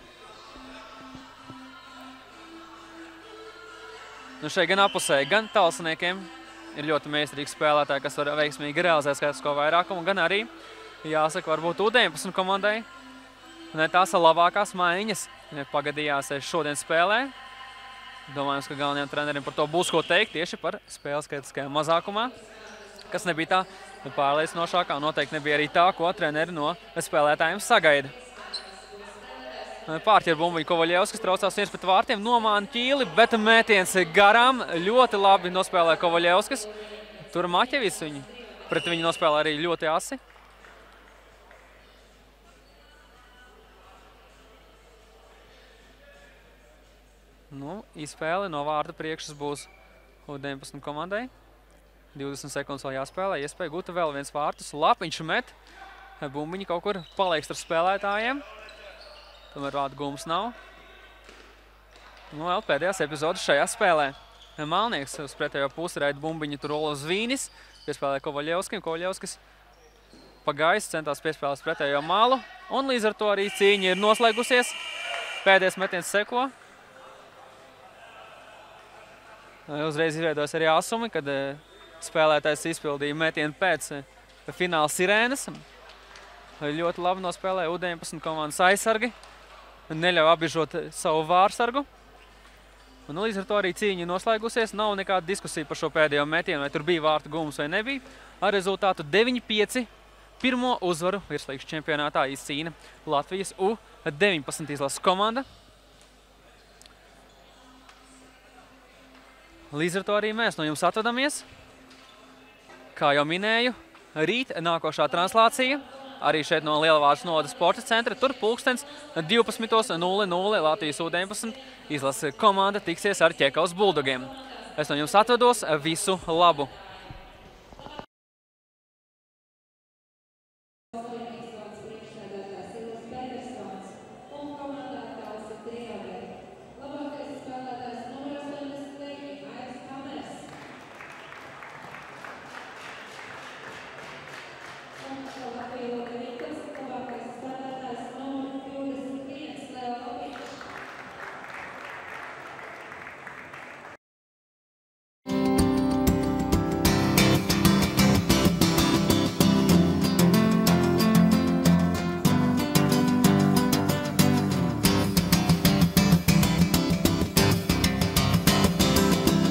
Nu šeit gan apusē, gan talsiniekiem ir ļoti meistarīgi spēlētāji, kas var veiksmīgi realizēt skaitlisko vairākumu, gan arī, jāsaka, varbūt U deviņpadsmit komandai ne tās labākās maiņas pagadījās šodien spēlē. Domājams, ka galvenajam trenerim par to būs ko teikt tieši par spēles skaitliskajā mazākumā, kas nebija tā pārliecinošākā, noteikti nebija arī tā, ko treneri no spēlētājiem sagaida. Pārķer bumbiņu Kovaļevskis traucās viens pret vārtiem, nomāna Ķīli, bet mētiens garām. Ļoti labi nospēlē Kovaļevskis. Tur Maķevis viņu, pret viņu nospēlē arī ļoti asi. Nu, izspēle no vārta priekšas būs U deviņpadsmit komandai. divdesmit sekundes vēl jāspēlē, iespēja gūt vēl viens vārtus. Lapiņš met, bumbiņi kaut kur paliek starp spēlētājiem. Tomēr vārdu gums nav. Nu, vēl pēdējās epizodes šajā spēlē. Malnieks uz pretējo pusi raida bumbiņu, tur Olovs Vīnis, piespēlē Kovaļevskim, Kovaļevskis pa gaisu centās piespēlēt pretējo malu, un līdz ar to arī cīņa ir noslēgusies. Pēdējais metiens seko. Uzreiz izveidojas arī asumi, kad spēlētājs izpildīja metienu pēc fināla sirēnas. Ļoti labi nospēlēja U deviņpadsmit komandas aizsargi, neļauj apbiežot savu vārsargu. Un līdz ar to arī cīņa ir noslēgusies. Nav nekāda diskusija par šo pēdējo metienu, vai tur bija vārtu gums vai nebija. Ar rezultātu deviņi pieci pirmo uzvaru virslīgas čempionātā izcīna Latvijas U deviņpadsmit izlases komanda. Līdz ar to arī mēs no jums atvadamies. Kā jau minēju, rīt nākošā translācija arī šeit no Lielvārdes novada sporta centra. Tur pulkstens divpadsmit nulle nulle Latvijas U deviņpadsmit izlases komanda tiksies ar Ķekavas Buldogiem. Es no jums atvados, visu labu!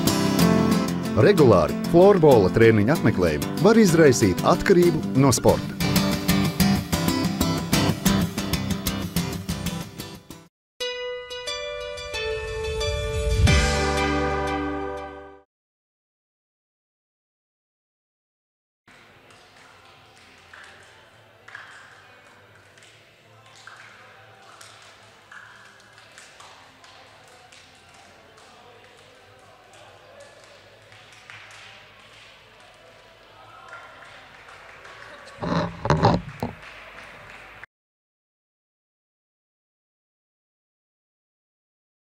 Regulāri florbola treniņu apmeklējumi var izraisīt atkarību no sporta.